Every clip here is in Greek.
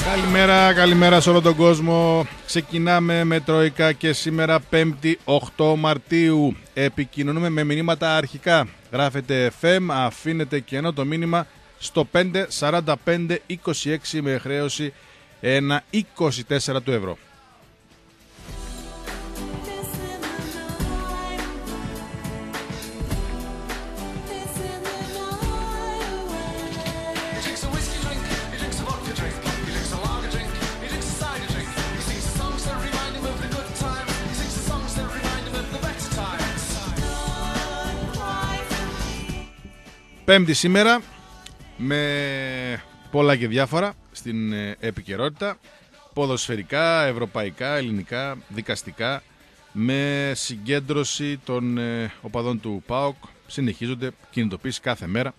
Καλημέρα σε όλο τον κόσμο. Ξεκινάμε με Τρόικα και σήμερα 5η 8 Μαρτίου. Επικοινωνούμε με μηνύματα αρχικά. Γράφετε FM, αφήνετε κενό το μήνυμα στο 54526 με χρέωση 1,24 του ευρώ. Πέμπτη σήμερα με πολλά και διάφορα στην επικαιρότητα, ποδοσφαιρικά, ευρωπαϊκά, ελληνικά, δικαστικά, με συγκέντρωση των οπαδών του ΠΑΟΚ. Συνεχίζονται κινητοποίησεις κάθε μέρα.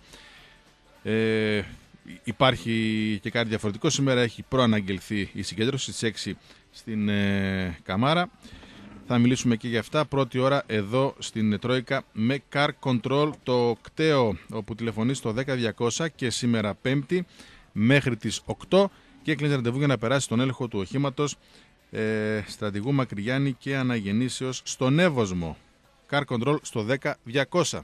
Υπάρχει και κάτι διαφορετικό. Σήμερα έχει προαναγγελθεί η συγκέντρωση στις 6 στην Καμάρα. Θα μιλήσουμε και για αυτά. Πρώτη ώρα εδώ στην Τρόικα με Car Control, το κτέο όπου τηλεφωνεί στο 10200 και σήμερα Πέμπτη μέχρι τις 8 και κλείνει ραντεβού για να περάσει τον έλεγχο του οχήματος Στρατηγού Μακρυγιάννη και Αναγεννήσεως στον Εύωσμο. Car Control στο 10200.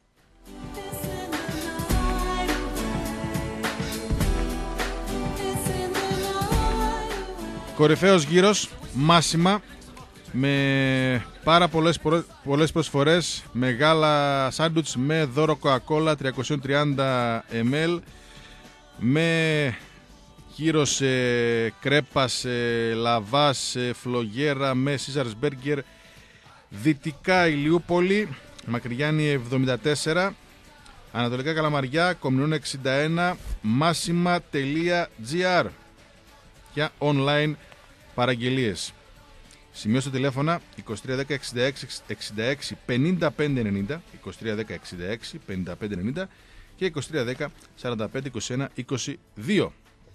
Κορυφαίος γύρος, Μάσιμα, με πάρα πολλές προσφορές, μεγάλα σάντουιτς με δώρο Coca-Cola 330 ml, με γύρος κρέπας, λαβάς, φλογέρα, με Caesars Burger, δυτικά Ηλιούπολη, Μακρυγιάννη 74, ανατολικά Καλαμαριά, Κομνηνών 61, massima.gr για online παραγγελίες. Σημειώστε τηλέφωνα 2310 66 55 90, 2310 66 55 90 και 2310 45 21 22.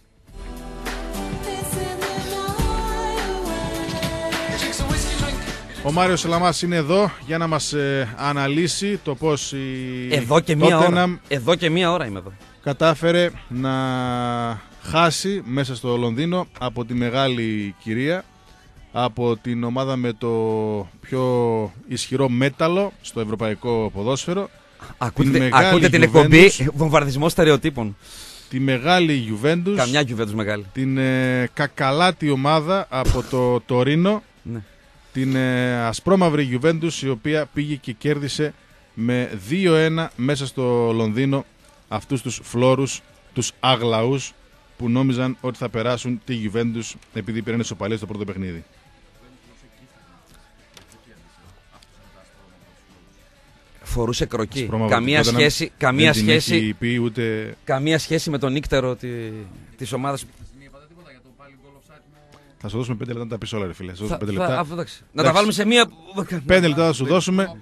Ο Μάριος Σελαμάς είναι εδώ για να μας αναλύσει το πώς η Εδώ και μία ώρα είμαι εδώ. Κατάφερε να χάσει μέσα στο Λονδίνο από τη μεγάλη κυρία, από την ομάδα με το πιο ισχυρό μέταλλο στο ευρωπαϊκό ποδόσφαιρο. Ακούτε την εκπομπή βομβαρδισμό στερεοτύπων. Τη μεγάλη Juventus. Καμιά Juventus μεγάλη. Την κακαλάτη ομάδα από το Τωρίνο. Ναι. Την ασπρόμαυρη Juventus, η οποία πήγε και κέρδισε με 2-1 μέσα στο Λονδίνο αυτούς τους φλόρους, τους αγλαούς που νόμιζαν ότι θα περάσουν τη Juventus επειδή πήραν ισοπαλία στο πρώτο παιχνίδι. Φορούσε κροκί. Καμία σχέση με τον νύκτερο της ομάδας. Θα σου δώσουμε 5 λεπτά να τα πεις όλα, ρε φίλε. Να τα βάλουμε σε μία. 5 λεπτά θα σου δώσουμε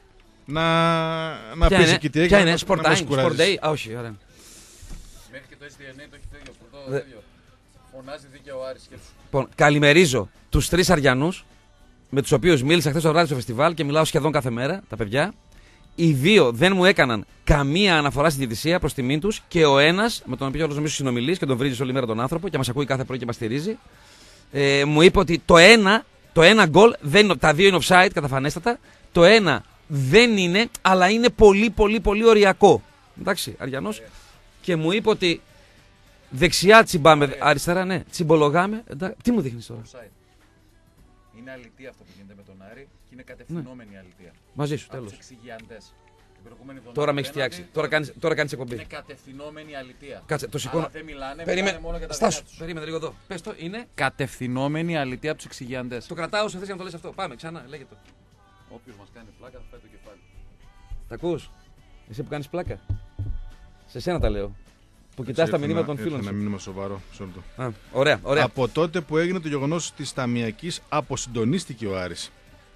να πεις εκεί τι έγινε. Ποια είναι, Sport Day. Όχι, ωραία. Μέχρι και το SDNA το έχει τέτοιο. Φωνάζει δίκαιο Άρης. Λοιπόν, καλημερίζω τους 3 Αριανούς με τους οποίους μίλησα χθες το βράδυ στο φεστιβάλ και μιλάω σχεδόν κάθε μέρα, τα παιδιά. Οι δύο δεν μου έκαναν καμία αναφορά στη διαιτησία προς τιμήν τους και ο ένας, με τον οποίο όλος νομίζω συνομιλείς και τον βρίζεις όλη μέρα τον άνθρωπο και μας ακούει κάθε πρωί και μας στηρίζει, μου είπε ότι το ένα γκολ, τα δύο είναι offside καταφανέστατα, το ένα δεν είναι, αλλά είναι πολύ οριακό. Εντάξει, Αριανός. Και μου είπε ότι δεξιά τσιμπάμε, αριστερά ναι, τσιμπολογάμε. Τι μου δείχνεις τώρα? Είναι αλητία αυτό που γίνεται με τον Άρη και είναι κατευθυνόμενη αλητία. Μαζί σου, τέλος. Τώρα με έχεις φτιάξει. Τώρα κάνεις εκπομπή. Είναι κατευθυνόμενη αλητία. Κάτσε, το σηκώνω. Αλλά δεν μιλάνε μόνο για τα Στάσου, περίμενε λίγο εδώ. Πες το, είναι κατευθυνόμενη αλητία από τους εξηγιαντές. Το κρατάω όσο θες για να το λες αυτό. Πάμε, ξανά, λέγε το. Όποιος μας κάνει πλάκα θα φάει το κεφάλι. Τα ακούς? Εσύ που κάνεις πλάκα. Σε σένα τα λέω. Που κοιτάς τα μηνύματα των φίλων σου. Ένα μήνυμα σοβαρό. Ωραία. Από τότε που έγινε το γεγονός της ταμιακής, αποσυντονίστηκε ο Άρης.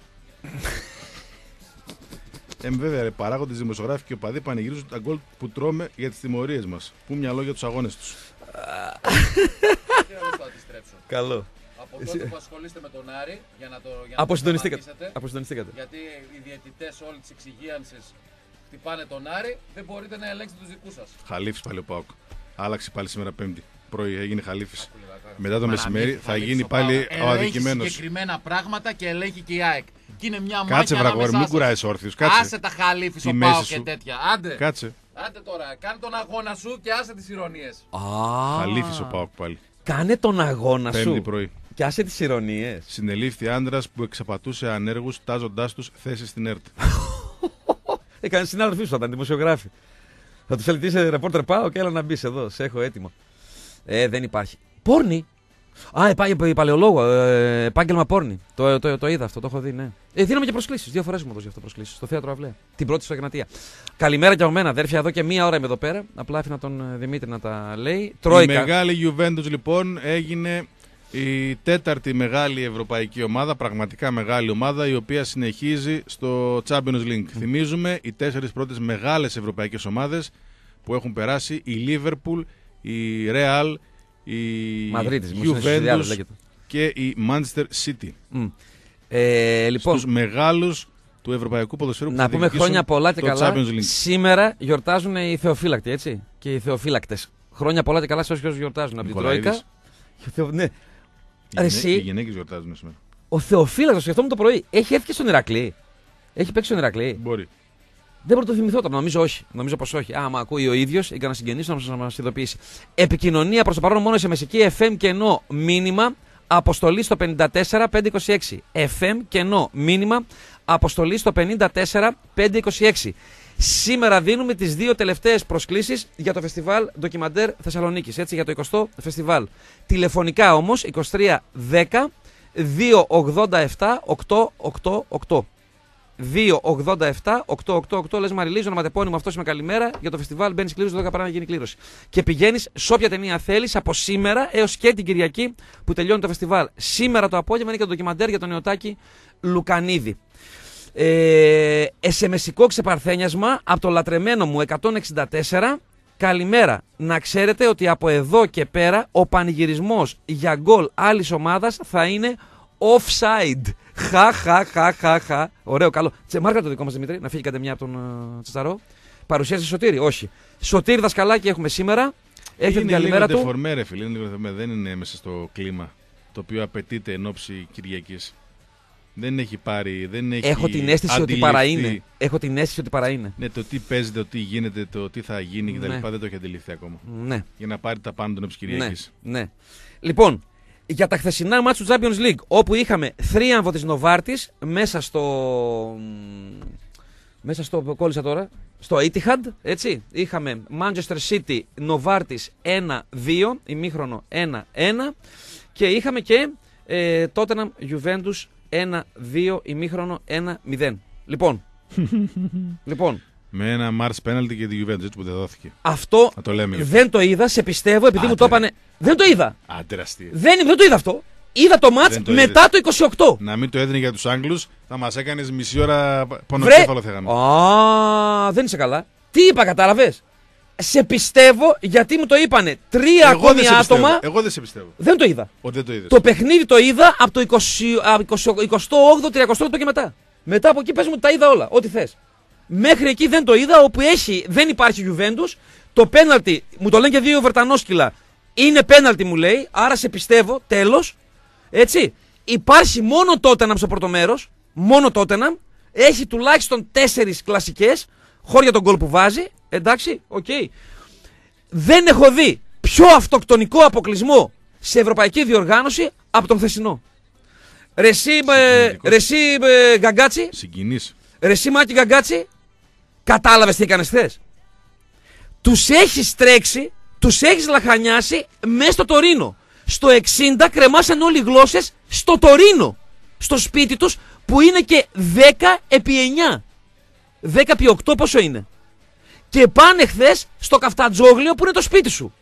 Βέβαια, ρε, παράγοντες, δημοσιογράφοι και οπαδοί πανηγυρίζουν τα γκολ που τρώμε για τις τιμωρίες μας. Πού μυαλό για τους αγώνες τους. Καλό. Από τότε που ασχολείστε με τον Άρη για να το Αποσυντονιστήκατε. Γιατί οι διαιτητές όλη της εξυγίανσης χτυπάνε τον Άρη, δεν μπορείτε να ελέγξετε τους δικούς σας. Χαλίφης πάλι ο ΠΑΟΚ. Άλλαξε πάλι σήμερα Πέμπτη. Πρωί έγινε Χαλίφης. Μετά το μεσημέρι θα γίνει πάλι ο Ελέγχει αδικημένος. συγκεκριμένα πράγματα και ελέγχει και η ΑΕΚ. Και είναι μια μάχη. Κάτσε, βραγόρι, μην κουράζει όρθιος. Κάτσε. Άσε τα χαλίφη στο Τη πάω μέση και σου. τέτοια. Άντε. Κάτσε. Άντε τώρα, κάνε τον αγώνα σου και άσε τις ηρωνίες. Αλήθης ο ΠΑΟΚ πάλι. Κάνε τον αγώνα Πέμπτη σου. πρωί. Και άσε τις ηρωνίες. Συνελήφθη άντρας που εξαπατούσε ανέργους τάζοντάς τους θέσεις στην ΕΡΤ. Έκανε συνάδελφοί σου, θα ήταν δημοσιογράφοι. Θα του έλεγε είσαι ρεπόρτερ πάω και έλα να μπει εδώ. Σε έχω έτοιμο. Δεν υπάρχει. Πόρνη. Παλαιολόγο. Επάγγελμα πόρνη. Το είδα αυτό, το έχω δει, ναι. Δίναμε και προσκλήσεις. 2 φορές μου έδωσε αυτό προσκλήσεις. Στο θέατρο Αυλαία. Την πρώτη στο Εγνατία. Καλημέρα και από μένα, αδέρφια. Εδώ και 1 ώρα είμαι εδώ πέρα. Απλά άφηνα τον Δημήτρη να τα λέει. Τρόικα. Η μεγάλη Juventus λοιπόν έγινε η 4η μεγάλη ευρωπαϊκή ομάδα, πραγματικά μεγάλη ομάδα, η οποία συνεχίζει στο Champions League. Θυμίζουμε οι 4 πρώτες μεγάλες ευρωπαϊκές ομάδες που έχουν περάσει: η Liverpool, η Real, η Μαδρίτης, Juventus και η Manchester City. Λοιπόν, Στους μεγάλους του ευρωπαϊκού ποδοσφαίρου που να θα πούμε διεκδικήσουν χρόνια πολλά και το καλά. Champions League. Σήμερα γιορτάζουν οι θεοφύλακτοι, έτσι. Και οι θεοφύλακτες. Χρόνια πολλά και καλά σε όσους γιορτάζουν. Από την Τρόικα. Ναι. Οι γυναίκες γιορτάζουν σήμερα. Ο θεοφύλακτος, σκεφτόμουν το πρωί, έχει έρθει και στον Ηρακλή. Έχει παίξει στον Ηρακλή. Μπορεί. Δεν μπορώ να το θυμηθώ τώρα. Νομίζω όχι. Νομίζω πως όχι. Άμα ακούει ο ίδιος ή κανένα συγγενής να μας ειδοποιήσει. Επικοινωνία προς το παρόν μόνο σε μεσική FM κενό μήνυμα. Αποστολή στο 54526. FM κενό μήνυμα. Αποστολή στο 54526. Σήμερα δίνουμε τις 2 τελευταίες προσκλήσεις για το φεστιβάλ Ντοκιμαντέρ Θεσσαλονίκης. Έτσι, για το 20ο φεστιβάλ. Τηλεφωνικά όμως 2310 287 888. 287-888. Λες Μαριλίζο, ονοματεπώνυμο αυτό με καλημέρα. Για το φεστιβάλ μπαίνεις κλήρωση, 12 παρά να γίνει κλήρωση. Και πηγαίνεις σε όποια ταινία θέλεις από σήμερα έως και την Κυριακή που τελειώνει το φεστιβάλ. Σήμερα το απόγευμα είναι και το ντοκιμαντέρ για τον νεοτάκι Λουκανίδη. SMS-ικό ξεπαρθένιασμα από το λατρεμένο μου 164. Καλημέρα. Να ξέρετε ότι από εδώ και πέρα ο πανηγυρισμός για γκολ άλλης ομάδας θα είναι offside. Χα. Ωραίο, καλό. Μάρκα το δικό μας Δημήτρη, να φύγει κάτι μια από τον Τσατσαρό. Παρουσίασε Σωτήρη, όχι. Σωτήρη δασκαλάκι έχουμε σήμερα. Έχετε την καλημέρα του. Είναι λίγο φίλε, είναι λίγο δεφορμέ, δεν είναι μέσα στο κλίμα το οποίο απαιτείται εν ώψη Κυριακής. Δεν έχει πάρει, δεν έχει Έχω την αίσθηση ότι παραείνε. Έχω την αίσθηση ότι παραείνε. Ναι, το τι παίζεται, το τι γίνεται, το τι θα γίνει κτλ. Δεν το έχει αντιληφθεί ακόμα. Ναι. Για να πάρει τα πάντα εν ώψη Κυριακής. Ναι. Λοιπόν, για τα χθεσινά μάτς του Champions League, όπου είχαμε θρίαμβο της Νοβάρτης μέσα στο κόλλησα τώρα, στο Etihad, έτσι. Είχαμε Manchester City, Νοβάρτης 1-2, ημίχρονο 1-1 και είχαμε και Tottenham Juventus 1-2, ημίχρονο 1-0. Λοιπόν. Με ένα Mars penalty και τη Juventus, έτσι που δεν δόθηκε. Αυτό το λέμε, δεν το είδα, σε πιστεύω, επειδή μου το είπανε. Δεν το είδα. Τεραστία. Δεν το είδα αυτό. Είδα το μάτς μετά το 28. Να μην το έδινε για τους Άγγλους, θα μας έκανες μισή ώρα πονοκέφαλο θα είχαμε. Δεν είσαι καλά. Τι είπα, κατάλαβες. Σε πιστεύω γιατί μου το είπανε 3 ακόμη άτομα. Εγώ δεν σε πιστεύω. Δεν το είδα. Δεν το είδες. Το παιχνίδι το είδα από το 28-30 και μετά. Μετά από εκεί πες μου τα είδα όλα. Ό,τι θες. Μέχρι εκεί δεν το είδα, όπου δεν υπάρχει Juventus. Το πέναλτι, μου το λένε και 2 Βρετανόσκυλα. Είναι πέναλτι μου λέει, άρα σε πιστεύω, τέλος. Έτσι. Υπάρχει μόνο Tottenham στο πρώτο μέρος. Μόνο Tottenham. Έχει τουλάχιστον 4 κλασικές. Χώρια τον γκολ που βάζει. Εντάξει, οκ. Δεν έχω δει πιο αυτοκτονικό αποκλεισμό σε ευρωπαϊκή διοργάνωση από τον χθεσινό. Ρεσί Γκαγκάτσι. Συγκινείς. Ρεσί Μάκη Γκαγκάτσι. Κατάλαβες τι έκανες χθες. Τους έχεις τρέξει, τους έχεις λαχανιάσει μέσα στο Τωρίνο. Στο 60 κρεμάσαν όλοι οι γλώσσες στο Τωρίνο. Στο σπίτι τους που είναι και 10 επί 9. 10 επί 8 πόσο είναι. Και πάνε χθες στο Καφτατζόγλιο που είναι το σπίτι σου.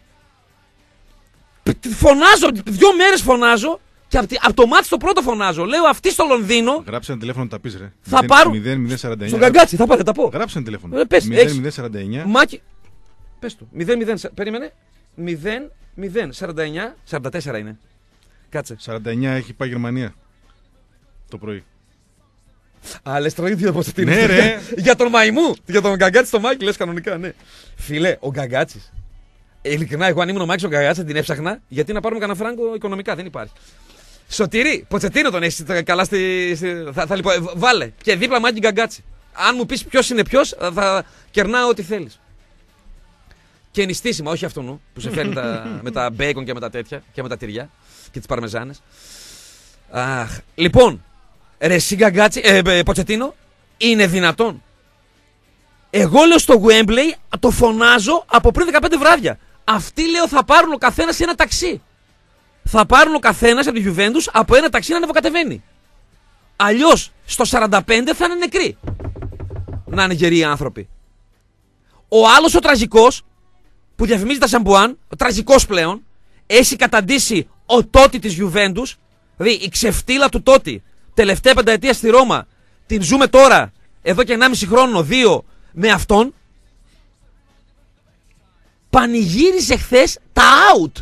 Φωνάζω, 2 μέρες φωνάζω. Και από το μάτι το πρώτο φωνάζω. Λέω αυτοί στο Λονδίνο. Γράψε ένα τηλέφωνο να τα πεις ρε. Θα πάρουν. 0049. Στον Γκαγκάτσι, θα πάρω, θα τα πω. Γράψε ένα τηλέφωνο. Πες, 0049. Μάκη. Πες του. 00. Περίμενε. 0049. 44 είναι. Κάτσε. 49 έχει πάει Γερμανία. Το πρωί. Α, λες τώρα ίδιο πώς Ναι, ρε. Για τον Μαϊμού. Για τον Γκαγκάτσι στο Μάκη, λες κανονικά, ναι. Φίλε, ο Γκαγκάτσης. Ειλικρινά, εγώ αν ήμουν ο Μάξο Γκαγκάτση την έψαχνα γιατί να πάρουμε κανένα φράγκο οικονομικά. Δεν υπάρχει. Σωτήρι, Ποτσετίνο τον έχει καλά θα λοιπόν, βάλε και δίπλα Μάκη Γκαγκάτση. Αν μου πει ποιο είναι ποιο, θα κερνάω ό,τι θέλει. Και νηστίσιμα, όχι αυτόν που σε φέρνει με τα μπέικον και με τα τέτοια και με τα τυριά και τις παρμεζάνες. Αχ, λοιπόν, ρε εσύ Γκαγκάτση, Ποτσετίνο, είναι δυνατόν? Εγώ λέω στο Wembley, το φωνάζω από πριν 15 βράδια. Αυτοί λέω θα πάρουν ο καθένας ένα ταξί. Θα πάρουν ο καθένας από τη Juventus από ένα ταξί να ανεβοκατεβαίνει. Αλλιώς στο 45 θα είναι νεκροί. Να είναι γεροί άνθρωποι. Ο άλλος ο τραγικός που διαφημίζει τα Σαμπουάν, ο τραγικός πλέον, έχει καταντήσει ο Τότι της Juventus, δηλαδή η ξεφτύλα του Τότι, τελευταία πενταετία στη Ρώμα, την ζούμε τώρα, εδώ και 1,5 χρόνο, 2, με αυτόν. Πανηγύριζε χθες τα out.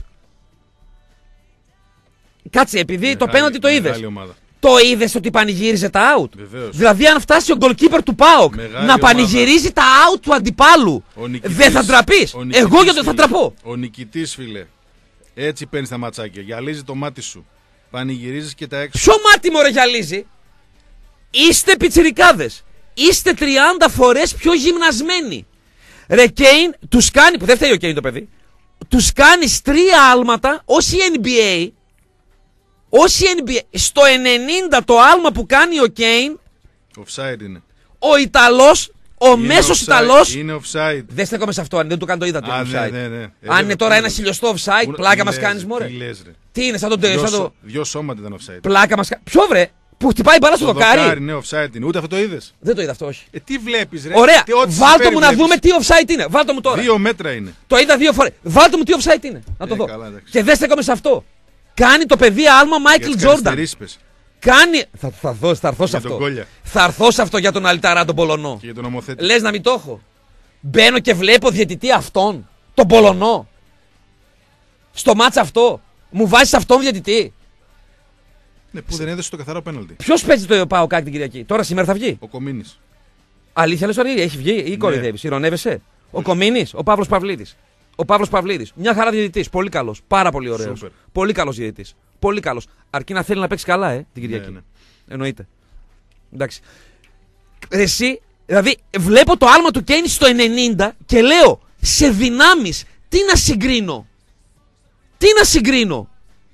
Κάτσε, επειδή το πέναλτι το είδες. Το είδες ότι πανηγύριζε τα out? Βεβαίως. Δηλαδή, αν φτάσει ο goalkeeper του ΠΑΟΚ να πανηγυρίζει τα out του αντιπάλου, δεν θα ντραπείς? Εγώ γιατί θα ντραπώ. Ο νικητής, φίλε, έτσι παίρνει τα ματσάκια. Γυαλίζει το μάτι σου. Πανηγυρίζεις και τα έξω. Ποιο μάτι μωρέ γυαλίζει? Είστε πιτσιρικάδες. Είστε 30 φορές πιο γυμνασμένοι. Ρε Κέιν, τους κάνει, που δεν φταίει ο Κέιν το παιδί, τους κάνεις 3 άλματα όσοι NBA. Όσοι NBA, στο 90 το άλμα που κάνει ο Κέιν, Offside είναι. ο Ιταλός, ο μέσος Ιταλός. Είναι offside. Δεν στέκομαι σε αυτό, αν δεν του κάνω το είδα το offside. Ναι. Αν είναι τώρα ένα χιλιοστό offside, πλάκα μας κάνεις μωρέ. Τι λες, ρε. Τι είναι, σαν το. Δυο σώματα ήταν offside. Πλάκα μας κάνεις. Ποιο βρε, που χτυπάει μπάλα στο δοκάρι. Ναι, offside είναι. Ούτε αυτό το είδες? Δεν το είδα αυτό, όχι. Τι βλέπεις, ρε? Ωραία, ό,τι βάλτε μου να βλέπεις. δούμε τι offside είναι. Βάλτε μου τώρα. 2 μέτρα είναι. Το είδα 2 φορές. Βάλτε μου τι offside είναι. Να το δω. Καλά, και δεν στέκομαι σε αυτό. Κάνει το παιδί άλμα Μάικλ Τζόρνταν. Κάνει. Θα έρθω σε αυτό. Θα έρθω σε αυτό για τον Αλιταρά τον Πολωνό. Και για τον νομοθέτη. Λες να μην το έχω? Μπαίνω και βλέπω διαιτητή αυτόν. Τον Πολωνό. Στο μάτς αυτό. Μου βάζεις αυτόν διαιτητή? Ναι, που δεν έδωσε το καθαρό πέναλτι. Ποιος παίζει το ΠΑΟΚ την Κυριακή? Τώρα σήμερα θα βγει. Ο Κομίνης. Αλήθεια λες, έχει βγει ή κοροϊδεύεις? Ηρωνεύεσαι? Ο Κομίνης, ο Παύλος Παυλίδης. Ο Παύλος Παυλίδης. Μια χαρά διαιτητής. Πολύ καλός. Πάρα πολύ ωραίος. Σούπερ. Πολύ καλός διαιτητής. Πολύ καλός. Αρκεί να θέλει να παίξει καλά, την Κυριακή. Ναι. Εννοείται. Εντάξει. Εσύ, δηλαδή, βλέπω το άλμα του Κέιν στο 90 και λέω σε δυνάμεις τι να συγκρίνω. Τι να συγκρίνω.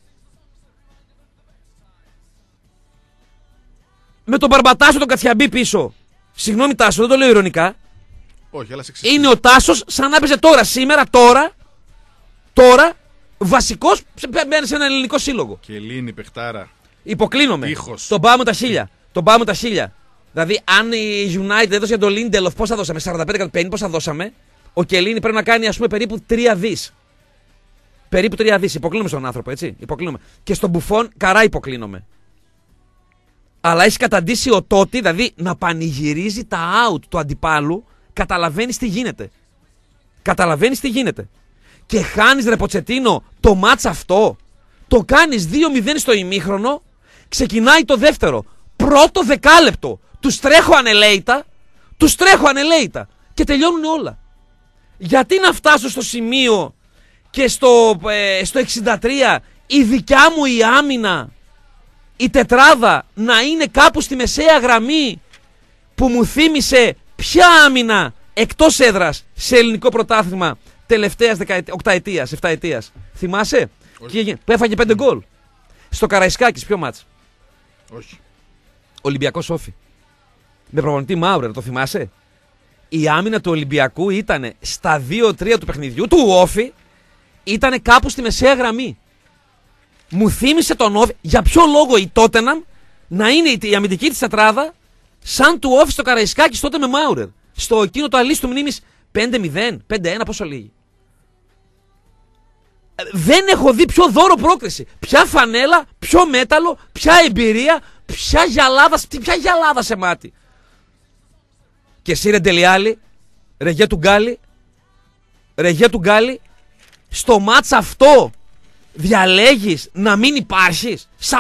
Με τον Μπαρμπατάσο τον Κατσιαμπή πίσω. Συγγνώμη Τάσο, δεν το λέω ειρωνικά. Όχι, αλλά σε εξηγήσω. Είναι ο Τάσος σαν να έπαιζε τώρα, σήμερα, τώρα, βασικός μπαίνει σε ένα ελληνικό σύλλογο. Και Ελλήνη, παιχτάρα. Υποκλίνομαι. Ήχος. Τον πάμε τα 1000. Τον πάμε τα 1000. Δηλαδή, αν η United έδωσε για τον Lindelof, πόσα δώσαμε? 45-50, πόσα δώσαμε? Ο Κελίνη πρέπει να κάνει, ας πούμε, περίπου 3 δις. Περίπου 3 δις. Υποκλίνομαι στον άνθρωπο, έτσι. Υποκλίνομαι. Και στον Μπουφόν, καρά υποκλίνομαι. Αλλά έχει καταντήσει ο Τότι, δηλαδή να πανηγυρίζει τα out του αντιπάλου, καταλαβαίνεις τι γίνεται. Καταλαβαίνεις τι γίνεται. Και χάνεις, ρε Ποτσετίνο, το μάτς αυτό. Το κάνεις 2-0 στο ημίχρονο, ξεκινάει το δεύτερο. Πρώτο δεκάλεπτο. Τους τρέχω ανελαίητα. Και τελειώνουν όλα. Γιατί να φτάσω στο σημείο και στο 63 η δικιά μου η άμυνα, η τετράδα, να είναι κάπου στη μεσαία γραμμή που μου θύμισε ποια άμυνα εκτός έδρας σε ελληνικό πρωτάθλημα τελευταίας 8ετίας, 7ετίας. Θυμάσαι? Που έφαγε 5 γκολ. Στο Καραϊσκάκης, ποιο μάτς? Όχι. Ολυμπιακός Όφι. Με προπονητή Μάουρερ, το θυμάσαι? Η άμυνα του Ολυμπιακού ήταν στα 2-3 του παιχνιδιού, του Όφι, ήταν κάπου στη μεσαία γραμμή. Μου θύμισε τον Όφι. Για ποιο λόγο η Τότεναμ να είναι η αμυντική της τετράδα σαν του Όφι στο Καραϊσκάκης τότε με Μάουρερ? Στο εκείνο το αλίστου μνήμης 5-0, 5-1, πόσο λίγη. Δεν έχω δει πιο δώρο πρόκριση. Ποια φανέλα, ποιο μέταλλο, ποια εμπειρία, ποια γυαλάδα σε μάτι. Και εσύ ρε Ντελιάλη, ρεγέ του Γκάλι, στο μάτς αυτό διαλέγεις να μην υπάρχεις? Σε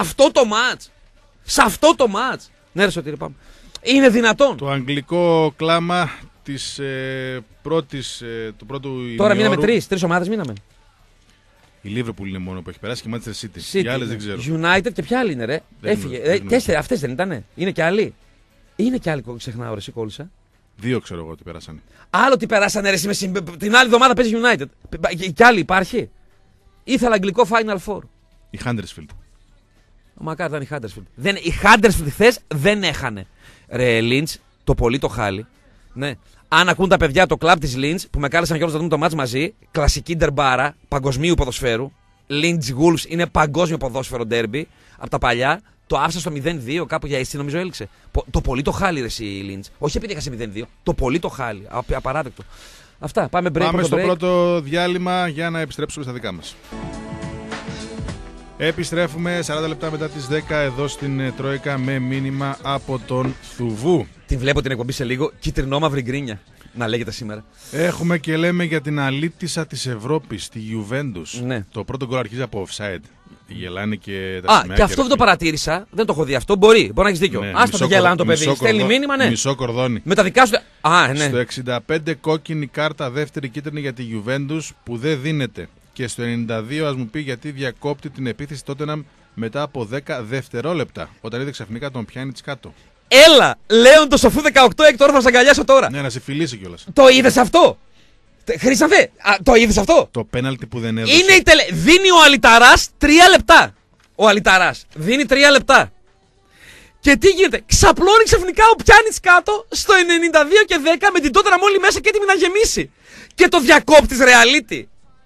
αυτό το μάτς. Ναι ρε Σωτήρη, πάμε. Είναι δυνατόν? Το αγγλικό κλάμα του πρώτου Τώρα μείναμε ημιώρου. τρεις ομάδες μείναμε. Η Liverpool είναι μόνο που έχει περάσει και η Manchester City. City, Οι άλλες ναι. δεν ξέρω. United και ποια άλλη είναι, ρε. Δεν Έφυγε. γνωρίζω, δεν γνωρίζω. 4, αυτές δεν ήτανε. Είναι και άλλοι. Είναι και άλλοι, ξεχνάω, ρε, εσύ κόλλησα. 2 ξέρω εγώ ότι περάσανε. Άλλο τι περάσανε, ρε, εσύ, την άλλη εβδομάδα παίζει United. Κι άλλοι υπάρχει. Ήθελα αγγλικό Final Four. Η Huddersfield. Μακάρι ήταν η Huddersfield. Οι Huddersfield χθες δεν έχανε. Ρε Lynch, το πολύ το χάλι. Ναι. Αν ακούν τα παιδιά το κλαμπ της Lynch που με κάλεσαν κιόλας να δούμε το μάτς μαζί, κλασική ντερμπάρα παγκοσμίου ποδοσφαίρου. Lynch Wolves είναι παγκόσμιο ποδόσφαιρο ντέρμπι από τα παλιά. Το άφησα στο 0-2, κάπου για εσύ νομίζω έληξε. Το πολύ το χάλι, ρε εσύ Lynch. Όχι επειδή έχασε 0-2, το πολύ το χάλι. Απαράδεκτο. Αυτά. Πάμε break. Πάμε στο break. πρώτο διάλειμμα για να επιστρέψουμε στα δικά μας. Επιστρέφουμε 40 λεπτά μετά τις 10 εδώ στην Τρόικα με μήνυμα από τον Θουβού. Την βλέπω την εκπομπή σε λίγο. Κυτρινόμαυρη γκρίνια. Να λέγεται σήμερα. Έχουμε και λέμε για την αλήτισσα της Ευρώπης, τη Juventus. Ναι. Το πρώτο γκολ αρχίζει από offside. Γελάνε και τα σημαία. Και αυτό δεν το παρατήρησα. Δεν το έχω δει αυτό. Μπορεί να έχει δίκιο. Ναι, Άστα το γελάνε το παιδί. Στέλνει μήνυμα, ναι. Μισό κορδόνι. Με τα δικά σου. Ναι. Στο 65 κόκκινη κάρτα, δεύτερη κίτρινη για τη Juventus που δεν δίνεται. Και στο 92 ας μου πει γιατί διακόπτει την επίθεση Tottenham μετά από 10 δευτερόλεπτα. Όταν είδε ξαφνικά τον πιάνει της κάτω. Έλα, Λέον το σοφού 18 έκτο, θα σε αγκαλιάσω τώρα. Ναι, να σε φιλήσει κιόλας. Το είδες αυτό. Χρήσανθε, το είδες αυτό. Το πέναλτι που δεν έδωσε. Είναι δίνει ο Αλιταράς 3 λεπτά. Ο Αλιταράς δίνει 3 λεπτά. Και τι γίνεται, ξαπλώνει ξαφνικά ο Πιάνιτς κάτω στο 92 και 10 με την Tottenham όλη μέσα και έτοιμη να γεμίσει. Και το διακόπτης ρεαλίτη.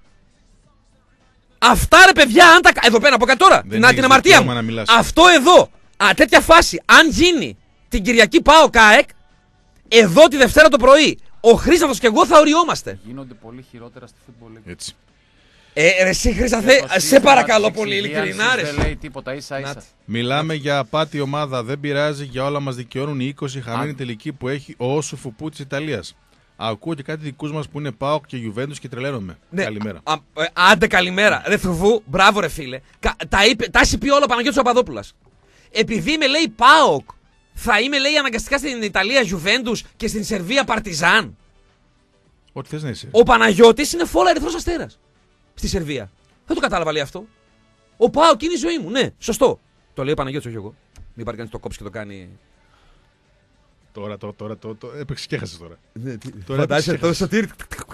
Αυτά ρε παιδιά, αν τα. Εδώ πέρα από κάτω τώρα. Την αμαρτία μου. Αυτό εδώ, τέτοια φάση, αν γίνει την Κυριακή πάω ΚΑΕΚ, εδώ τη Δευτέρα το πρωί, ο Χρήσταθος και εγώ θα οριόμαστε. Γίνονται πολύ χειρότερα στη Football League. Έτσι. Ρε εσύ Χρήσταθε, σε παρακαλώ πολύ, ειλικρινά ρε. Δεν λέει τίποτα, ίσα-ίσα. Μιλάμε για απάτη ομάδα, δεν πειράζει, για όλα μας δικαιώνουν οι 20 χαμένη τελική που έχει ο Όσου Φουπού της Ιταλίας. Ακούω και κάτι δικούς μας που είναι ΠΑΟΚ και Juventus και τρελαίνομαι. Ναι. Καλημέρα. Άντε καλημέρα. Ρε Θουβού, μπράβο ρε φίλε. Τα έχει πει όλα ο Παναγιώτης Παπαδόπουλας. Επειδή με λέει ΠΑΟΚ, θα είμαι λέει αναγκαστικά στην Ιταλία Juventus και στην Σερβία Παρτιζάν. Ό,τι θες να είσαι. Ο Παναγιώτης είναι φόλα Ερυθρός Αστέρας. Στη Σερβία. Δεν το κατάλαβα λέει αυτό. Ο ΠΑΟΚ είναι η ζωή μου. Ναι, σωστό. Το λέει ο Παναγιώτης, όχι εγώ. Μην πάρει κανείς το κόψει και το κάνει. Τώρα έπαιξε και έχασες τώρα. Φαντάζεσαι το σωτήρι.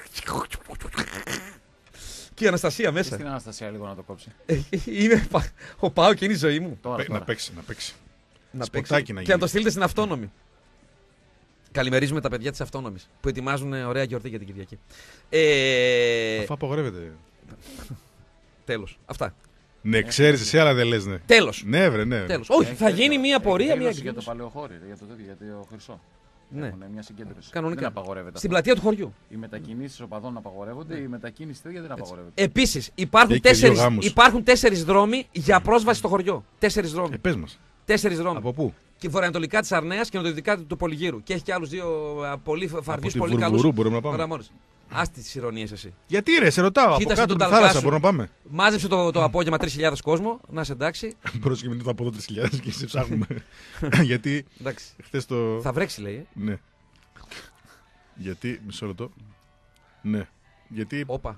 Και η Αναστασία μέσα. Στην Αναστασία λίγο να το κόψει. Ο ΠΑΟΚ είναι η ζωή μου. Να παίξει. Να Σποτάκι παίξει. να γίνει. Και να το στείλετε στην Αυτόνομη. Καλημερίζουμε τα παιδιά της Αυτόνομης που ετοιμάζουν ωραία γιορτή για την Κυριακή. Αφού απογορεύεται. Τέλος. Αυτά. Ναι, ξέρεις εσύ, αλλά δεν λες ναι. Τέλος. Ναι, βρε, ναι. Τέλος. Όχι, θα γίνει μια πορεία, μια Για το εκδήλωση. παλαιοχώρι, για το Χρυσό. Ναι. Έχουν μια συγκέντρωση. Κανονικά. Δεν απαγορεύεται. Στην πλατεία του χωριού. Οι μετακινήσεις οπαδών απαγορεύονται, η μετακίνηση τέτοια δεν απαγορεύεται. Επίσης, Και δύο γάμους. υπάρχουν 4 δρόμοι για πρόσβαση στο χωριό. 4 δρόμοι. Πες μας. 4 δρόμοι. Από πού? Και βορειοανατολικά της Αρνέας και νοτιοδυτικά του Πολυγύρου. Και έχει και άλλους 2 πολύ φαρδίους, τη πολύ Βουρβουρού καλούς. μπορούμε να πάμε. γραμμόνες. Ας τις ηρωνίες εσύ. Γιατί ρε, σε ρωτάω. Από Κοίταξε κάτω τον τη θάλασσα Ταλκάσου. μπορούμε να πάμε. Μάζεψε το απόγευμα 3.000 κόσμο, να σε εντάξει. Πρόσεχε μην από εδώ 3.000 και σε ψάχνουμε. Γιατί Εντάξει. χθες το. Θα βρέξει λέει. Ναι. Γιατί, μισό λεπτό. Ναι. Γιατί. Όπα.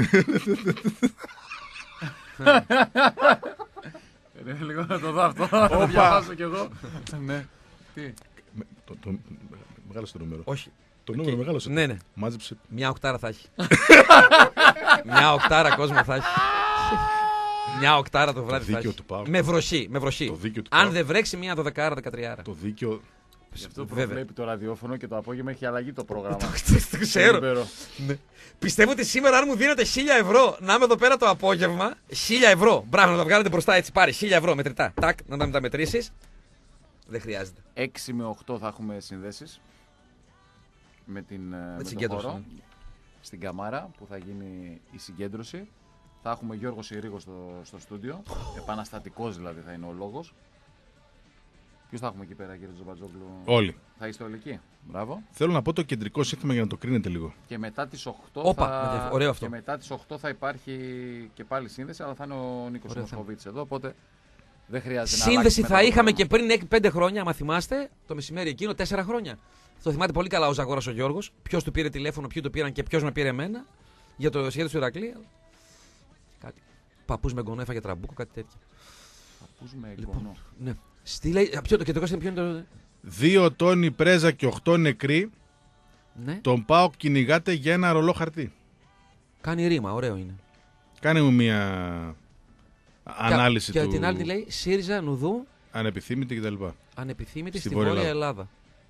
Λίγο να το δω αυτό. Να το διαβάσω κι εγώ. Ναι. Τι. Μεγάλωσε το νούμερο. Όχι. Το νούμερο μεγάλωσε. Ναι, ναι. Μάζεψε. Μια οκτάρα θα έχει. Μια οκτάρα κόσμο θα έχει. Μια οκτάρα το βράδυ θα δίκαιο έχει. του ΠΑΟΚ. Με βροχή. Το δίκαιο του Αν ΠΑΟΚ. δεν βρέξει, μια 12-13. Το δίκαιο. Γι' αυτό που Βέβαια. βλέπει το ραδιόφωνο και το απόγευμα έχει αλλαγή το πρόγραμμα. Το ξέρω. Λιμπέρο. Πιστεύω ότι σήμερα, αν μου δίνετε 1.000 ευρώ να είμαι εδώ πέρα το απόγευμα, 1.000 ευρώ. Μπράβο, να τα βγάλετε μπροστά έτσι. Πάρει 1.000 ευρώ μετρητά. Τάκ, να τα μετρήσει. Δεν χρειάζεται. 6 με 8 θα έχουμε συνδέσεις με τον συγκέντρωση, χώρο στην Καμάρα που θα γίνει η συγκέντρωση. Θα έχουμε Γιώργο Συρίγο στο στούντιο. Επαναστατικός δηλαδή θα είναι ο λόγος. Ποιος θα έχουμε εκεί πέρα, κύριε Τζομπατζόγλου? Όλοι. Θα είστε όλοι εκεί. Μπράβο. Θέλω να πω το κεντρικό σύνθημα για να το κρίνετε λίγο. Και μετά τις 8 Όπα, ωραίο αυτό. Και μετά τις 8 θα υπάρχει και πάλι σύνδεση, αλλά θα είναι ο Νίκος Μοσχοβίτης εδώ, οπότε Δεν χρειάζεται να Σύνδεση αλλάξει θα μετά το είχαμε πρόγραμμα. και πριν 5 χρόνια, άμα θυμάστε, το μεσημέρι εκείνο, 4 χρόνια. Το θυμάται πολύ καλά ο Ζαγόρας ο Γιώργος. Ποιος του πήρε τηλέφωνο, ποιοι του πήραν και ποιος με πήρε εμένα για το σχέδιο του Ηρακλή. Κάτι. Παππούς με γκονό έφαγε τραμπούκο, κάτι τέτοιο. Παππούς με Λοιπόν, εικονό. ναι. Ποιο το κεντρικό ποιο είναι το. 2 τόνοι πρέζα και 8 νεκροί. Ναι. Τον ΠΑΟΚ κυνηγάται για ένα ρολό χαρτί. Κάνει ρήμα, ωραίο είναι. Κάνε μου μια ανάλυση και του. την άλλη λέει ΣΥΡΙΖΑ Νουδού Ανεπιθύμητη κτλ. ανεπιθύμητη Στη στη Βόρεια Βόρεια Ελλάδα.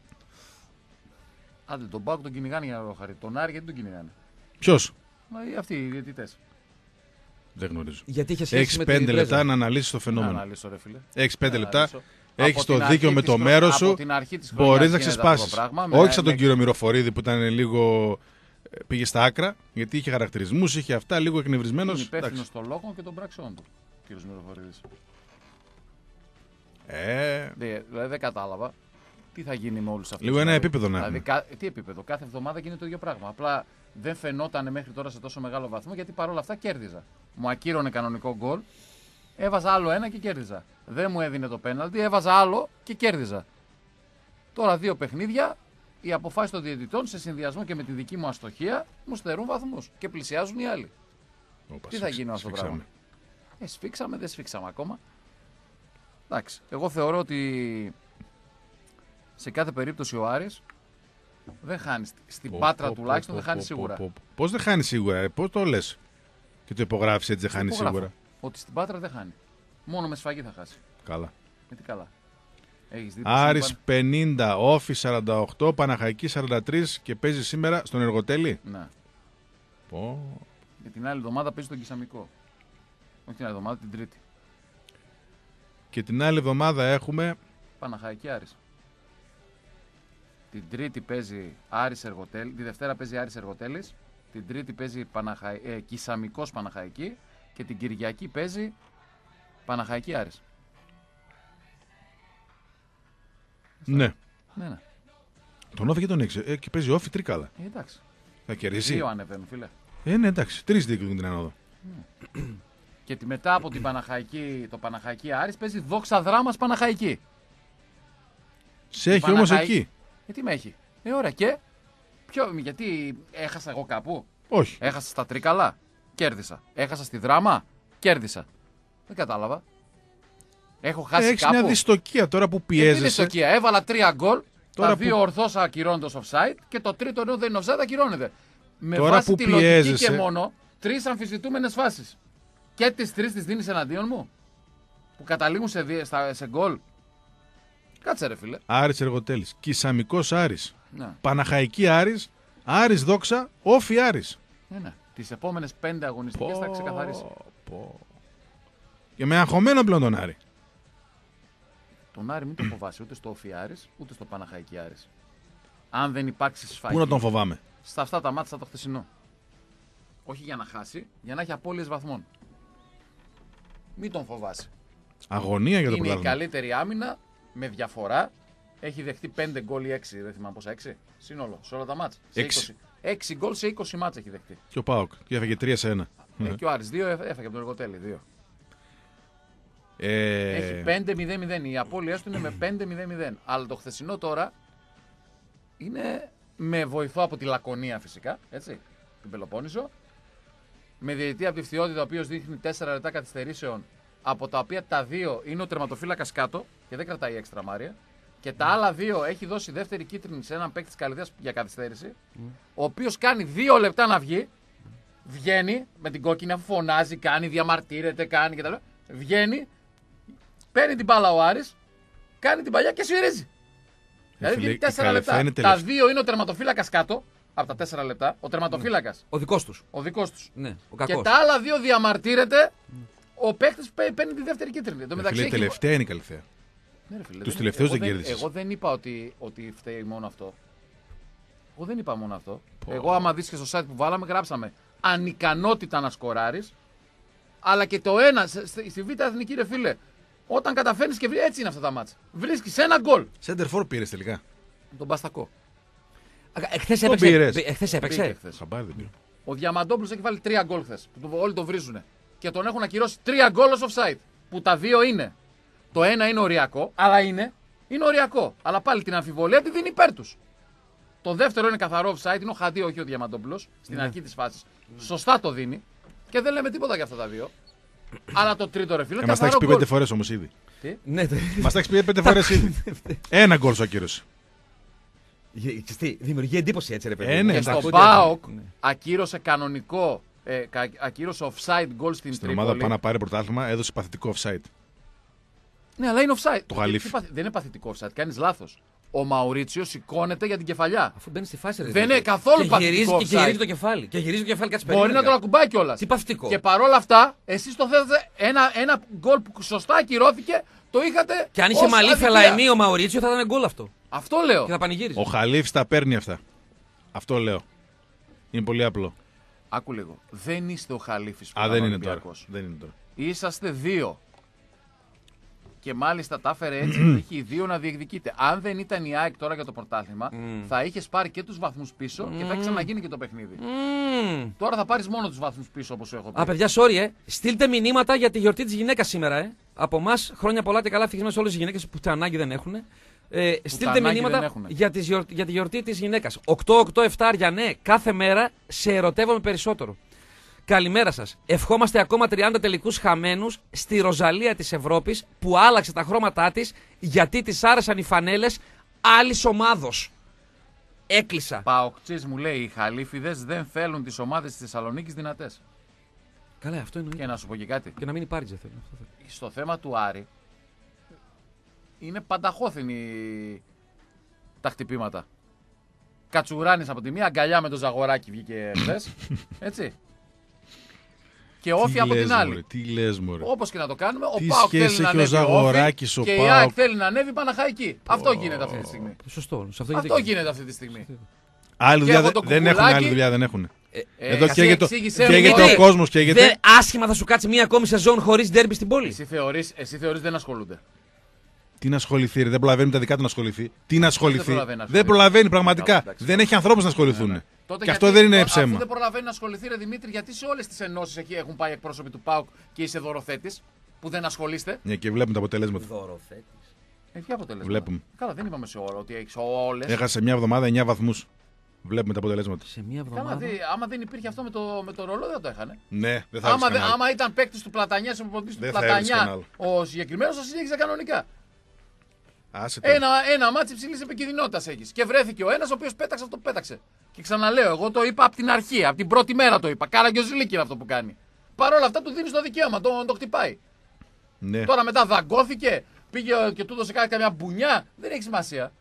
Άντε, τον ΠΑΟΚ τον κυνηγάνε για να χαρί. Τον Άρη γιατί τον κυνηγάνε. Ποιο? Αυτοί οι διαιτητές. Δεν γνωρίζω. Γιατί είχε σχέση Έχει με 5 την λεπτά πρέζα. να αναλύσει το Να φαινόμενο. αναλύσω, ρε φίλε. Έχει 5 Να λεπτά. αναλύσω. Έχει Από το την δίκιο αρχή με της το μέρο σου. Από την αρχή της χρονιάς Μπορεί να γίνεται αυτό ξεσπάσει. το πράγμα, Όχι σαν τον κύριο Μυροφορίδη που ήταν λίγο. Πήγε στα άκρα γιατί είχε χαρακτηρισμού, είχε αυτά, λίγο εκνευρισμένο. Είναι υπεύθυνος των λόγων και των πράξεών του. Κύριος Μυροφορίδης. Δηλαδή δεν κατάλαβα τι θα γίνει με όλους αυτούς. Λίγο ένα επίπεδο να δηλαδή, τι επίπεδο, κάθε εβδομάδα γίνεται το ίδιο πράγμα. Απλά δεν φαινόταν μέχρι τώρα σε τόσο μεγάλο βαθμό γιατί παρόλα αυτά κέρδιζα. Μου ακύρωνε κανονικό γκολ, έβαζα άλλο ένα και κέρδιζα. Δεν μου έδινε το πέναλτι, έβαζα άλλο και κέρδιζα. Τώρα 2 παιχνίδια, οι αποφάσεις των διαιτητών σε συνδυασμό και με τη δική μου αστοχία μου στερούν βαθμούς και πλησιάζουν οι άλλοι. Τι θα γίνει αυτό το πράγμα. Σφίξαμε, δεν σφίξαμε ακόμα. Εντάξει, εγώ θεωρώ ότι σε κάθε περίπτωση ο Άρης δεν χάνει. Στην Πάτρα τουλάχιστον δεν χάνει σίγουρα. Πώς δεν χάνει σίγουρα, πώς το λες και το υπογράφεις έτσι δεν χάνει σίγουρα. Ότι στην Πάτρα δεν χάνει. Μόνο με σφαγή θα χάσει. Καλά. Με τι καλά. Έχεις δει Άρης 50, Όφη 48, Παναχαϊκή 43 και παίζει σήμερα στον Εργοτέλη. Ναι. Πω. Και την άλλη εβδομάδα παίζει τον Κισαμικό. Όχι την άλλη εβδομάδα, την Τρίτη. Και την άλλη εβδομάδα έχουμε Παναχαϊκή Άρης. Την Τρίτη παίζει Άρης Εργοτέλη. Τη Δευτέρα παίζει Άρης Εργοτέλης. Την Τρίτη παίζει Κισαμικός Παναχαϊκή. Και την Κυριακή παίζει Παναχαϊκή Άρης. Ναι. Ναι. Τον Όφη και τον έξι. Και παίζει Όφη Τρίκαλα. Εντάξει. Θα κερδίσει. 2 ανεβαίνουν, φίλε. Ναι, εντάξει. 3 διεκδικούν την ανόδο. Και μετά από την το Παναχαϊκή Άρης παίζει Δόξα Δράμας Παναχαϊκή. Σε έχει όμως εκεί. Τι με έχει. Ωραία και. Γιατί έχασα εγώ κάπου. Όχι. Έχασα στα Τρίκαλα. Κέρδισα. Έχασα στη Δράμα. Κέρδισα. Δεν κατάλαβα. Έχω χάσει Έχεις κάπου. μια δυστοκία τώρα που Τι πιέζεσαι. δυστοκία. Έβαλα 3 γκολ. Τώρα Τα 2 ορθώς ακυρώνονται ως offside και το τρίτο ενώ δεν είναι offside ακυρώνεται. Με Τώρα βάση που τη λογική πιέζεσαι. και μόνο 3 αμφισβητούμενες φάσεις. Και τις 3 τις δίνεις εναντίον μου. Που καταλήγουν σε γκολ. Κάτσε ρε φίλε. Άρης Εργοτέλης. Κισαμικός Άρης. Ναι. Παναχαϊκή Άρης. Άρης Δόξα. Όφη Άρης. Ναι. Τις επόμενες 5 αγωνιστικές θα ξεκαθαρίσει. Και με αγχωμένο πλέον τον Άρη. Τον Άρη μην τον φοβάσει ούτε στο Όφι Άρης ούτε στο Παναχαϊκή Άρης. Αν δεν υπάρξει σφαγή. Πού να τον φοβάμαι. Στα αυτά τα μάτια το χθεσινό. Όχι για να χάσει, για να έχει απώλειες βαθμών. Μην τον φοβάσει. Αγωνία για το Είναι η πρωτάθλημα. καλύτερη άμυνα με διαφορά. Έχει δεχτεί 5 γκολ ή 6, δεν θυμάμαι πόσα, 6 σύνολο σε όλα τα μάτς. 6 γκολ σε 20 μάτς έχει δεχτεί. Και ο Πάοκ. Και έφαγε 3-1. Και ο Άρης 2 έφαγε από τον Εργοτέλη. 2. Έχει 5-0-0. Οι απώλειές του είναι με 5-0-0. Αλλά το χθεσινό τώρα είναι με βοηθό από τη Λακωνία φυσικά. Έτσι, την Πελοπόννησο. Με διαιτητή από τη Φθιότητα, ο οποίος δείχνει 4 λεπτά καθυστερήσεων. Από τα οποία τα 2 είναι ο τερματοφύλακας κάτω και δεν κρατάει έξτρα μάρια. Και τα άλλα 2 έχει δώσει δεύτερη κίτρινη σε έναν παίκτη της Καλυδίας για καθυστέρηση. Ο οποίος κάνει 2 λεπτά να βγει. Βγαίνει με την κόκκινη, αφού φωνάζει, κάνει, διαμαρτύρεται, κάνει κτλ. Βγαίνει, παίρνει την μπάλα ο Άρης, κάνει την παλιά και σφυρίζει. Δηλαδή βγαίνει 4 λεπτά. Τα 2 είναι ο τερματοφύλακας κάτω από τα 4 λεπτά. Ο τερματοφύλακας. Ο δικός τους. Ο δικός τους. Ναι, ο Και κακός. τα άλλα 2 διαμαρτύρεται. Ο παίκτης παίρνει τη δεύτερη κίτρινη. Το μεταξύ Φίλε, έχει... τελευταία είναι η καλυθέα. Ναι, ρε φίλε, Τους τελευταίους δεν κέρδισες. Εγώ δεν είπα ότι φταίει μόνο αυτό. Εγώ δεν είπα μόνο αυτό. Εγώ, άμα δεις και στο site που βάλαμε, γράψαμε ανικανότητα να σκοράρεις. Αλλά και το ένα, στη Β' Εθνική, ρε φίλε, όταν καταφέρνεις και έτσι είναι αυτά τα μάτσα. Βρίσκεις ένα γκολ. Center for πήρες τελικά. Τον Μπαστακό. Εχθές Τον έπαιξε. πήρες. Εχθές Μπήκε έπαιξε. χθες. Χαμπάρι δεν πήρε. Ο Διαμαντόπουλος έχει βάλει 3 γκολ χθες. Όλοι τον βρίζουνε. Και τον έχουν ακυρώσει 3 γκολ ως offside. Που τα 2 είναι. Το ένα είναι οριακό, αλλά είναι οριακό. Αλλά πάλι την αμφιβολία τη δίνει υπέρ τους. Το δεύτερο είναι καθαρό offside, είναι ο Χαντί, όχι ο Διαμαντόπουλος, στην αρχή της φάσης. Σωστά το δίνει και δεν λέμε τίποτα για αυτά τα δύο. Αλλά το τρίτο ρε φίλε. Μας τα έχεις πει 5 φορές όμως ήδη. Τι? Ναι, Μας τα έχεις πει 5 φορές ήδη. Ένα γκολ σου ακύρωσε. Δημιουργεί εντύπωση έτσι, ρε παιδί. Ναι, Και εντάξει. στο ΠΑΟΚ ακύρωσε κανονικό, ακύρωσε offside goal στην Στην ομάδα που πάει να πάρει πρωτάθλημα έδωσε παθητικό offside. Ναι, αλλά είναι offside. Το Χαλίφι. Δεν είναι παθητικό offside, κάνεις λάθος. Ο Μαουρίτσιο σηκώνεται για την κεφαλιά. Αφού μπαίνει στη φάση, ρε. Δεν είναι καθόλου και παθητικό γυρίζει, και γυρίζει το κεφάλι. Και γυρίζει το κεφάλι, κάτσε Μπορεί περίμενε, να τον ακουμπάει κιόλας. Τι παθητικό. Και παρόλα αυτά, εσείς το θέλετε ένα γκολ που σωστά ακυρώθηκε, το είχατε. Και αν είχε ως μαλίφελα αδικία. εμεί ο Μαουρίτσιο θα ήταν γκολ αυτό. Αυτό λέω. Και θα πανηγύριζε. Ο Χαλίφης τα παίρνει αυτά. Αυτό λέω. Είναι πολύ απλό. Άκου λίγο. Δεν είστε ο Χαλίφης που Α, ήταν δεν είναι τώρα. Ολυμπιακός. Δεν είναι τώρα. Είσαστε δύο. Και μάλιστα τα έφερε έτσι, είχε οι δύο να διεκδικείτε. Αν δεν ήταν η ΑΕΚ τώρα για το πρωτάθλημα, θα είχε πάρει και τους βαθμούς πίσω και θα έχει ξαναγίνει και το παιχνίδι. Τώρα θα πάρεις μόνο τους βαθμούς πίσω, όπως σου έχω πει. Α, παιδιά, sorry, Στείλτε μηνύματα για τη γιορτή της γυναίκας σήμερα, Από εμάς, χρόνια πολλά και καλά ευτυχισμένες όλες οι γυναίκες που ανάγκη δεν έχουν. Στείλτε ανάγκη μηνύματα δεν έχουνε. για τη γιορτή της γυναίκας. 8-8-7, ναι, κάθε μέρα σε ερωτεύομαι περισσότερο. Καλημέρα σας. Ευχόμαστε ακόμα 30 τελικούς χαμένους στη Ροζαλία της Ευρώπης που άλλαξε τα χρώματά της γιατί της άρεσαν οι φανέλες άλλης ομάδος. Έκλεισα. Παοκτσής μου λέει: οι Χαλίφιδες δεν θέλουν τις ομάδες της Θεσσαλονίκης δυνατές. Καλά, αυτό εννοεί. Και να σου πω και κάτι. Και να μην υπάρχει, δεν θέλω. Αυτό θέλω. Στο θέμα του Άρη είναι πανταχώθηνοι τα χτυπήματα. Κατσουράνης από τη μία, αγκαλιά με το Ζαγοράκι βγήκε χθες. Έτσι. Και όφη από την άλλη. Τι λες, μωρέ. Όπως και να το κάνουμε, ο Τι Πάοκ σχέση θέλει να έχει ο ανέβει Ζαγοράκης, ο και η Πάοκ? ΑΕΚ θέλει να ανέβει Παναχαϊκή. Αυτό γίνεται αυτή τη στιγμή. Σωστό. Σε Αυτό γίνεται αυτή τη στιγμή. Άλλη δουλειά εγώ το δεν έχουν, κουκουλάκι- άλλη δουλειά δεν έχουν. Εδώ εσύ καίγεται εξήγησέ μου, καίγεται γιατί- ο κόσμος, καίγεται. Δεν άσχημα θα σου κάτσει μία ακόμη σεζόν χωρίς ντέρμπι στην πόλη. Εσύ θεωρείς δεν ασχολούνται. Τι να ασχοληθεί, ρε, δεν προλαβαίνει τα δικά του να ασχοληθεί. Τι να ασχοληθεί. προλαβαίνει να Δεν ασχοληθεί. προλαβαίνει πραγματικά. Εντάξει. Δεν έχει ανθρώπους να ασχοληθούν. Τότε Και αυτό γιατί- δεν είναι Αφού ψέμα. δεν προλαβαίνει να ασχοληθεί, ρε Δημήτρη, γιατί σε όλες τις ενώσεις εκεί έχουν πάει εκπρόσωποι του ΠΑΟΚ και είσαι δωροθέτης που δεν ασχολείστε. Ναι, και βλέπουμε τα αποτελέσματα. Ποια αποτελέσματα. Βλέπουμε. Καλά, δεν είπαμε σε όλα ότι έχει όλες. Έχασε μια εβδομάδα 9 βαθμούς. Βλέπουμε τα αποτελέσματα. Σε μία Καλά, εβδομάδα. άμα δεν υπήρχε αυτό με το ρολόι, δεν το έχανε. Ναι, δεν θα έβρισκαν άλλο. Άμα ήταν παίκτη του Πλατανιά, ο προπονητής του Δεν θα έβρισκαν Πλατανιά, άλλο. ο συγκεκριμένος θα συνέχιζε κανονικά. Άσε το. Ένα μάτσι υψηλής επικινδυνότητας έχεις. Και βρέθηκε ο ένας ο οποίος πέταξε αυτό που πέταξε. Και ξαναλέω, εγώ το είπα από την αρχή, από την πρώτη μέρα το είπα. Καραγκιόζηλίκι είναι αυτό που κάνει. Παρ' όλα αυτά του δίνει το δικαίωμα, το χτυπάει. Ναι. Τώρα μετά δαγκώθηκε, πήγε και του έδωσε καμιά μπουνιά. Δεν έχει σημασία.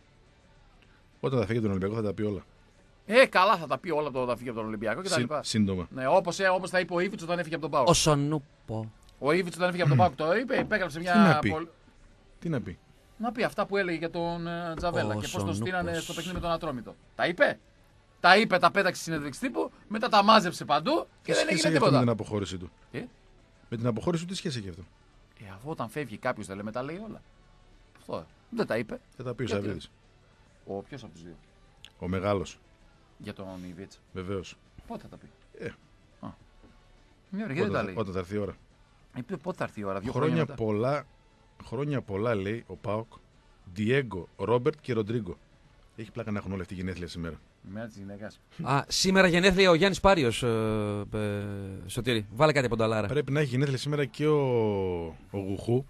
Όταν θα φύγει τον Ολυμπιακό θα τα πει όλα. Καλά θα τα πει όλα όταν φύγει από τον Ολυμπιακό κτλ. Σύντομα. Ναι, όπως θα είπε ο Ήβιτς όταν έφυγε από τον Πάοκ. Όσον νουπο. Ο Ήβιτς όταν έφυγε από τον Πάοκ το είπε, υπέγραψε μια. Τι να πει? Τι να πει. Να πει αυτά που έλεγε για τον Τζαβέλα και πώς Όσον τον στείλανε νουπος. στο παιχνίδι με τον Ατρόμητο. Τα είπε. Τα είπε, τα πέταξε στη συνέντευξη τύπου, μετά τα μάζεψε παντού και δεν σχέση έγινε έχει αυτό με τίποτα. την αποχώρηση του. Τι? Με την αποχώρηση του τι σχέση έχει αυτό. Αφού όταν φεύγει κάποιο δεν λέμε τα λέει όλα. Αυτό. Δεν τα είπε. Θα τα πει ο Γιατί? Σαββίδης. Ποιος από τους δύο. Ο μεγάλος. Για τον Ιβίτς. Βεβαίως. Πότε θα τα πει. Μια ώρα, γιατί δεν τα λέει. Όταν θα έρθει η ώρα. Πότε θα έρθει η ώρα, 2 Χρόνια πολλά λέει ο Πάοκ, Διέγκο, Ρόμπερτ και Ροντρίγκο. Έχει πλάκα να έχουν όλοι αυτοί οι γενέθλια σήμερα. Μέρα της γυναίκας. Σήμερα γενέθλια ο Γιάννης Πάριος. Σωτήρη, βάλε κάτι από τα λάρα. Πρέπει να έχει γενέθλια σήμερα και ο Γουχού.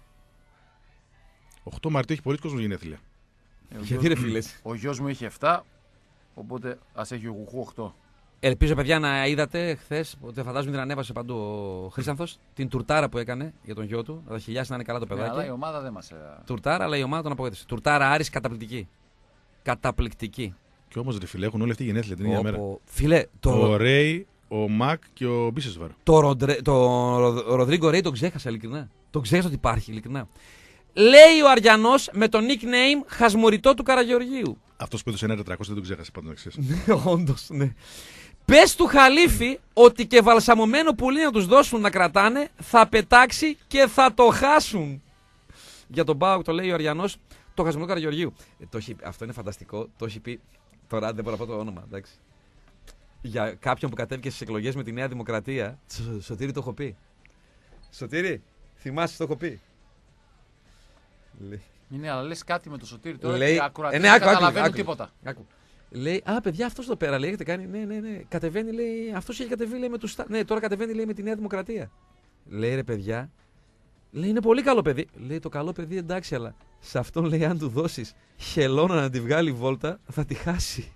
8 Μαρτίου έχει πολλοί κόσμος γενέθλια. Γιατί ρε φίλες. Ο γιος μου είχε 7, οπότε ας έχει ο Γουχού 8. Ελπίζω, παιδιά, να είδατε χθες, ότι φαντάζομαι την ανέβασε παντού ο Χρήσανθος, την τουρτάρα που έκανε για τον γιο του. Να τα χιλιάσει να είναι καλά το παιδάκι. Αλλά η ομάδα δεν μας... Τουρτάρα, αλλά η ομάδα τον απογοήτευσε. Τουρτάρα Άρης καταπληκτική. Καταπληκτική. Και όμως ρε φίλε έχουν όλοι αυτοί οι γενέθλια την ίδια μέρα. Φίλε, Ο Ρέι, ο Μακ και ο Μπίσεσβαρ. το Ροδρίγκο Ρέι τον ξέχασα ειλικρινά. Τον ξέχασα ότι υπάρχει ειλικρινά. Λέει ο Αριανός με το nickname Χασμουριτό του Καραγεωργίου. Αυτός που έδωσε ένα 400 δεν τον ξέχασε πάντων να ξέρεις. Όντως, ναι. Πες του Χαλίφη ότι και βαλσαμωμένο πουλί να τους δώσουν να κρατάνε, θα πετάξει και θα το χάσουν. Για τον Πάοκ το λέει ο Αριανός, το Χασμουριτό Καραγεωργίου. Αυτό είναι φανταστικό, το έχει πει. Τώρα δεν μπορώ να πω το όνομα, εντάξει. Για κάποιον που κατέβηκε στις εκλογές με τη Νέα Δημοκρατία, Σωτήρη το έχω πει. Σωτήρη, θυμάσαι το έχω πει. Είναι, αλλά λες κάτι με το Σωτήρι τώρα Λέει, και ακροατές ναι, δεν άκου, καταλαβαίνουν άκου. τίποτα. Άκου. Λέει, α, παιδιά, αυτό εδώ πέρα λέει, έχετε κάνει. Ναι. Κατεβαίνει, λέει, αυτό έχει κατεβεί, λέει, με του. Ναι, τώρα κατεβαίνει, λέει, με τη Νέα Δημοκρατία. Λέει, ρε παιδιά, λέει, είναι πολύ καλό παιδί. Λέει, το καλό παιδί εντάξει, αλλά σε αυτόν, λέει, αν του δώσει χελώνα να τη βγάλει βόλτα, θα τη χάσει.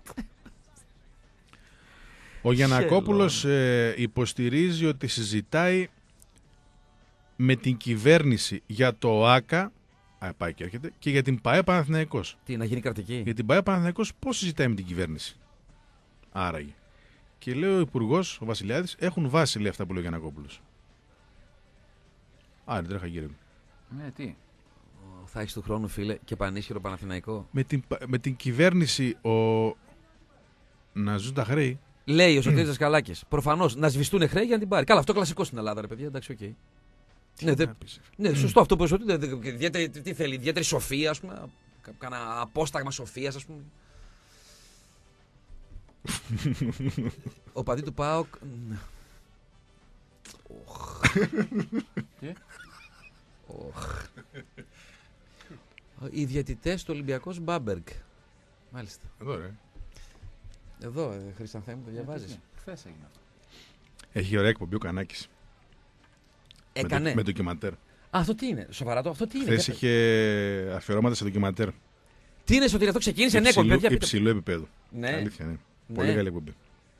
Ο Γιαννακόπουλος υποστηρίζει ότι συζητάει με την κυβέρνηση για το ΆΚΑ, πάει και έρχεται, και για την ΠΑΕ Παναθηναϊκός. Τι, να γίνει κρατική. Για την ΠΑΕ Παναθηναϊκός πώς συζητάει με την κυβέρνηση. Άραγε. Και λέει ο Υπουργός, ο Βασιλιάδης, έχουν βάση, λέει, αυτά που λέει ο Γιαννακόπουλος. Άρη, τρέχα γύρω μου. Ναι, τι. Θα έχει του χρόνου, φίλε, και πανίσχυρο Παναθηναϊκό. Με την κυβέρνηση να ζουν τα χρέη. Λέει ο Σωτήρης Δασκαλάκης. Προφανώς να σβηστούν χρέη για να την πάρει. Καλά, αυτό κλασικό στην Ελλάδα, ρε παιδιά, εντάξει, οκ. Ναι, σωστό αυτό που είπε. Τι θέλει, ιδιαίτερη σοφία, ας πούμε. Κάνα απόσταγμα σοφίας, ας πούμε. Ο παδί του ΠΑΟΚ. Τι? Οι διαιτητές του Ολυμπιακός Μπάμπεργκ. Μάλιστα. Εδώ, ρε. Εδώ, Χρήστανθέ μου, το διαβάζεις. Χθες έγινε αυτό. Έχει ωραία εκπομπή ο Κανάκης. Έκανε. Με ντοκιμαντέρ. Αυτό τι είναι, σοβαρά το, αυτό τι είναι. Χθες είχε αφιερώματα σε ντοκιμαντέρ. Τι είναι, Σωτήρη, αυτό ξεκίνησε νέο παιδιά. Υψηλού επίπεδου. Ναι. Αλήθεια, ναι. Ναι. Πολύ καλή εκπομπή.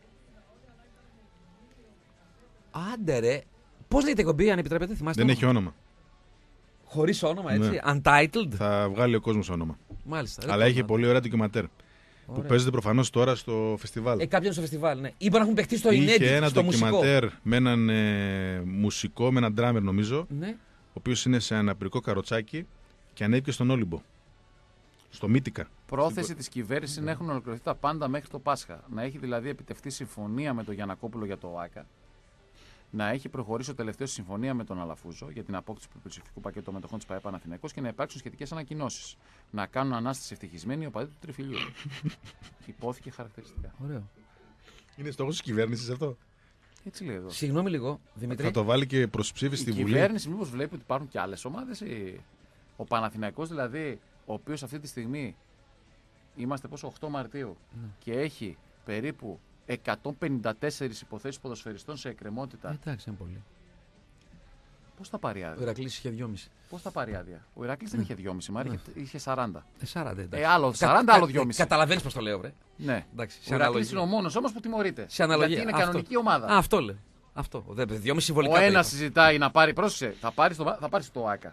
Άντε ρε. Πώς λέγεται η εκπομπή, αν επιτρέπετε, θυμάστε. Δεν έχει όνομα. Χωρίς όνομα, έτσι. Ναι. Untitled. Θα βγάλει ο κόσμος όνομα. Μάλιστα. Αλλά έχει πολύ ωραία ντοκιμαντέρ. Που παίζεται προφανώς τώρα στο φεστιβάλ. Κάποιον στο φεστιβάλ, ναι. Ή μπορεί να έχουν παιχτεί στο Είχε Ινέντι, ένα στο μουσικό. ντοκιμαντέρ με έναν μουσικό, με έναν ντράμερ νομίζω, Ναι. ο οποίος είναι σε αναπηρικό καροτσάκι και ανέβηκε στον Όλυμπο. Στο Μύτικα. Πρόθεση της κυβέρνησης είναι να έχουν ολοκληρωθεί τα πάντα μέχρι το Πάσχα. Να έχει δηλαδή επιτευχθεί συμφωνία με τον Γιαννακόπουλο για το ΆΚΑ. Να έχει προχωρήσει ο τελευταίο συμφωνία με τον Αλαφούζο για την απόκτηση του πλειοψηφικού πακέτου των μετοχών της ΠΑΕ Παναθηναϊκός και να υπάρξουν σχετικές ανακοινώσεις. Να κάνουν ανάσταση ευτυχισμένοι οι οπαδοί του τριφυλιού. Υπόθηκε χαρακτηριστικά. Ωραίο. Είναι στόχος της κυβέρνησης αυτό. Έτσι λέει εδώ. Συγγνώμη λίγο, Δημητρή. Θα το βάλει και προς ψήφιση στη Η Βουλή. κυβέρνηση μήπως βλέπει ότι υπάρχουν και άλλες ομάδες. Ο Παναθηναϊκός δηλαδή, ο οποίος αυτή τη στιγμή είμαστε πόσο 8 Μαρτίου και έχει περίπου 154 υποθέσεις ποδοσφαιριστών σε εκκρεμότητα. Εντάξει, είναι πολύ. Πώς θα πάρει Ο άδεια. Ηρακλής είχε 2,5. Πώς θα πάρει άδεια. Ο Ηρακλής δεν είχε 2,5 μάρια, είχε 40. 40, εντάξει. Άλλο 40, άλλο 2,5. Καταλαβαίνεις πώς το λέω, βρε. Ναι. Εντάξει, Ο Ηρακλής είναι ο μόνος όμως που τιμωρείται. Σε αναλογία. Γιατί είναι Αυτό. κανονική ομάδα. Αυτό λέω. Αυτό. 2,5 συμβολικά. Ο το ένας είπα. συζητάει να πάρει, πρόσεξε, θα πάρει το ΆΚΑ.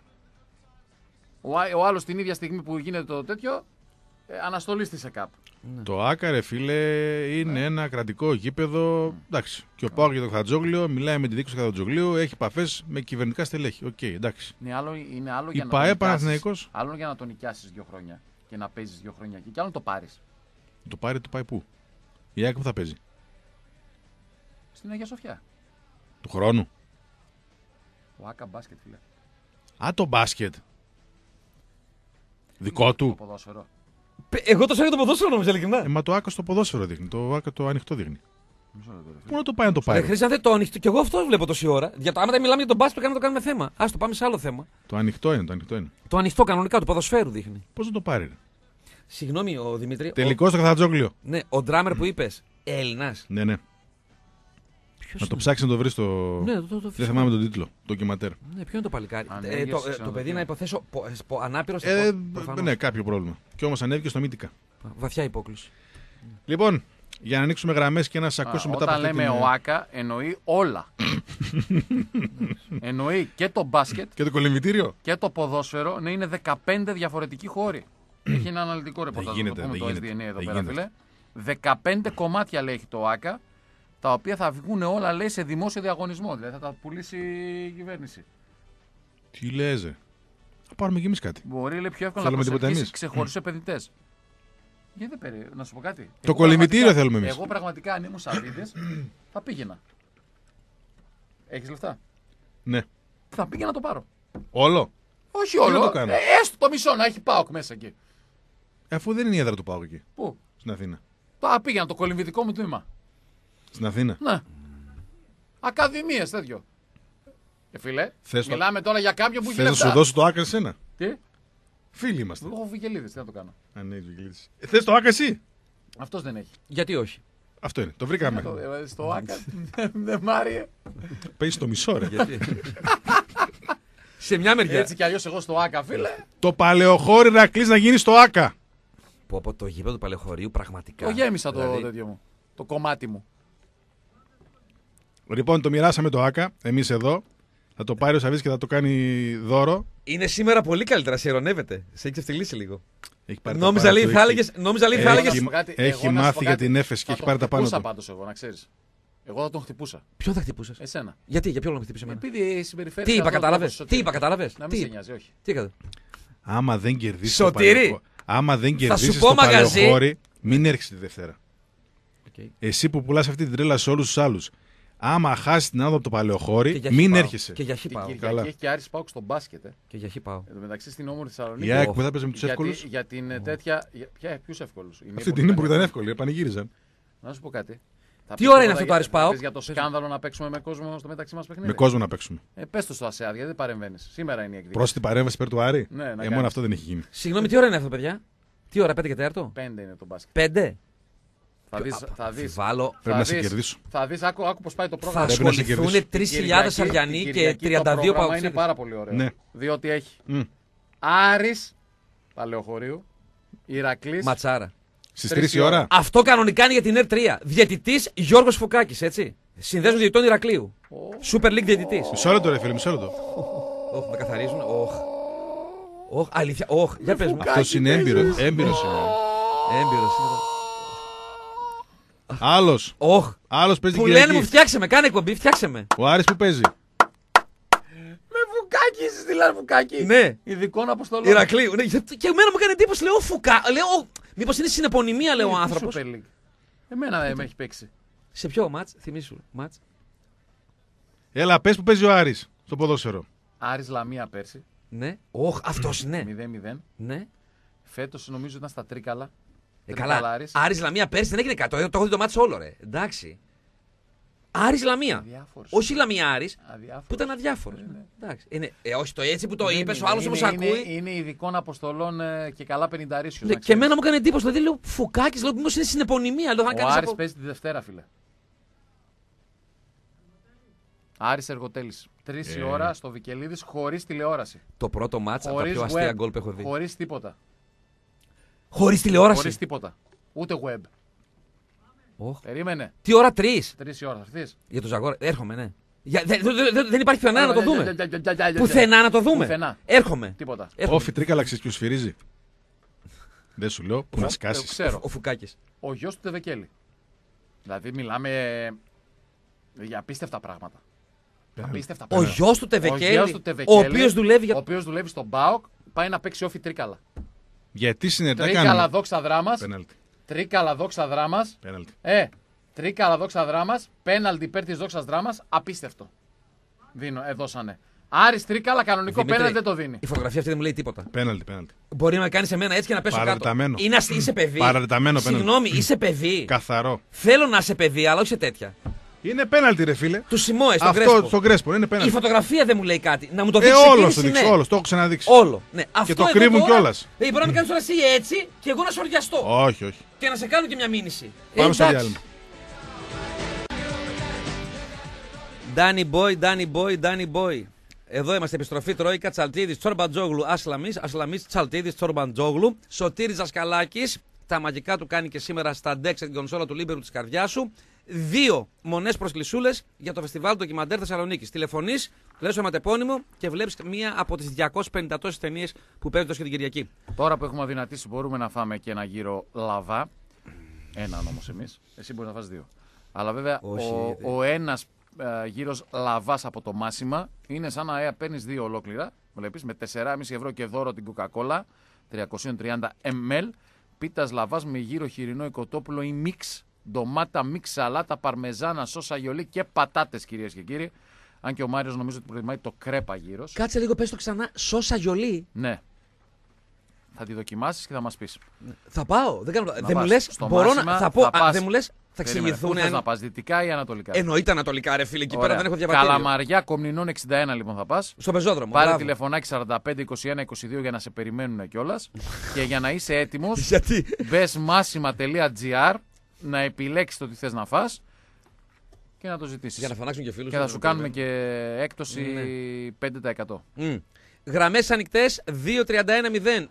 Ο άλλος την ίδια στιγμή που γίνεται το τέτοιο, αναστολή στη ΣΕΚΑΠ. Το ΆΚΑ, ρε φίλε, είναι ένα κρατικό γήπεδο. Εντάξει. Και ο Πάοκ για το Χατζόγλιο μιλάει με τη δίκηση του Χατζογλίου, έχει επαφές με κυβερνητικά στελέχη. Οκ, εντάξει. Είναι άλλο Η για να ΠΑΕ τον Παναθηναϊκός. άλλο για να τον νοικιάσεις 2 χρόνια και να παίζεις 2 χρόνια εκεί. Και άλλο να το πάρεις. Το πάει πού? Η ΑΕΚ που θα παίζει? Στην Αγία Σοφιά. Του χρόνου. Ο ΆΚΑ μπάσκετ, φίλε. Α, το μπάσκετ. Δικό Το του. ποδόσφαιρο. Εγώ το ξέρω το ποδόσφαιρο, νομίζω, ειλικρινά. Μα το ΆΚΑ στο ποδόσφαιρο δείχνει. Το ΆΚΑ το ανοιχτό δείχνει. Μισό λεπτό, ρε φίλε. Πού να το πάει να το πάρει? Χρήστανθε, το ανοιχτό. Και εγώ αυτό βλέπω τόση ώρα. Άμα δεν μιλάμε για τον μπάσκετ, να το κάνουμε θέμα. Α το πάμε σε άλλο θέμα. Το ανοιχτό είναι. Το ανοιχτό κανονικά του ποδοσφαίρου δείχνει. Πώς να το πάρει? Ρε? Συγγνώμη, ο Δημήτρη. Τελικό στο Χατζόγλιο. Ναι, ο ντράμερ που είπε. Έλληνα. Ναι. Ποιο Να το ψάξει να το βρει στο. Ναι, Δεν θυμάμαι τον τίτλο. Ντοκιματέρ. Ναι, ποιο είναι το παλικάρι. Ανέγερση Το ξενοδοχείο. παιδί να υποθέσω ανάπηρο. Ναι, κάποιο πρόβλημα. Κι όμως ανέβηκε στο Μύτικα. Βαθιά υπόκληση. Λοιπόν, για να ανοίξουμε γραμμές και να σας ακούσω μετά από Όταν αυτή λέμε την... ο ΆΚΑ, εννοεί όλα. Εννοεί και το μπάσκετ Και το κολυμβητήριο. και το ποδόσφαιρο να είναι 15 διαφορετικοί χώροι. Έχει ένα αναλυτικό ρεπορτάζ γίνεται, το δεν SDNA γίνεται. εδώ Δεν πέρα, γίνεται. φίλε. 15 κομμάτια λέει έχει το ΆΚΑ, τα οποία θα βγουν όλα λέει σε δημόσιο διαγωνισμό. Δηλαδή θα τα πουλήσει η κυβέρνηση. Τι λες, ρε. Θα πάρουμε κι εμείς κάτι. Μπορεί λέει, πιο εύκολα να Θέλουμε τίποτα προσελκύσει εμείς. ξεχωριστούς επενδυτές. Γιατί να σου πω κάτι. Το κολυμβητήριο θέλουμε εμείς. Εγώ πραγματικά αν ήμουν Σαββίδης θα πήγαινα. Έχεις λεφτά? Ναι. Θα πήγαινα να το πάρω. Όλο. Όχι Τι να όλο. το κάνω? Έστω το μισό να έχει ΠΑΟΚ μέσα εκεί. Αφού δεν είναι η έδρα του Πάοκ εκεί. Πού? Στην Αθήνα. Θα πήγαινα το κολυμβητικό μου τμήμα. Στην Αθήνα. Ναι. Ακαδημίες τέτοιο. Φίλε, Θες μιλάμε τώρα για κάποιον που Θες έχει να σου λεφτά. δώσω το άκρη σένα. Τι? Φίλοι είμαστε. Εγώ έχω Βικελίδης, τι να το κάνω. Θες το Άκα εσύ? Αυτός δεν έχει. Γιατί όχι. Αυτό είναι. Το βρήκαμε. Στο Άκα δεν μ' άρεσε. Παίζει το μισό, ρε. Γιατί. Σε μια μεριά. Έτσι κι αλλιώς εγώ στο Άκα, φίλε. Το παλαιοχώρι να κλείσει να γίνει στο Άκα. Που από το γήπεδο του Παλαιοχωρίου πραγματικά. Το γέμισα το Δηλαδή, τέτοιο μου. Το κομμάτι μου. Λοιπόν, το μοιράσαμε το Άκα, εμείς εδώ. Θα το πάρει ο Σαββίδης και θα το κάνει δώρο. Είναι σήμερα πολύ καλύτερα, σε ειρωνεύεται. Σε έχει ξεφτυλίσει λίγο. Έχει πάρει Νόμιζα τα λέει πάνω θα του, έλεγες. Έχει μάθει για την έφεση και έχει πάρει τα πάνω χτυπούσα του. πάντως εγώ, να ξέρεις. Εγώ θα τον χτυπούσα. Ποιον θα χτυπούσες? Εσένα. Γιατί, για ποιο λόγο με χτύπησε εμένα? Επειδή συμπεριφέρει. Τι είπα, κατάλαβες? Τι είπα, κατάλαβες? Να μην σε νοιάζει, όχι. Τι έκανα? Άμα δεν κερδίσει. Σωτήρη, άμα δεν σου κερδίσει πω το μαγαζί. Παλαιοχώρι, μην έρχεσαι τη Δευτέρα. Okay. Εσύ που πουλάς αυτή την τρέλα σε όλους τους άλλους. Άμα χάσει την άδεια από το Παλαιοχώρι, μην έρχεσαι. Και για χ πάω. Την Καλά. Κυριακή έχει και Άρης Πάουκ στο μπάσκετ. Και για χ πάω. Εν τω μεταξύ στην όμορφη Θεσσαλονίκη. Η ΑΕΚ που θα παίζει με τους εύκολους. Για την τέτοια. Ποιους εύκολους? Αυτή την Νύπρο ήταν εύκολη, πανηγύριζαν. Να σου πω κάτι. Τι ώρα είναι αυτό το Άρης ΠΑΟΚ? Για το σκάνδαλο να παίξουμε με κόσμο στο μεταξύ μας παιχνίδι. Με κόσμο να παίξουμε. Πες το στο ΑΣΕΑ, γιατί δεν παρεμβαίνεις. Σήμερα είναι η εκδίκηση. Πρόσθετη παρέμβαση υπέρ του Άρη. Ναι, να Μόνο κάνεις. αυτό δεν έχει γίνει. Συγγνώμη, τι ώρα είναι αυτό, παιδιά? Τι ώρα, 5 και 4? 5 είναι το μπάσκετ. 5. Θα δεις. Βάλω. Πρέπει να σε κερδίσω. Θα δεις, άκου πώς πάει το Θα πρόγραμμα. Πρέπει να σε ασχοληθούν κερδίσω. 3.000 Αριανοί και 32 Το πρόγραμμα είναι Παοξίδες. πάρα πολύ ωραίο. Ναι. Διότι έχει Μμ. Άρης Παλαιοχωρίου, Ηρακλής. Ματσάρα. Στις 3 η ώρα. Αυτό κανονικά είναι για την ΕΡ3. Διαιτητής Γιώργος Φωκάκης, έτσι. Συνδέσμος διαιτητών Ηρακλείου. Super League διαιτητής. Μισό λεπτό, ρε φίλε, μισό λεπτό. Όχι, με καθαρίζουν. Όχι, αλήθεια. Όχι, για πες μου. Αυτό είναι έμπειρο. Έμπειρος είναι. Έμπειρος. Άλλος. Όχι. Άλλος παίζει την Που λένε μου Κυριακή. φτιάξε με, κάνε εκπομπή, φτιάξε με. Ο Άρης που παίζει. Με Φουκάκη, στείλαν Φουκάκη. Ναι. Ειδικών αποστολών. Ηρακλείου. Ναι, και εμένα μου έκανε εντύπωση, λέω Φουκά. Λέω, μήπως είναι συνεπωνυμία, λέω ο άνθρωπος. Super League. Εμένα με έχει παίξει. Σε ποιο μάτς, θυμίσου. Μάτς. Έλα, πες που παίζει ο Άρης στο ποδόσφαιρο. Άρης Λαμία πέρσι. Ναι. Όχι, αυτός είναι. 0-0. Ναι. Φέτος νομίζω ήταν στα Τρίκαλα. Καλά. Άρης Λαμία πέρσι δεν έγινε κάτι. Το έχω δει το μάτι όλο, ρε. Εντάξει. Άρης Λαμία. Αδιάφορος. Όχι Λαμία Άρης. Αδιάφορος. Που ήταν αδιάφορο. Ναι. Εντάξει. Είναι, όχι το έτσι που το Δεν είπε, είναι, ο άλλο όμω είναι- ακούει. Είναι ειδικών αποστολών και καλά 50 Ναι, και εμένα μου έκανε εντύπωση. Δηλαδή λέω Φουκάκης, λέω μήπως είναι συνεπωνυμία. Λέω, θα Ο κάνεις Άρης από... παίζει τη Δευτέρα, φίλε. Άρης Εργοτέλης. 3 η ώρα στο Βικελίδης χωρίς τηλεόραση. Το πρώτο μάτς από τα Χωρίς πιο αστεία web. γκολ που έχω δει. Χωρίς τίποτα. Χωρίς τηλεόραση. Χωρίς τίποτα. Ούτε web. Οχ. Περίμενε. Τι ώρα 3 3 η ώρα θα έρθεις. για το Ζαγόρ. Έρχομαι, ναι. Δεν υπάρχει πουθενά να το δούμε. Πουθενά να το δούμε. Πουθενά. Έρχομαι. Τίποτα. Όφι Τρίκαλα, ξέρεις ποιος σφυρίζει. Δεν σου λέω που να σκάσεις. Ξέρω. Ο Φουκάκης. Ο γιος του Τεβεκέλη. Δηλαδή μιλάμε για απίστευτα πράγματα. Απίστευτα Ο πράγματα. γιος του Ο γιος Τεβεκέλη. του Ο Τεβεκέλη, οποίος δουλεύει ο για. οποίος δουλεύει στον ΠΑΟΚ, πάει να παίξει όφι Τρίκαλα. Γιατί συνετά Τρίκαλα κάνουμε. δόξα δράμας. Πέναλτι. Τρίκαλα δόξα δράμας. Πέναλτι. Τρίκαλα δόξα δράμας. Πέναλτι υπέρ της δόξας δράμας. Απίστευτο. Δώσανε. Άρης Τρίκαλα, κανονικό Δημήτρη, πέναλτι δεν το δίνει. Η φωτογραφία αυτή δεν μου λέει τίποτα. Πέναλτι. Μπορεί να κάνει εμένα έτσι και να πέσω κάτω. Παρατεταμένο. Είσαι παιδί. Παρατεταμένο πέναλτι. Συγγνώμη, είσαι παιδί. Καθαρό. Θέλω να είσαι παιδί, αλλά όχι σε τέτοια. Είναι πέναλτι, ρε φίλε. Του Σιμόε, στον Αυτό Κρέσπο. στον Κρέσπο είναι Η πέναλτι. φωτογραφία δεν μου λέει κάτι. Να μου το δείξει. Όλο εκείνη το είναι. δείξω, όλο. Το έχω ξαναδείξει. Όλο. Ναι. Αυτό το εδώ κρύβουν τώρα, κιόλας. Μπορεί να με κάνει τώρα εσύ έτσι και εγώ να σοριαστώ. Όχι, όχι. Και να σε κάνω και μια μήνυση. Πάμε στο Εντάξει. διάλειμμα. Danny boy, Danny boy, Danny boy. Εδώ είμαστε, επιστροφή Τρόικα, Τσαλτίδης, Τσορμπαντζόγλου, Ασλαμής, Τσαλτίδης, Τσορμπαντζόγλου, Σωτήρης Ζασκαλάκης. Τα μαγικά του κάνει και σήμερα στα ντεξ την κονσόλα του Λίμπερου της καρδιάς σου. 2 μονές προσκλησούλες για το φεστιβάλ Ντοκιμαντέρ Θεσσαλονίκης. Τηλεφωνείς, λες οματεπώνυμο και βλέπεις μία από τις 250 τόσες ταινίες που παίζουν τόσο και την Κυριακή. Τώρα που έχουμε αδυνατήσει, μπορούμε να φάμε και ένα γύρο λαβά. Έναν όμως εμείς. Εσύ μπορείς να φας 2. Αλλά βέβαια Όχι, ο ένας γύρος λαβάς από το Μάσιμα είναι σαν να παίρνεις 2 ολόκληρα. Βλέπεις, με 4,5 ευρώ και δώρο την Coca-Cola 330 ml. Πίτας λαβάς με γύρο χοιρινό οικοτόπουλο ή μίξ. Ντομάτα, μίξ, σαλάτα, παρμεζάνα, σόσα γιολί και πατάτες, κυρίες και κύριοι. Αν και ο Μάριος νομίζω ότι προτιμάει το κρέπα γύρος. Κάτσε λίγο, πες το ξανά. Σόσα γιολί. Ναι. Θα τη δοκιμάσεις και θα μας πεις. Θα πάω. Δεν, κάνω... δεν μου πας λες. στο Μπορώ Μάσιμα, να. Θα πω. θα πας. Δεν μου λες. Θα εξηγηθούν. Πού θες να πας, δυτικά ή ανατολικά? Εννοείται ανατολικά, ρε φίλε, εκεί πέρα δεν έχω διαβατήριο. Καλαμαριά, Κομνηνών 61 λοιπόν θα πας. Στο πεζόδρομο. Πάρε τηλεφωνάκι 45 21 22 για να σε περιμένουν κιόλας. Και για να είσαι έτοιμος, Γιατί? μπες massima.gr να επιλέξεις το τι θες να φας και να το ζητήσεις. Για να φωνάξουν και φίλους. Και θα σου κάνουμε και έκπτωση 5%. Γραμμές ανοιχτές 2-31-0,